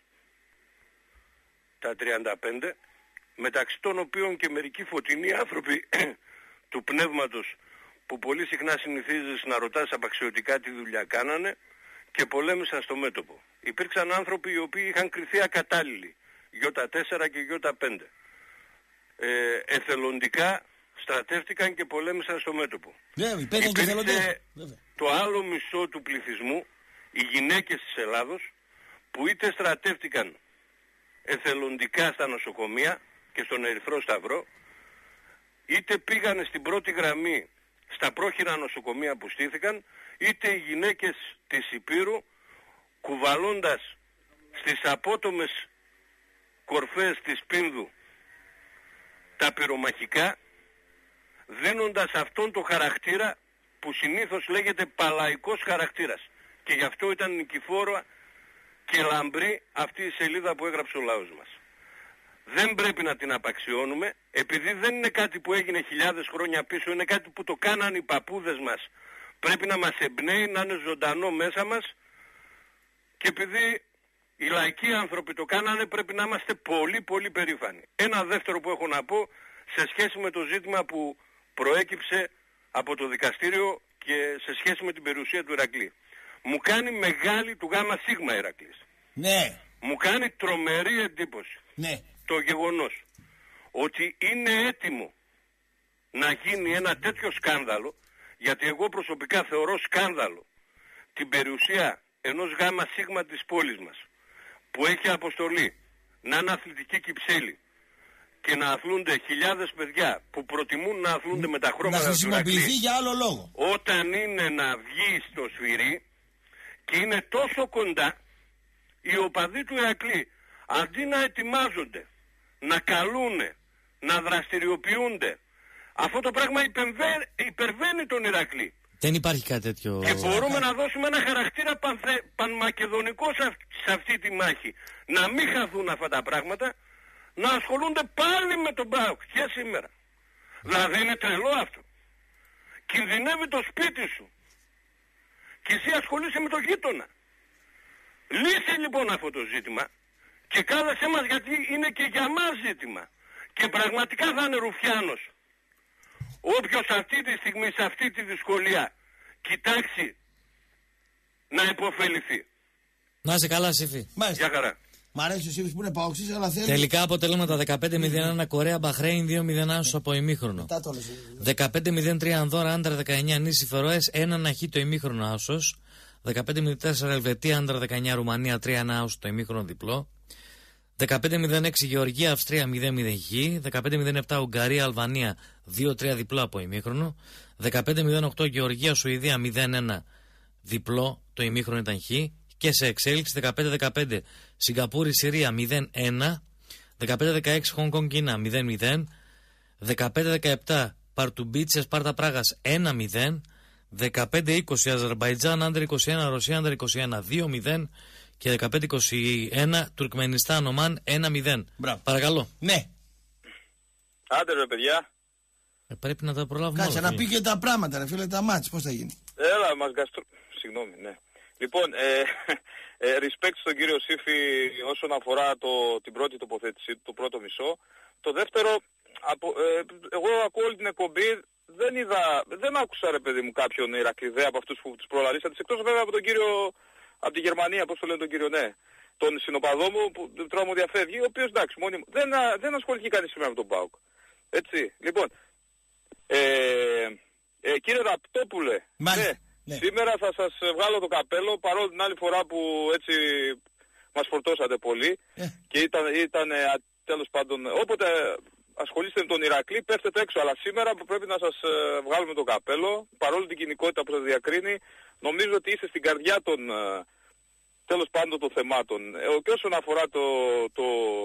τα τριάντα πέντε, μεταξύ των οποίων και μερικοί φωτεινοί άνθρωποι του πνεύματος που πολύ συχνά συνηθίζεις να ρωτάς απαξιωτικά τι δουλειά κάνανε και πολέμησαν στο μέτωπο. Υπήρξαν άνθρωποι οι οποίοι είχαν κριθεί ακατάλληλοι, γιώτα τέσσερα και γιώτα πέντε. Ε, εθελοντικά στρατεύτηκαν και πολέμησαν στο μέτωπο. Yeah, υπήρξε το άλλο μισό του πληθυσμού, οι γυναίκες της Ελλάδος, που είτε στρατεύτηκαν εθελοντικά στα νοσοκομεία και στον Ερυθρό Σταυρό, είτε πήγανε στην πρώτη γραμμή στα πρόχειρα νοσοκομεία που στήθηκαν, είτε οι γυναίκες της Υπήρου κουβαλώντας στις απότομες κορφές της Πίνδου τα πυρομαχικά, δίνοντας αυτόν το χαρακτήρα που συνήθως λέγεται παλαϊκός χαρακτήρας, και γι' αυτό ήταν νικηφόρα και λαμπρή αυτή η σελίδα που έγραψε ο λαός μας. Δεν πρέπει να την απαξιώνουμε, επειδή δεν είναι κάτι που έγινε χιλιάδες χρόνια πίσω, είναι κάτι που το κάναν οι παππούδες μας. Πρέπει να μας εμπνέει, να είναι ζωντανό μέσα μας, και επειδή οι λαϊκοί άνθρωποι το κάνανε, πρέπει να είμαστε πολύ πολύ περήφανοι. Ένα δεύτερο που έχω να πω σε σχέση με το ζήτημα που προέκυψε από το δικαστήριο και σε σχέση με την περιουσία του Ηρακλή. Μου κάνει μεγάλη του γάμα σίγμα Ηρακλής. Ναι. Μου κάνει τρομερή εντύπωση. Ναι. Το γεγονός ότι είναι έτοιμο να γίνει ένα τέτοιο σκάνδαλο, γιατί εγώ προσωπικά θεωρώ σκάνδαλο την περιουσία ενός γάμα σίγμα της πόλης μας, που έχει αποστολή να είναι αθλητική κυψέλη και να αθλούνται χιλιάδες παιδιά που προτιμούν να αθλούνται με τα χρώματα του Ηρακλή, να χρησιμοποιηθεί για άλλο λόγο, όταν είναι να βγει στο σφυρί και είναι τόσο κοντά, οι οπαδοί του Ηρακλή αντί να ετοιμάζονται, να καλούνε, να δραστηριοποιούνται, αυτό το πράγμα υπερβαίνει, υπερβαίνει τον Ηρακλή. Δεν υπάρχει κάτι τέτοιο. Και μπορούμε να δώσουμε ένα χαρακτήρα πανθε... πανμακεδονικό σε, αυ... σε αυτή τη μάχη. Να μην χαθούν αυτά τα πράγματα, να ασχολούνται πάλι με τον ΠΑΟΚ και σήμερα. Δηλαδή είναι τρελό αυτό. Κινδυνεύει το σπίτι σου και εσύ ασχολείσαι με το γείτονα. Λύσε λοιπόν αυτό το ζήτημα και κάλεσέ μας, γιατί είναι και για μας ζήτημα. Και πραγματικά θα είναι ρουφιάνος όποιος αυτή τη στιγμή, σε αυτή τη δυσκολία, κοιτάξει να υποφεληθεί. Να είσαι καλά, Σύφη. Μάλιστα. Γεια χαρά. Μ' αρέσει ο Σύφης που είναι παοξής, αλλά θέλει. Τελικά αποτελέσματα δεκαπέντε μηδέν ένα Κορέα Μπαχρέιν, δύο μηδέν άσος από ημίχρονο. δεκαπέντε μηδέν τρία Ανδόρα Άντρα δεκαεννιά νήσι Φερόες, ένα να χ το ημίχρονο άσος. δεκαπέντε μηδέν τέσσερα Ελβετία Άντρα δεκαεννιά Ρουμανία, τρία ένα άσος το ημίχρονο διπλό. δεκαπέντε μηδέν έξι Γεωργία Αυστρία μηδέν μηδέν χ. δεκαπέντε μηδέν επτά Ουγγαρία Αλβανία δύο τρία διπλό από ημίχρονο. δεκαπέντε μηδέν οκτώ Γεωργία Σουηδία μηδέν ένα διπλό, το ημίχρονο ήταν χ. Και σε εξέλιξη δεκαπέντε δεκαπέντε Σιγκαπούρη Συρία μηδέν ένα. δεκαπέντε δεκαέξι Χονγκ Κονγκ Κίνα μηδέν μηδέν. δεκαπέντε δεκαεπτά Παρτουμπίτσε Σπάρτα Πράγας ένα μηδέν. δεκαπέντε είκοσι Αζερμπαϊτζάν Άντρε είκοσι ένα Ρωσία Άντρε είκοσι ένα δύο μηδέν. Και δεκαπέντε είκοσι ένα Τουρκμενιστάν Ομάν ένα μηδέν. Μπράβο. Παρακαλώ. Ναι. Άντε ρε παιδιά. Ε, πρέπει να τα προλάβουμε. Κάτσε να πει και τα πράγματα, ρε φίλε, τα μάτς, πώς θα γίνει. Έλα, μας γαστρό... Συγγνώμη, ναι. Λοιπόν, ε, ε, respect στον κύριο Σύφη όσον αφορά το, την πρώτη τοποθέτηση, το πρώτο μισό. Το δεύτερο, απο, ε, εγώ ακούω όλη την εκπομπή, δεν είδα, δεν άκουσα ρε παιδί μου κάποιον Ηρακλειδέα από αυτούς που τους προλαλήσατε, εκτός βέβαια από τον κύριο, από τη Γερμανία, πώς το λένε τον κύριο, ναι, τον συνοπαδό μου που τώρα μου διαφεύγει, ο οποίος εντάξει, μόνιμο, δεν, δεν ασχολήθηκε κανείς σήμερα με τον ΠΑΟΚ. Έτσι, λοιπόν, ε, ε, κύριε Ραπτόπουλε, ναι, ναι, σήμερα θα σας βγάλω το καπέλο, παρόλο την άλλη φορά που έτσι μας φορτώσατε πολύ yeah. και ήταν, ήταν τέλος πάντων, όποτε ασχολείστε με τον Ηρακλή, πέφτετε έξω, αλλά σήμερα που πρέπει να σας ε, βγάλουμε το καπέλο, παρόλο την κοινικότητα που σας διακρίνει, νομίζω ότι είστε στην καρδιά των, ε, τέλος πάντων, των θεμάτων. Ε, και όσον αφορά το, το,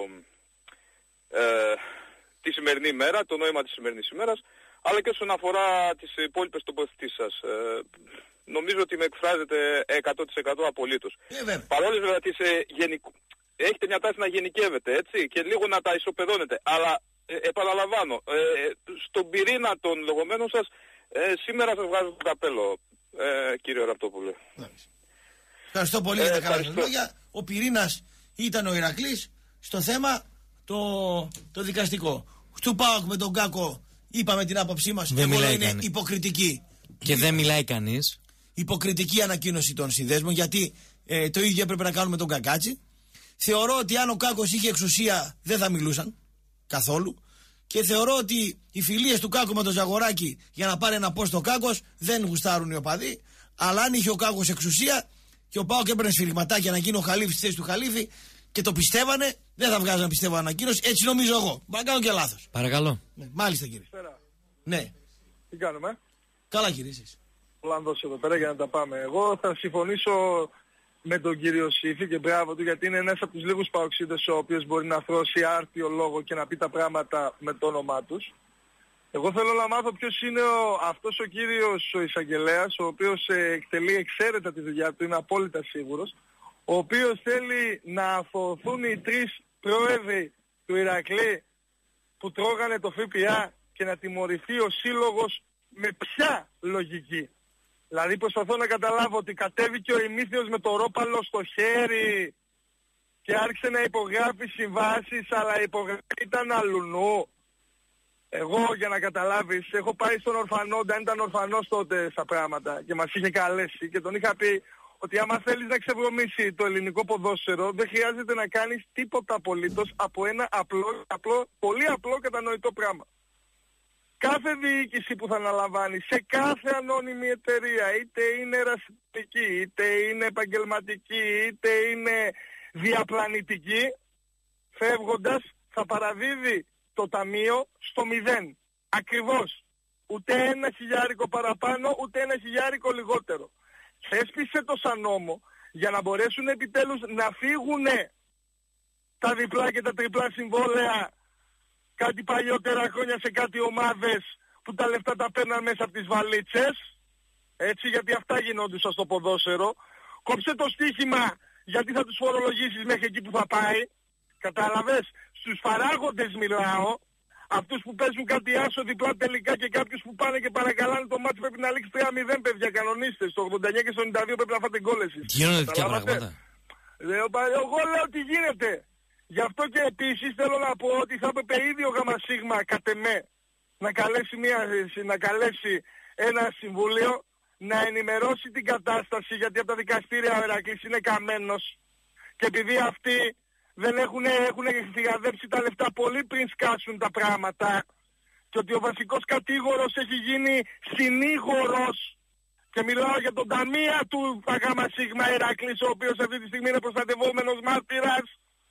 ε, τη σημερινή ημέρα, το νόημα της σημερινής ημέρας, αλλά και όσον αφορά τις υπόλοιπες τοποθετήσεις σας. Ε, νομίζω ότι με εκφράζετε εκατό τοις εκατό απολύτως. Yeah, παρόλο βέβαια ότι είσαι γενικ... έχετε μια τάση να γενικεύετε, έτσι, και λίγο να τα ισοπεδώνετε, αλλά Ε, επαναλαμβάνω, ε, στον πυρήνα των λεγόμενων σας, ε, σήμερα σας βγάζω το καπέλο, ε, κύριε Ραπτόπουλε. Ευχαριστώ πολύ για τα καλά σας λόγια. Ο πυρήνας ήταν ο Ηρακλής, στο θέμα το, το δικαστικό. Του ΠΑΟΚ με τον Κάκο είπαμε την άποψή μας, δεν εγώ είναι κανείς. Υποκριτική. Και δεν μιλάει κανείς. Υποκριτική ανακοίνωση των συνδέσμων, γιατί ε, το ίδιο έπρεπε να κάνουμε τον Κακάτσι. Θεωρώ ότι αν ο Κάκος είχε εξουσία δεν θα μιλούσαν καθόλου. Και θεωρώ ότι οι φιλίες του Κάκου με τον Ζαγοράκη για να πάρει ένα πόστο ο Κάκος δεν γουστάρουν οι οπαδοί. Αλλά αν είχε ο Κάκος εξουσία και ο ΠΑΟΚ έπαιρνε σφυριγματάκια να γίνει ο Χαλίφη στη θέση του Χαλίφη και το πιστεύανε, δεν θα βγάζανε πιστεύω ανακοίνωση. Έτσι νομίζω εγώ. Μπορεί να κάνω και λάθος. Παρακαλώ. Ναι, μάλιστα κύριε. Πέρα. Ναι. Τι κάνουμε. Καλά κύριε εσείς. Λάνδος εδώ πέρα για να τα πάμε. Εγώ θα συμφωνήσω με τον κύριο Σύφη και μπράβο του, γιατί είναι ένας από τους λίγους παοξίδες ο οποίος μπορεί να θρώσει άρτιο λόγο και να πει τα πράγματα με το όνομά τους. Εγώ θέλω να μάθω ποιος είναι ο, αυτός ο κύριος ο εισαγγελέας, ο οποίος ε, εκτελεί εξαίρετα τη δουλειά του, είναι απόλυτα σίγουρος, ο οποίος θέλει να αφορθούν οι τρεις πρόεδροι του Ηρακλή που τρώγανε το ΦΠΑ και να τιμωρηθεί ο σύλλογος με ποια λογική. Δηλαδή προσπαθώ να καταλάβω ότι κατέβηκε ο Ημίθιος με το ρόπαλο στο χέρι και άρχισε να υπογράφει συμβάσεις, αλλά η υπογραφή ήταν αλουνού. Εγώ για να καταλάβεις, έχω πάει στον ορφανό, όταν ήταν ορφανός τότε στα πράγματα και μας είχε καλέσει και τον είχα πει ότι άμα θέλεις να ξεβρωμίσει το ελληνικό ποδόσφαιρο δεν χρειάζεται να κάνεις τίποτα απολύτως από ένα απλό, απλό, πολύ απλό κατανοητό πράγμα. Κάθε διοίκηση που θα αναλαμβάνει σε κάθε ανώνυμη εταιρεία, είτε είναι ερασιτεχνική, είτε είναι επαγγελματική, είτε είναι διαπλανητική, φεύγοντας θα παραδίδει το ταμείο στο μηδέν. Ακριβώς. Ούτε ένα χιλιάρικο παραπάνω, ούτε ένα χιλιάρικο λιγότερο. Θέσπισε το σαν νόμο για να μπορέσουν επιτέλους να φύγουν τα διπλά και τα τριπλά συμβόλαια κάτι παλιότερα χρόνια σε κάτι ομάδες που τα λεφτά τα παίρναν μέσα από τις βαλίτσες. Έτσι, γιατί αυτά γινόντουσαν στο ποδόσφαιρο. Κόψε το στοίχημα γιατί θα τους φορολογήσεις μέχρι εκεί που θα πάει. Κατάλαβες, στους παράγοντες μιλάω. Αυτούς που παίζουν κάτι άσο διπλά τελικά και κάποιους που πάνε και παρακαλάνε το μάτι πρέπει να λήξει τρία μηδέν, παιδιά, κανονίστε. Στο ογδόντα εννιά και στο ενενήντα δύο πρέπει να φάτε γκόλ εσείς. Γίνονται τέτοια πράγματα. Εγώ λέω τι γίνεται. Γι' αυτό και επίσης θέλω να πω ότι θα έπρεπε ήδη ο ΓΣ κατ' εμέ να καλέσει, μια, να καλέσει ένα συμβούλιο να ενημερώσει την κατάσταση, γιατί από τα δικαστήρια ο Ηρακλής είναι καμένος και επειδή αυτοί δεν έχουν, έχουν φυγαδέψει τα λεφτά πολύ πριν σκάσουν τα πράγματα και ότι ο βασικός κατήγορος έχει γίνει συνήγορος και μιλάω για τον ταμεία του ΓΣ Ηρακλής, ο οποίος αυτή τη στιγμή είναι προστατευόμενος μάρτυρας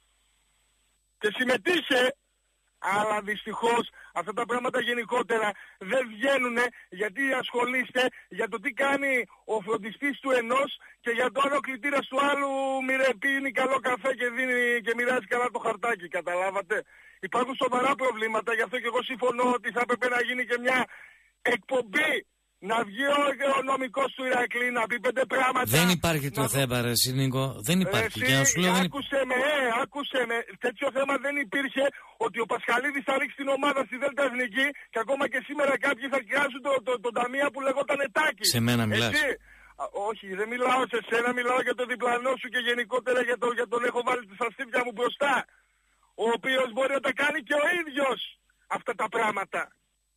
και συμμετείχε, αλλά δυστυχώς αυτά τα πράγματα γενικότερα δεν βγαίνουν γιατί ασχολείστε για το τι κάνει ο φροντιστής του ενός και για το αν ο κλητήρας του άλλου μοιρε, πίνει καλό καφέ και, δίνει, και μοιράζει καλά το χαρτάκι, καταλάβατε. Υπάρχουν σοβαρά προβλήματα, γι' αυτό και εγώ συμφωνώ ότι θα έπρεπε να γίνει και μια εκπομπή. Να βγει ο νομικός του Ηρακλή να πει πέντε πράγματα. Δεν υπάρχει το θέμα, ρε Νίκο. Δεν υπάρχει. Εσύ, και να σου λέω, άκουσε δεν... με, ε, άκουσε με. Τέτοιο θέμα δεν υπήρχε ότι ο Πασχαλίδης θα ρίξει την ομάδα στη Δέλτα Εθνική και ακόμα και σήμερα κάποιοι θα κράσουν το, το, το, το ταμεία που λεγόταν Τάκη. Σε μένα μιλάς. Εσύ, α, όχι, δεν μιλάω σε σένα, μιλάω για τον διπλανό σου και γενικότερα για, το, για τον έχω βάλει στα στήφια μου μπροστά. Ο οποίος μπορεί να τα κάνει και ο ίδιος αυτά τα πράγματα.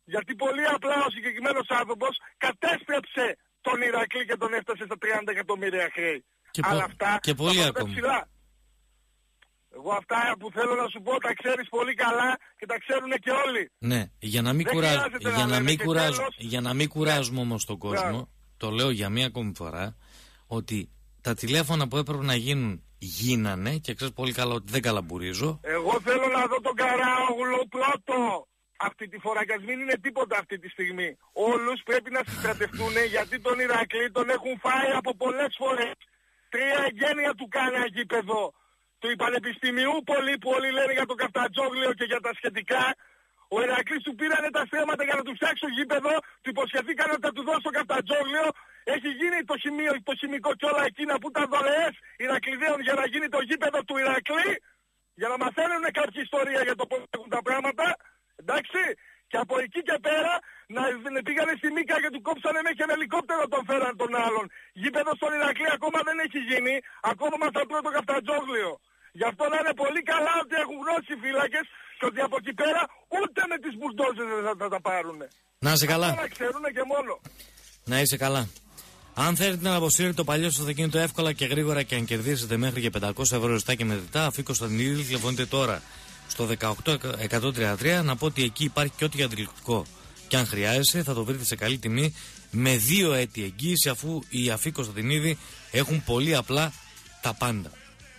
Γιατί πολύ απλά ο συγκεκριμένος άνθρωπος κατέστρεψε τον Ηρακλή και τον έφτασε στα τριάντα εκατομμύρια χρέη. Και, Αλλά πο... αυτά και πολύ ακόμα. Ψηλά. Εγώ αυτά που θέλω να σου πω τα ξέρεις πολύ καλά και τα ξέρουν και όλοι. Ναι, για να μην, κουράζ... για να μην, κουράζ... τέλος... για να μην κουράζουμε όμως τον κόσμο, yeah. το λέω για μία ακόμη φορά, ότι τα τηλέφωνα που έπρεπε να γίνουν γίνανε και ξέρεις πολύ καλά ότι δεν καλαμπουρίζω. Εγώ θέλω να δω τον Καράογλου πρώτο αυτή τη φορά και ας μην είναι τίποτα αυτή τη στιγμή. Όλους πρέπει να συστρατευτούν γιατί τον Ηρακλή τον έχουν φάει από πολλές φορές. Τρία εγγένεια του κάνα γήπεδο του Πανεπιστημίου πολύ που όλοι λένε για το Καφτατζόγλιο και για τα σχετικά. Ο Ηρακλής του πήρανε τα στρέμματα για να του φτιάξει το γήπεδο, του υποσχεθήκαν ότι θα του δώσει το Καφτατζόγλιο. Έχει γίνει το, χημείο, το χημικό και όλα εκείνα που ήταν δωρεές Ηρακλειδαίων για να γίνει το γήπεδο του Ηρακλή, για να μαθαίνουν κάποια ιστορία για το πώς έχουν τα πράγματα. Εντάξει, και από εκεί και πέρα να πήγανε στη Μίκα και του κόψανε μέχρι ένα ελικόπτερο τον φέραν τον άλλον. Γήπεδο στον Ηρακλή ακόμα δεν έχει γίνει, ακόμα μας θα τρώει το Καφτατζόγλιο. Γι' αυτό να είναι πολύ καλά ότι έχουν γνώσει οι φύλακες και ότι από εκεί πέρα ούτε με τις μπουλντόζες δεν θα, θα τα πάρουν. Να είσαι καλά. Να ξέρουν και μόνο. Να είσαι καλά. Αν θέλετε να αποσύρετε το παλιό σας αυτοκίνητο εύκολα και γρήγορα και αν κερδίσετε μέχρι και πεντακόσια ευρώ ρευστά και μετρητά, Αφίκος Κωνσταντινίδη, τηλεφωνείτε τώρα στο δεκαοκτώ εκατόν τριάντα τρία. Να πω ότι εκεί υπάρχει και ό,τι αντιληπτικό. Και αν χρειάζεσαι, θα το βρείτε σε καλή τιμή με δύο έτη εγγύηση, αφού οι Αφίκος Κωνσταντινίδη έχουν πολύ απλά τα πάντα.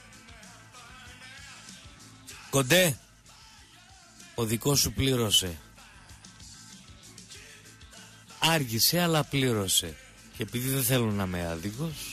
Κοντέ, ο δικός σου πλήρωσε. Άργησε αλλά πλήρωσε. Και επειδή δεν θέλω να είμαι άδικος,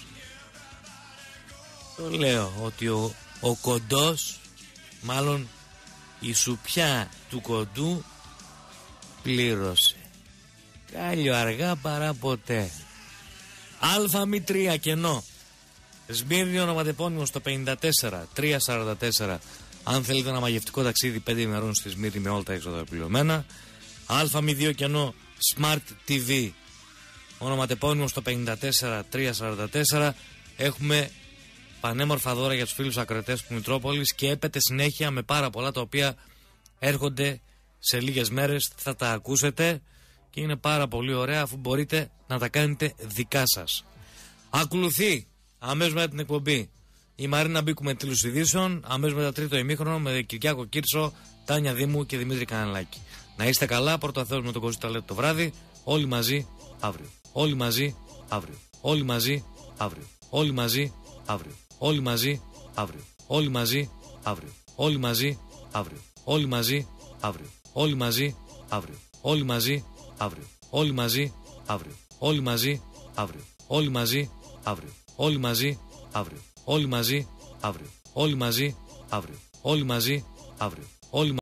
το λέω ότι ο, ο κοντός, μάλλον η σουπιά του κοντού πλήρωσε. Κάλιο αργά παρά ποτέ. Αλφα μη τρία κενό. Σμύρνη ονοματεπώνυμο στο πενήντα τέσσερα τριακόσια σαράντα τέσσερα. Αν θέλετε ένα μαγευτικό ταξίδι πέντε ημερών στη Σμύρνη με όλα τα έξοδα επιλογμένα. Αλφα μη δύο κενό Smart τι βι. Ονοματεπώνυμο στο πενήντα τέσσερα τριακόσια σαράντα τέσσερα. Έχουμε πανέμορφα δώρα για τους φίλους ακροατές του Μητρόπολης και έπεται συνέχεια με πάρα πολλά τα οποία έρχονται σε λίγες μέρες. Θα τα ακούσετε και είναι πάρα πολύ ωραία αφού μπορείτε να τα κάνετε δικά σας. Ακολουθεί αμέσως μετά την εκπομπή η Μαρίνα Μπίκου με τίτλους ειδήσεων, αμέσως μετά τρίτο ημίχρονο με Κυριάκο Κίρτσο, Τάνια Δήμου και Δημήτρη Κανελάκη. Να είστε καλά, πρώτα Θεός με τον Κωστή Λέτε το βράδυ, όλοι μαζί αύριο. Όλοι μαζί αύριο. Όλοι μαζί αύριο. Όλοι μαζί αύριο. Όλοι μαζί αύριο. Όλοι μαζί αύριο. Όλοι μαζί αύριο. Όλοι μαζί αύριο. Όλοι μαζί αύριο. Όλοι μαζί αύριο. Όλοι μαζί αύριο. Όλοι μαζί αύριο. Όλοι μαζί αύριο. Όλοι μαζί αύριο. Όλοι μαζί αύριο. Όλοι μαζί αύριο. Όλοι μαζί αύριο. Όλοι